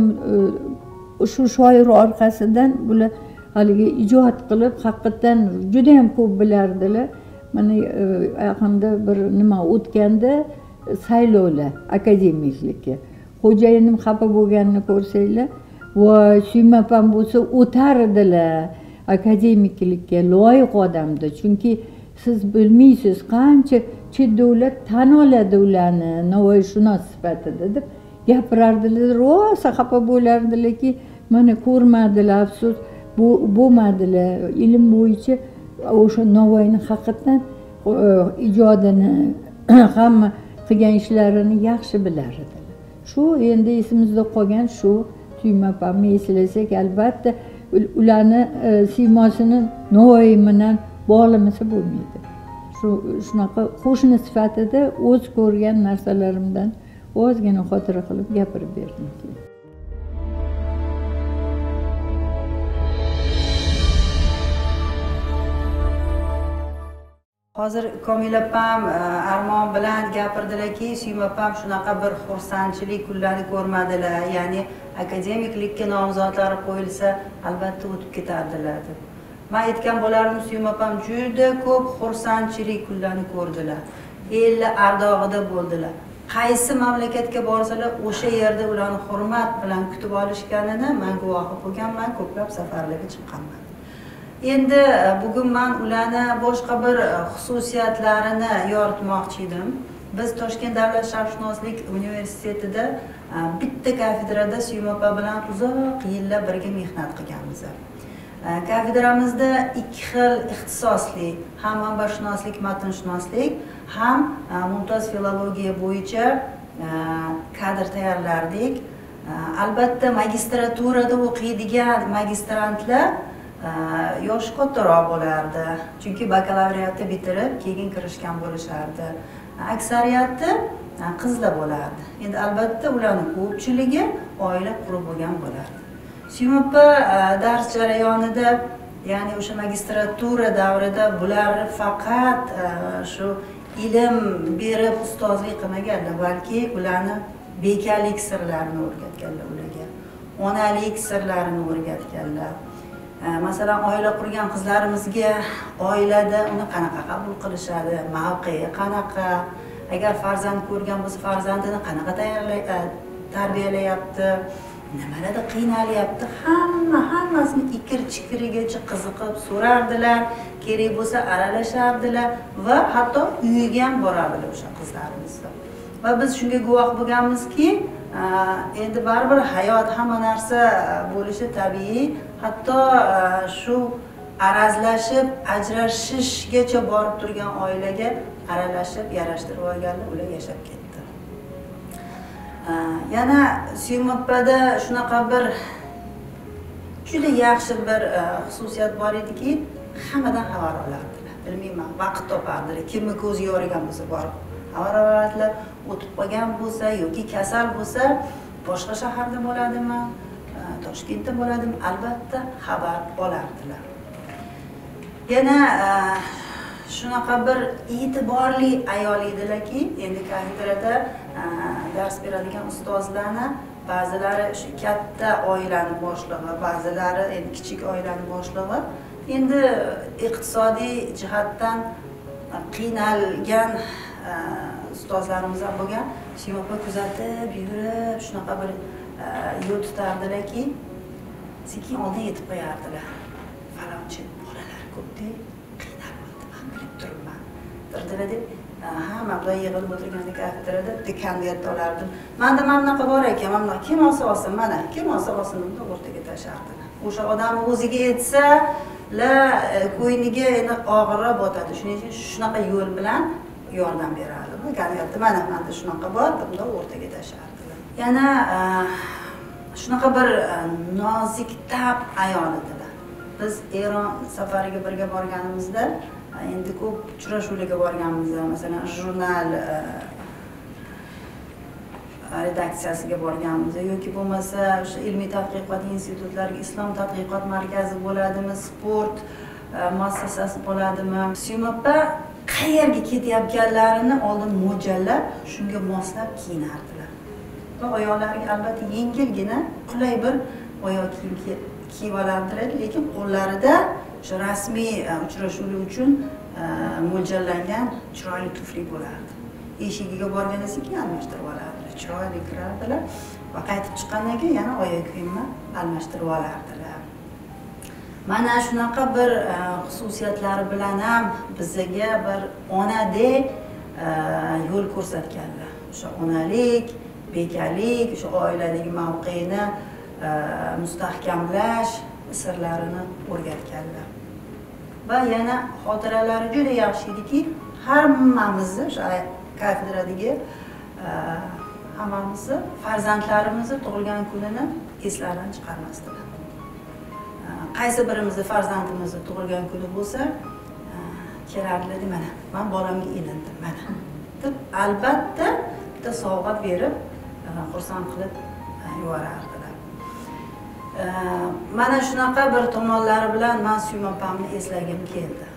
shu shoir orqasidan bular haligi ijod qilib haqiqatan juda ham ko'p bilardilar. Mana yaqinda bir nima o'tganda saylovlar akademiklikka. Xo'jayinim xafa bo'lganini ko'rsanglar, voy Suymapam bo'lsa o'tar edilar akademiklikka, loyiq odamda. Chunki siz bilmaysiz qancha chet davlat tan oladi ularni Navoiyshunos sifatida deb gapirardilar. Rosa xafa bo'lardilarki, mana ko'rmadilar, afsus bo'lmadilar. Ilm bo'yicha o'sha Navoiyni haqiqatan ijodini, hamma qilgan ishlarini yaxshi bilar edilar. Shu endi esimizda qolgan shu Suymapamni eslasak, albatta ularni siymosini Navoiy bilan bog'lamasa bo'lmaydi. Shunaqa qo'shni sifatida o'z ko'rgan narsalarimdan ozgina xotira qilib gapirib berdim. Hozir Komila opam Armon bilan gapirdilarki, Suymapam shunaqa bir xursandchilik kunlarni ko'rmadilar, ya'ni akademiklikka nomzodlari qo'yilsa, albatta o'tib ketardilar deb. Men aytgan bo'lardim, Suymapam juda ko'p xursandchilik kunlarni ko'rdilar. Ellar ardog'ida bo'ldilar. Qaysi mamlakatga borsalar, o'sha yerda ularni hurmat bilan kutib olishganini men guvohi bo'lganman, ko'plab safarlarga chiqqanman. Endi bugun men ularni boshqa bir xususiyatlarini yoritmoqchi edim. Biz Toshkent davlat sharqshunoslik universitetida bitta kafedrada Suymapam bilan uzoq yillar birga mehnat qilganmiz. Kafedramizda ikki xil ixtisosli, ham manbashunoslik, matnshunoslik, ham mumtoz filologiya bo'yicha kadr tayyorlardik. Albatta magistraturada o'qiydigan magistrantlar yoshi kattaroq bo'lardi. Chunki bakalavriatni bitirib, keyin kirishgan bo'lishardi. Aksariyati qizlar bo'lardi. Endi albatta ularning ko'pchiligi oila qurib bo'lgan bo'lardi. Suymopa dars jarayonida, ya'ni o'sha magistratura davrida bular faqat shu ilm berib ustozlik qilmaganlar, balki ularni bekalik sirlarini o'rgatganlar ularga. Onalik sirlarini o'rgatganlar. Masalan, oila qurgan qizlarimizga oilada uni qanaqa qabul qilishadi, mavqei qanaqa, agar farzand ko'rgan bo'lsa farzandini qanaqa tarbiyalayapti, nimalarda qiynalyapti, hammasini ikir-chikirigacha qiziqib so'rardilar, kerak bo'lsa aralashardilar va hatto uyiga ham borardilar o'sha qizlarimiz. Va biz shunga guvoh bo'lganmizki, endi baribir hayot hamma narsa bo'lishi tabiiy, hatto shu arazlashib, ajrashishgacha borib turgan oilaga aralashib, yarashtirib olganlar ular yashab ketdi. Yana Suymopada shunaqa bir juda yaxshi bir xususiyat bor ediki, hammadan xabar olardilar. Bilmayman, vaqt topardilar. Kimni ko'zi yorigan bo'lsa borib xabar olardilar. O'tib qolgan bo'lsa yoki kasal bo'lsa, boshqa shaharda bo'ladimi, Toshkentda bo'ladimi, albatta xabar olardilar. Yana shunaqa bir e'tiborli ayol edilarki, endi kafedrada dars beradigan ustozlarni ba'zilari shu katta oilani boshlig'i, ba'zilari endi kichik oilani boshlig'i, endi iqtisodiy jihatdan qiynalgan ustozlarimiz ham bo'lgan. Suymopa kuzatib yurib shunaqa bir yo'l tutardilarki, sekin oldin yetib qo'yardilar. Falonchi bolalar ko'pda qiynalmoqda, men bilib turibman. Dirdilar deb hamma bilan yig'ilib o'tirganda kafedrada dekaniyatda olardim. Manda mana bunaqa bor ekan, mana bunaqa kim olsa olsin, mana kim olsa olsin deb o'rtaga tashardilar. O'sha odam o'ziga aytsa, ko'yniga endi og'irroq botadi. Shuning uchun shunaqa yo'l bilan yordam berardi. Dekaniyatda mana shunaqa bor, bunda o'rtaga tashardilar. Yana shunaqa bir nozik tab ayol edilar. Biz Eron safariga birga borganimizda, endi ko'p uchrashuvlarga borganmizda, masalan, jurnal redaksiyasiga borganmizda yoki bo'lmasa o'sha ilmiy tadqiqot institutlariga, islom tadqiqot markazi bo'ladimi, sport muassasasi bo'ladimi, Suymopa qayerga ketayotganlarini oldin mo'ljallab, shunga moslab kiyinardilar. Va oyoqlariga albatta yengilgina, qulay bir oyoq kiyim kiyib olardilar, lekin qo'llarida o'sha rasmiy uchrashuvlar uchun mo'ljallangan chiroyli tufli bo'lardi. Eshigiga borganda sekin almashtirib olardilar, chiroyli kirardilar va qaytib chiqqandan keyin yana oyoq kiyimni almashtirib olardilar. Mana shunaqa bir xususiyatlari bilan ham bizga bir onadek yo'l ko'rsatganlar. O'sha onalik, bekalik, o'sha oiladagi mavqeini mustahkamlash sirlarini o'rgatganlar. Va yana xotiralari juda yaxshi ediki, hammamizni o'sha kafedradagi hammamizni farzandlarimizni tug'ilgan kunini eslaridan chiqarmasdilar. Qaysi birimizni farzandimizni tug'ilgan kuni bo'lsa, kelardilar, mana men bolamga ilindim, mana deb albatta bitta sovg'a berib, xursand qilib yuborardilar. Mana shunaqa bir tomonlari bilan men Suymopamni eslagim keldi.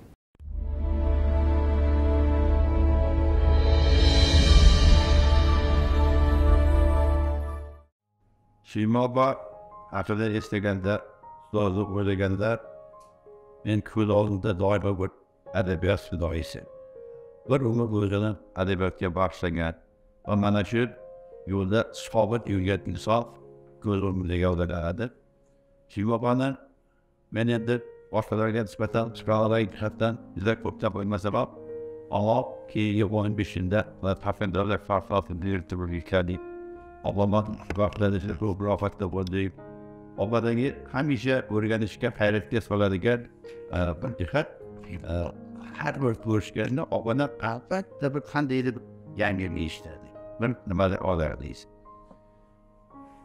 Suymopa haqida eslaganda, ustozlik o'ylaganda, men ko'z oldimda doimo bir adabiyot fidoyisi. Bir umr o'zini adabiyotga bag'ishlagan va mana shu yo'lda istiqomat yurgan inson ko'z o'ngimda gavdalanadi. Suymopani men endi boshqalarga nisbatan psixologik jihatdan juda ko'plab o'ymasam ham, ammo keyingi 15-da va farzandlar farqli direktorliklarning Obama vaqtlarida ko'proq vaqtda bo'ldi. Obadagi hamisha o'rganishga hayratga soladigan bir jihat, har bir ko'rishganda Obama albatta bir qandaydir yangilik ishlardi. Bir nimadir olardi.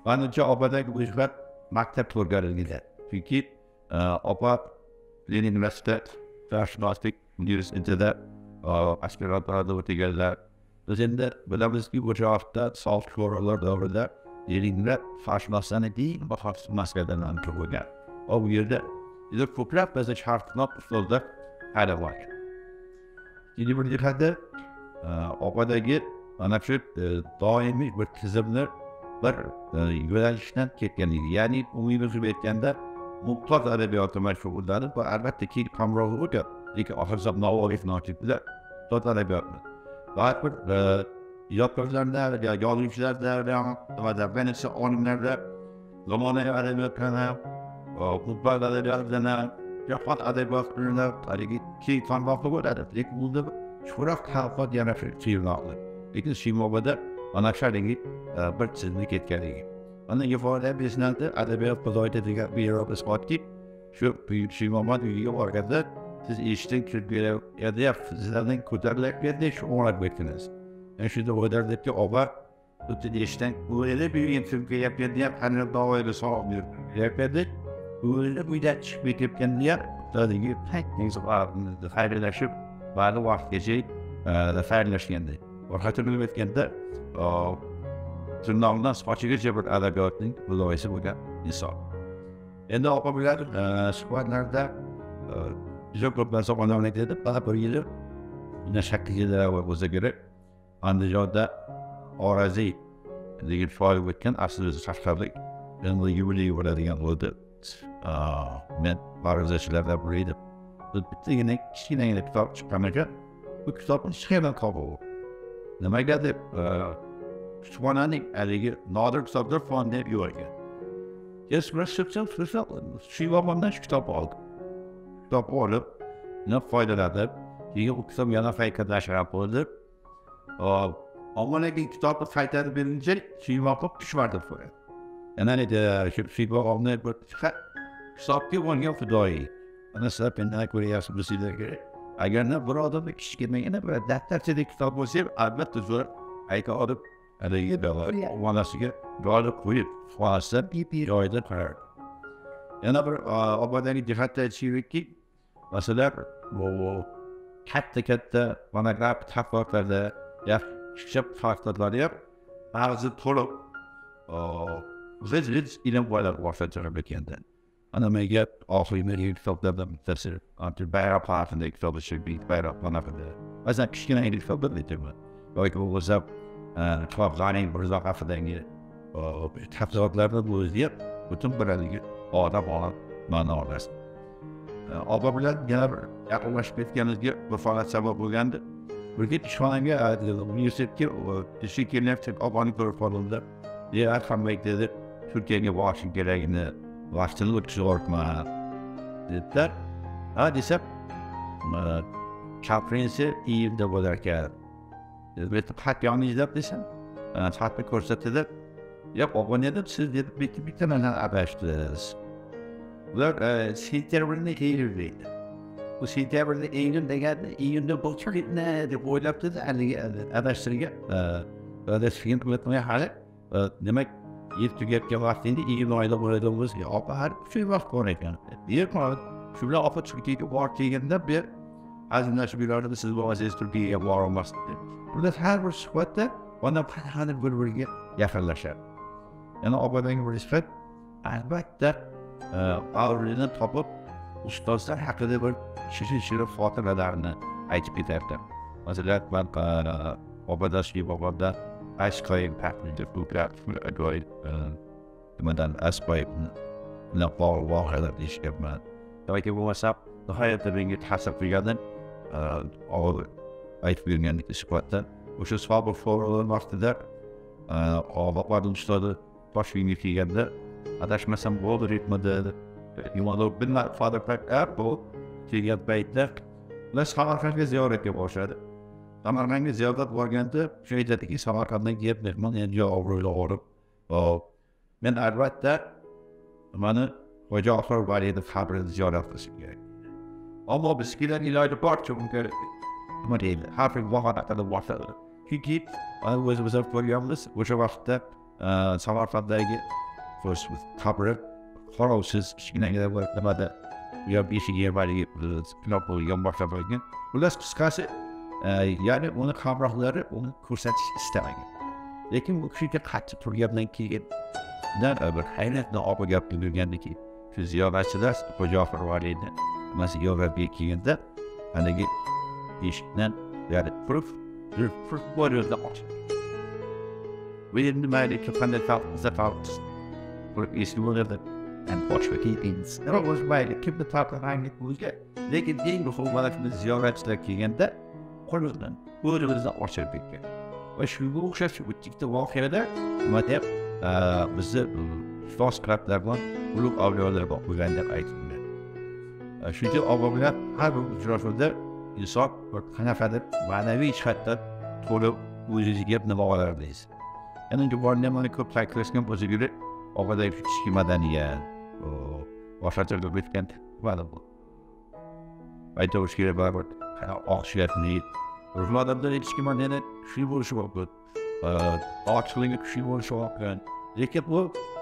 Manimcha opadagi o'zgar maktab o'rganilgan. Chunki opa Lenin universitet Sharqshunoslik universitetida aspirantlarada o'qiganlar. Biz endi bilamizki, o'sha vaqtda sof sho'rolar davrida Leninlar Sharqshunoslikni eng baxtsiz masalalardan bo'lgan. Bu yerda juda ko'plab biz sharqshunos ustozlar hali bor. Ikkinchi bir jihatda opadagi mana shu doimiy bir tizimni bir yo'nalishdan ketganligi, ya'ni umumiy aytganda muhtoj adabiyoti mashhurlari va albatta keng qamrovli o'ta, lekin oxirgi Navoiy nochiblar muhtoj adabiyotni baribir yodgorlarda, yozuvchilarda va benesi olimlarda zamonaviy adabiyotlarni, muhtoj adabiyotlarni, jahon adabiyotlarini tarixiy keng qamrovli bo'ladi. Lekin bunda sho'roq xalqot yana qiyinroqli. Lekin Shimobada ana sharigi bir tizimga ketganligi. Ana yuqorida bizningda adabiyot qo'zg'aydi degan bir isbotki, shu Shimobad uyiga borganda siz eshitdan kirib kelyapti, sizlarning ko'tarilayotganda shu o'rab o'tdingiz. Yani shunda o'ylardiki, oba o'tib eshitdan o'ylab yurgan kirib kelyapganda ham qanday davoga savob berdi. O'ylab uydan chiqib ketganda ham tadigi xayrlashib, ba'zi vaqtgacha xayrlashganda. Orqadan bilib o'tganda turnog'idan sochigacha bir adabiyotning muloyisi bo'lgan inson. Endi opa bilan suhbatlarda juda ko'p zamonlarni aytadi. Bir yili bundan 8 yillar bo'lsa kerak Andijonda Oraziy degan shoir o'tgan, aslida Qashqarlik yubiley bo'ladigan bo'ldi. Men ma'ruzachilardan biri edim. Bittagina kichkinagina kitob chiqqan ekan. Bu kitobni hech qayerdan topib oldim. Nimaga deb kutubxonaning haligi nodir kitoblar fond deb yo'rgan. Shivobondan shu kitobni oldim. Kitobni olib, foydalanib, keyin u kitob yana qayta nashr bo'ldi. Ommaga kitobni qaytarib berince Shivobon tushmadi qo'yadi. Yana dedi, shu Shivobonni bir kitobga bo'lgan fidoyi. Ana sizlar mendan ko'ryapsiz bizlarga. Agar bir odamga kichkinagina bir daftarchada kitob bo'lsa, albatta zo'r ayta olib, haligi onasiga olib qo'yib, xolasa joyida qo'yadi. Yana bir obodagi jihatda aytishki, masalan, bu katta monograf tadqiqotlarda yaxshi faktlarni ham ba'zi to'liq biz ilm boshlanib ketgandan. Ana menga oxirgi kitoblardan bittasi Bayroq harfidagi kitobi Shibik Bayroq monografida. Ba'zan kichkina kitoblar aytaman. Yoki bo'lsa kitoblarning bir hafidagi tafsilotlarni o'zida butun birligi odam ma'no olasiz. Opa bilan yana bir yaqinlashib ketganimizga bir holat sabab bo'lgandi. Birga ishxonamga universitetga ishga kelyapti, opani ko'rib qoldim. Har qanday dedi, Turkiyaga borishim kerakini vaqtini o'tkazib dedilar. Ha desam, konferensiya iyulda bo'lar ekan. Xat yozinglar desam, xatni ko'rsatdilar. Yo'q, obonadim, siz deb bitta mana adashdingiz. Ular sentyabrni iyul deydi. Bu sentyabrni iyul deganda iyulda bo'lsa deb o'ylabdi, adashtirgan. Adashtirgan qilmay hali demak tugayotgan vaqtingda iyul oyida bo'ladigan opa har shu vaqt bor ekan. Shu bilan opa Turkiyaga borib kelganda bir azimlashib yurardi, siz bo'lmasangiz Turkiyaga bora olmassiz deb. Burada har bir suhbatda ona qanday bir-biriga yaqinlashadi. Yana opadagi bir suhbat albatta avrini topib ustozlar haqida bir shirin xotiralarni aytib ketardi. Masalan, men opadashi bobomda Aşkayım pakmidi bugrak agoy nimadan asbayib naqor deyishganman. Yoki bo'lmasa hayotda menga ta'sir qilganin aytib bergan suhbatda o'sha Svalbard forumi vaqtida opamning ustozi Toshkentga kelganda adashmasam bo'ldi ritmida Yumalov binlar Father Apple kelgan paytda ular Samarqandga ziyoratga boshladi. Samarqandga ziyorat borganda shu aytadiki, Samarqanddan kelib mehmon endi obro'li olib, men albatta mana Xo'ja Oxir Valiyni qabrini ziyorat qilishim kerak. Ammo bizga iloji boricha bunga nima deydi, har bir vaqtda boshladi. Chunki o'zimiz ko'rganmiz, o'sha vaqtda Samarqanddagi qabri qarovsiz kichkinagina bo'lib nimada u ham eshigi ham haligi knop bo'lgan boshlab qo'ygan. Xullas qisqasi, ya'ni uni hamrohlari uni ko'rsatish istamagan. Lekin bu kishiga qattiq turgandan keyin bir hayratni olib gap yurgandiki, shu ziyoratchilar Xo'jofir valiyni ziyoratga kelganda haligi eshikdan ya'ni turib boryo'lda ochib. Bu endi mayli qanday taqdirda taqdir bo'lib eshik bo'ladi. And boshqa kiyingiz. Nima bo'lmaydi, kimni taqdirlangan bo'lsa, lekin eng muhimi mana shunday ziyoratchilar kelganda qo'ldan o'rimizni ochib ketgan. Va shunga o'xshash o'ttikda voqeada nima deb bizni iflos qarablar bilan ulug' avliyolar bor bo'lgan deb aytilgan. Shunday avliyolar har bir uchrashuvda inson qanaqadir ma'naviy jihatdan to'lib o'ziga nima olardiz. Yana juborni mana ko'p ta'kidlashgan bo'lsa kerak, ovadagi kichik madaniyat, boshqacha o'tgan mana bu. Aytuvchi kerak baribir oqshiyatli Ruzmodamda ichki madaniyat kuchli bo'lishi mumkin. Ochiqligi kuchli bo'lishi mumkin. Lekin bu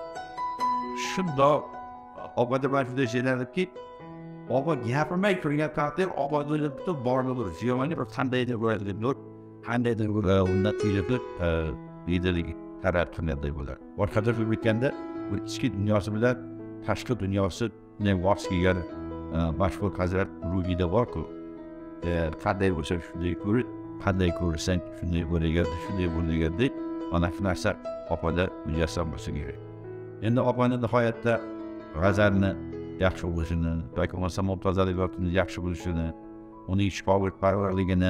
shundoq obada mavjud şeylerki obad gapirmay turgan taqdir obadlik butun borlig'i ziyoni bir qandaydir bo'ladilar. Qandaydir natijada liderlik taraqqiyotda bo'ladi. Boshqacha o'tganda bu ichki dunyosi bilan tashqi dunyosi ne vos kelgan mashhur hazrat Ruhiyda bor-ku. Qanday bo'lsa shunday ko'rib, qanday ko'rsan shunday bo'lagan, ana shu narsa opada mujassam bo'lsa kerak. Endi opani nihoyatda g'azalni yaxshi bo'lishini, yoki bo'lmasa muntazamlikni yaxshi bo'lishini, uning shifoparvarligini,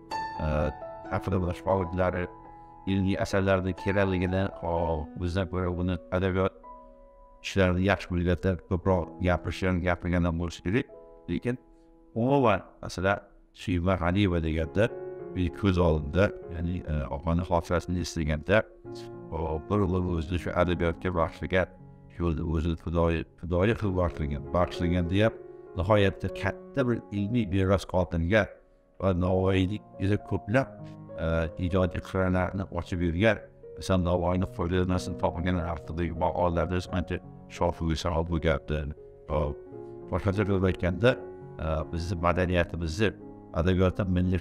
haqida bo'lish faoliyatlari, ilmiy asarlarning kerakligini, bizdan ko'ra buni adabiyot ishlarini yaxshi bilganda ko'proq gapirgandan bo'lishi kerak. Lekin umuman masalan Suyma G'aniyeva deganda bir ko'z oldida, ya'ni opani xotiraasini eslaganda, bir o'zini shu adabiyotga bag'ishlagan, yo'lda o'zini fidoyi qilib bag'ishlagan deb nihoyatda katta bir ilmiy meros qoldirgan va Navoiyning juda ko'plab ijodiy qirralarini ochib yurgan, masalan Navoiyni foydalanmasini topgan haqidagi maqolalarda ancha shofiy savol bo'lgandi. Boshqacha qilib aytganda, bizni madaniyatimizni, adabiyotda milliy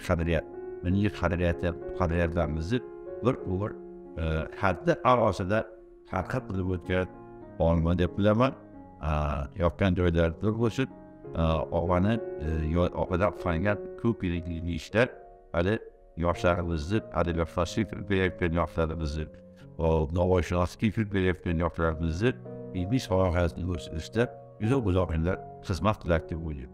qadriyatlarimizni bir haddi a'losida tarqab qilib o'tgan olma deb bilaman. Yopgan joylarda bo'lsin, opadan qilingan ko'p yillik ishlar hali yoshlarimizni adabiyot falsafiy berayotgan yoshlarimizni, Navoiyshunoslik berayotgan yoshlarimizni ilmiy sohasini o'stirishda juda uzoq yillar xizmat qiladi deb o'ylayman.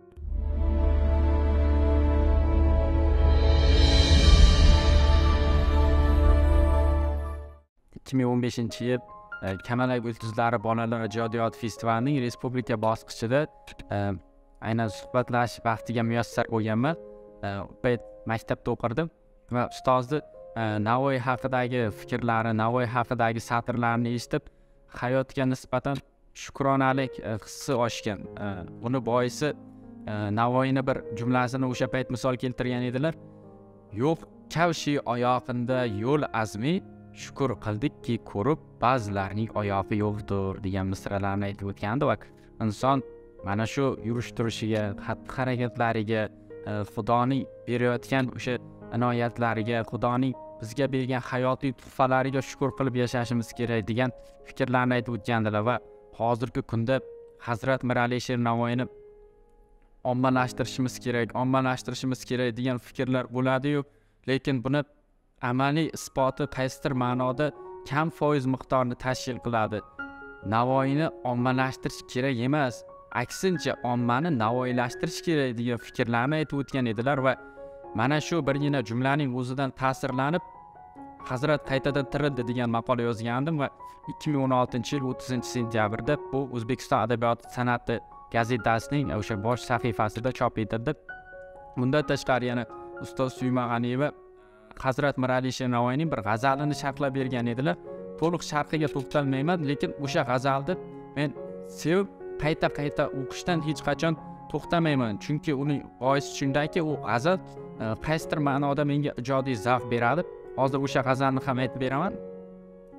2015-yil Kamalak yulduzlari bolalar ijodiyot festivalining respublika bosqichida aynan suhbatlash vaqtiga muyassar bo'lganman. Maktabda o'qirdim va ustozni Navoiy haqidagi fikrlari, Navoiy haqidagi satrlarni eshitib, hayotga nisbatan shukronalik hissi oshgan. Buni boisi Navoiyni bir jumlasini o'sha payt misol keltirgan edilar. Yo'q kavshi oyog'inda yo'l azmi, shukur qildikki ko'rib ba'zilarning oyog'i yo'qdir degan misralarni aytib o'tgandi va inson mana shu yurish turishiga, xatti-harakatlariga, Xudoning berayotgan o'sha inoyatlariga, Xudoning bizga bergan hayotiy tuhfalariga shukur qilib yashashimiz kerak degan fikrlarni aytib o'tgandilar va hozirgi kunda Hazrat Mir Alisher Navoiyni ommalashtirishimiz kerak degan fikrlar bo'ladi-yu, lekin buni amaliy isboti qaysidir ma'noda kam foiz miqdorni tashkil qiladi. Navoiyni ommalashtirish kerak emas, aksincha ommani navoiylashtirish kerak degan fikrlarni aytib o'tgan edilar va mana shu birgina jumlaning o'zidan ta'sirlanib Hazrat qaytadan tirildi degan maqola yozgandim va 2016-yil 30-sentyabrda bu O'zbekiston adabiyot san'ati gazetasining o'sha bosh sahifasida chop etildi. Bundan tashqari yana ustoz Suyma G'aniyeva Hazrat Mir Alisher Navoiyning bir g'azalini sharhlab bergan edilar. To'liq sharhiga to'xtalmayman, lekin o'sha g'azalni men sevib qayta o'qishdan hech qachon to'xtamayman. Chunki uning boisi shundaki, u g'azal qaysidir ma'noda menga ijodiy zavq beradi. Hozir o'sha g'azalni ham aytib beraman.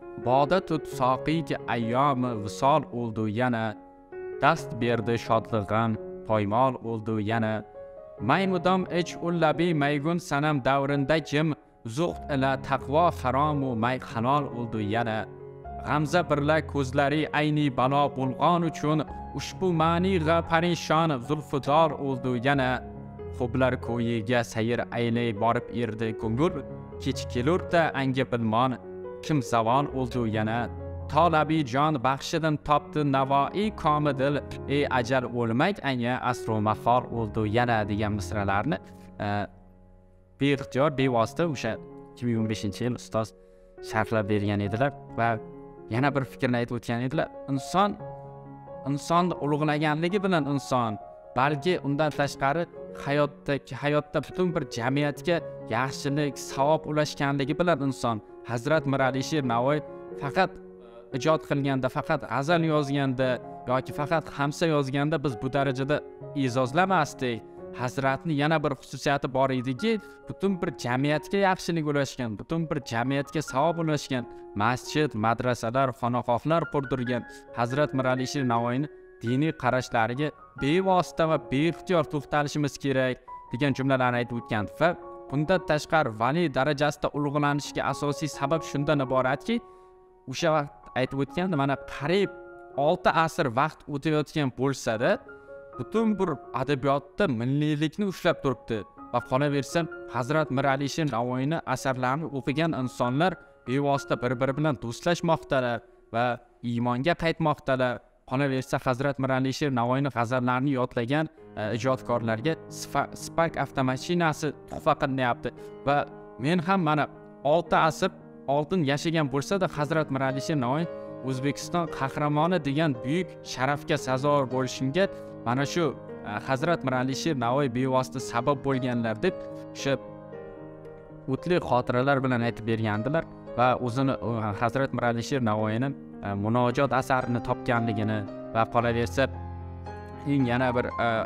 boda tut soqiyki ayyomi visol oldu yana, dast berdi shodlig'an poymol oldu yana. Maymudom ich ullabi maygun sanam davrinda jim, zuhd ila taqvo haromu may halol oldu yana. G'amza birla ko'zlari ayni balo bulg'on uchun, ushbu ma'ni g'a parishon zulfudor oldu yana. Xublar ko'yiga sayr aylay borib erdi ko'ngil, kech kelurda angi bilmon kim zavol oldu yana. Talabi jon baxshidan topdi Navoiy komidil, ey ajal o'lmak anga asro mafol oldu yana degan misralarni beixtiyor bevosita o'sha 2015-yil ustoz sharhlab bergan edilar va yana bir fikrni aytib o'tgan edilar. Inson ulug'laganligi bilan inson, balki undan tashqari hayotda butun bir jamiyatga yaxshilik, savob ulashganligi bilan inson. Hazrat Mir Alisher Navoiy faqat ijod qilganda, faqat g'azal yozganda yoki faqat hamsa yozganda biz bu darajada e'zozlamasdik. Hazratning yana bir xususiyati bor ediki, butun bir jamiyatga yaxshilik ulashgan, butun bir jamiyatga savob ulashgan, masjid, madrasalar, xonaqohlar qurdirgan Hazrat Mir Alisher Navoiyning diniy qarashlariga bevosita va beixtiyor to'xtalishimiz kerak degan jumlalarni aytib o'tgan va bundan tashqari vali darajasida ulug'lanishiga asosiy sabab shundan iboratki, o'sha vaqt aytib o'tganda mana qariyb 6 asr vaqt o'tayotgan bo'lsa-da, butun bir adabiyotda milliylikni ushlab turibdi va qolaversa Hazrat Mir Alisher Navoiyning asarlarini o'qigan insonlar bevosita bir-biri bilan do'stlashmoqdalar va iymonga qaytmoqdalar. Qolaversa Hazrat Mir Alisher Navoiyning g'azallarini yodlagan ijodkorlarga Spark avtomashinasi tuhfa qilinyapti va men ham mana 6 asr oldin yashagan bo'lsa-da Hazrat Mir Alisher Navoiy O'zbekiston qahramoni degan buyuk sharafga sazovor bo'lishimga mana shu Hazrat Mir Alisher Navoiy bevosita sabab bo'lganlar deb o'sha o'tli xotiralar bilan aytib bergandilar va o'zini Hazrat Mir Alisher Navoiyning munojot asarini topganligini va qolaversa yana bir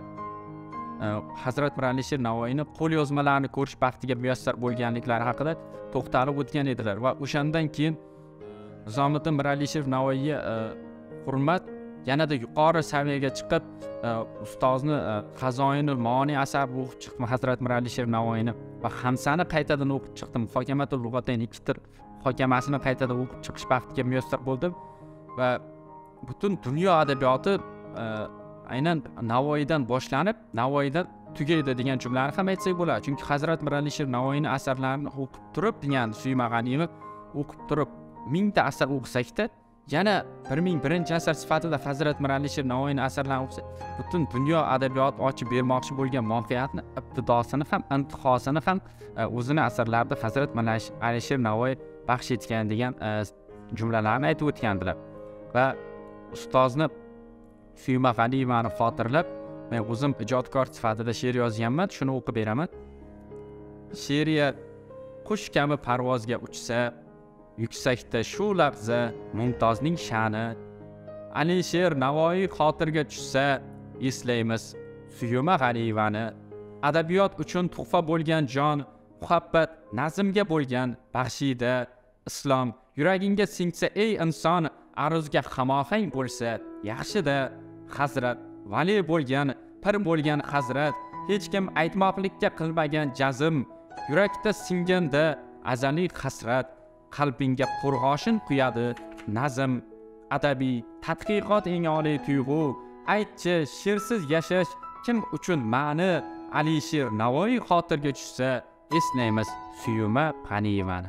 Hazrat Mir Alisher Navoiyning qo'lyozmalarini ko'rish baxtiga muyassar bo'lganliklari haqida to'xtalib o'tgan edilar va o'shandan keyin Nizomiddin Mir Alisher Navoiyga hurmat yanada yuqori saviyaga chiqib, ustozni Qazoinul Ma'oni asarini o'qib chiqdim Hazrat Mir Alisher Navoiyni va Hamsani qaytadan o'qib chiqdim. Muhokamatul Lug'atayn 2 tir muhokamasini qaytadan o'qib chiqish baxtiga muyassar bo'ldim va butun dunyo adabiyoti aynan Navoiydan boshlanib, Navoiydan tugaydi degan jumlani ham aytsak bo'ladi. Chunki Hazrat Mir Alisher Navoiyning asarlarini o'qib turib, degan Suyma G'aniyeva o'qib turib 1000 ta asar o'qisak-da, yana 1001-asar sifatida Hazrat Mir Alisher Navoiyning asarlarini o'qisa, butun dunyo adabiyot ochib bermoqchi bo'lgan muvaffaqiyatni, ibtidosini ham, intihosini ham o'zini asarlarida Hazrat Mir Alisher Navoiy baxsh etgan degan jumlalarni aytib o'tgandilar. Va ustozni Suyma G'aniyevani xotirlab, men o'zim ijodkor sifatida she'r yozganman, shuni o'qib beraman. She'riya qush kabi parvozga uchsa, yuksakda shu lahza Mumtozning sha'ni. Alisher Navoiy xotirga tushsa, eslaymiz Suyma G'aniyevani. Adabiyot uchun tuhfa bo'lgan jon, muhabbat nazmga bo'lgan baxshida. Islom yuragingga singsa ey inson, aruzga hamohang bo'lsa, yaxshida. Hazrat vali bo'lgan, pir bo'lgan hazrat, hech kim aytmoqlikka qilmagan jazm, yurakda singanda azaliy hasrat, qalbingga qo'rg'oshin quyadi nazm. Adabiy tadqiqot eng oliy tuyg'u, aytchi she'rsiz yashash kim uchun ma'ni. Alisher Navoiy xotirga tushsa, eslaymiz Suyma G'aniyevani.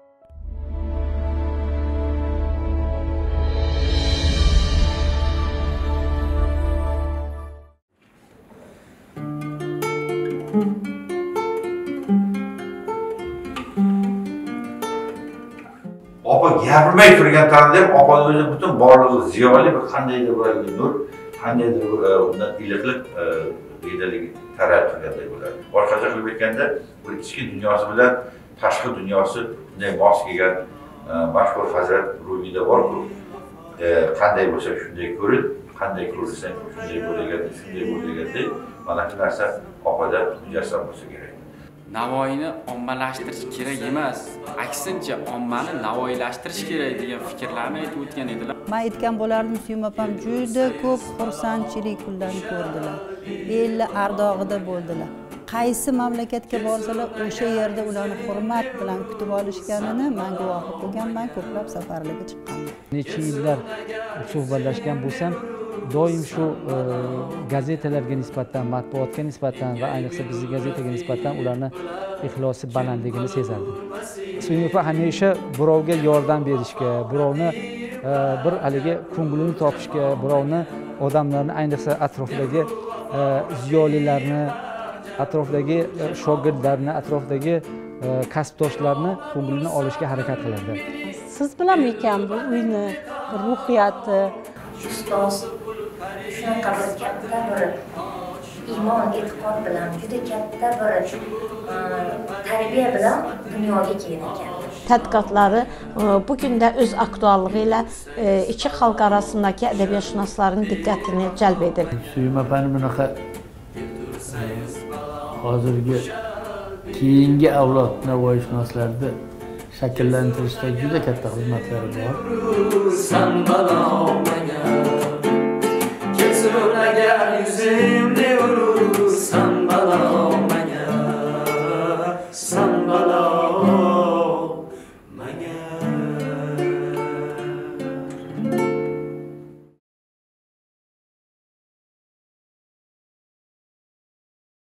Opa gapirmay turgan taqdirda opa o'zi butun borlig'i ziyoli bir qandaydir bir nur, qandaydir undan iliqlik bedaligi tarab turganday bo'ladi. Boshqacha qilib aytganda, bu ichki dunyosi bilan tashqi dunyosi bunday mos kelgan mashhur hazrat Rumiyda bor-ku, qanday bo'lsa shunday ko'rin, qanday ko'rsang shunday bo'lagan, shunday bo'lagan deb mana shu narsa opada mujassam bo'lsa kerak. Navoiyni ommalashtirish kerak emas, aksincha ommani navoiylashtirish kerak degan fikrlarni aytib o'tgan edilar. Men aytgan bo'lardim, Suyum opam juda ko'p xursandchilik kunlarni ko'rdilar. Elli ardog'ida bo'ldilar. Qaysi mamlakatga borsalar, o'sha yerda ularni hurmat bilan kutib olishganini men guvohi bo'lganman, ko'plab safarlarga chiqqanman. Necha yillar suhbatlashgan bo'lsam, doim shu gazetalarga nisbatan, matbuotga nisbatan va ayniqsa bizning gazetaga nisbatan ularni ixlosi balandligini sezardim. Suyum opa hamisha birovga yordam berishga, birovni bir haligi ko'nglini topishga, birovni odamlarni ayniqsa atrofdagi ziyolilarni, atrofdagi shogirdlarni, atrofdagi kasbdoshlarni ko'nglini olishga harakat qilardi. Siz bilan ekan bu uyni ruhiyati, ustoz shunaqa bir katta bir iymon, e'tiqod bilan, juda katta bir tarbiya bilan dunyoga kelgan ekan. Tədqiqatları bugün də öz aktuallığı ilə iki xalq arasındakı ədəbiyyatşünasların diqqətini cəlb edir. Suyum opani bunaqa hozirgi keyingi avlod navoiyshunoslarni shakllantirishda juda katta xizmatlari bor. Sen bana olmayan, kesin agar yuzimni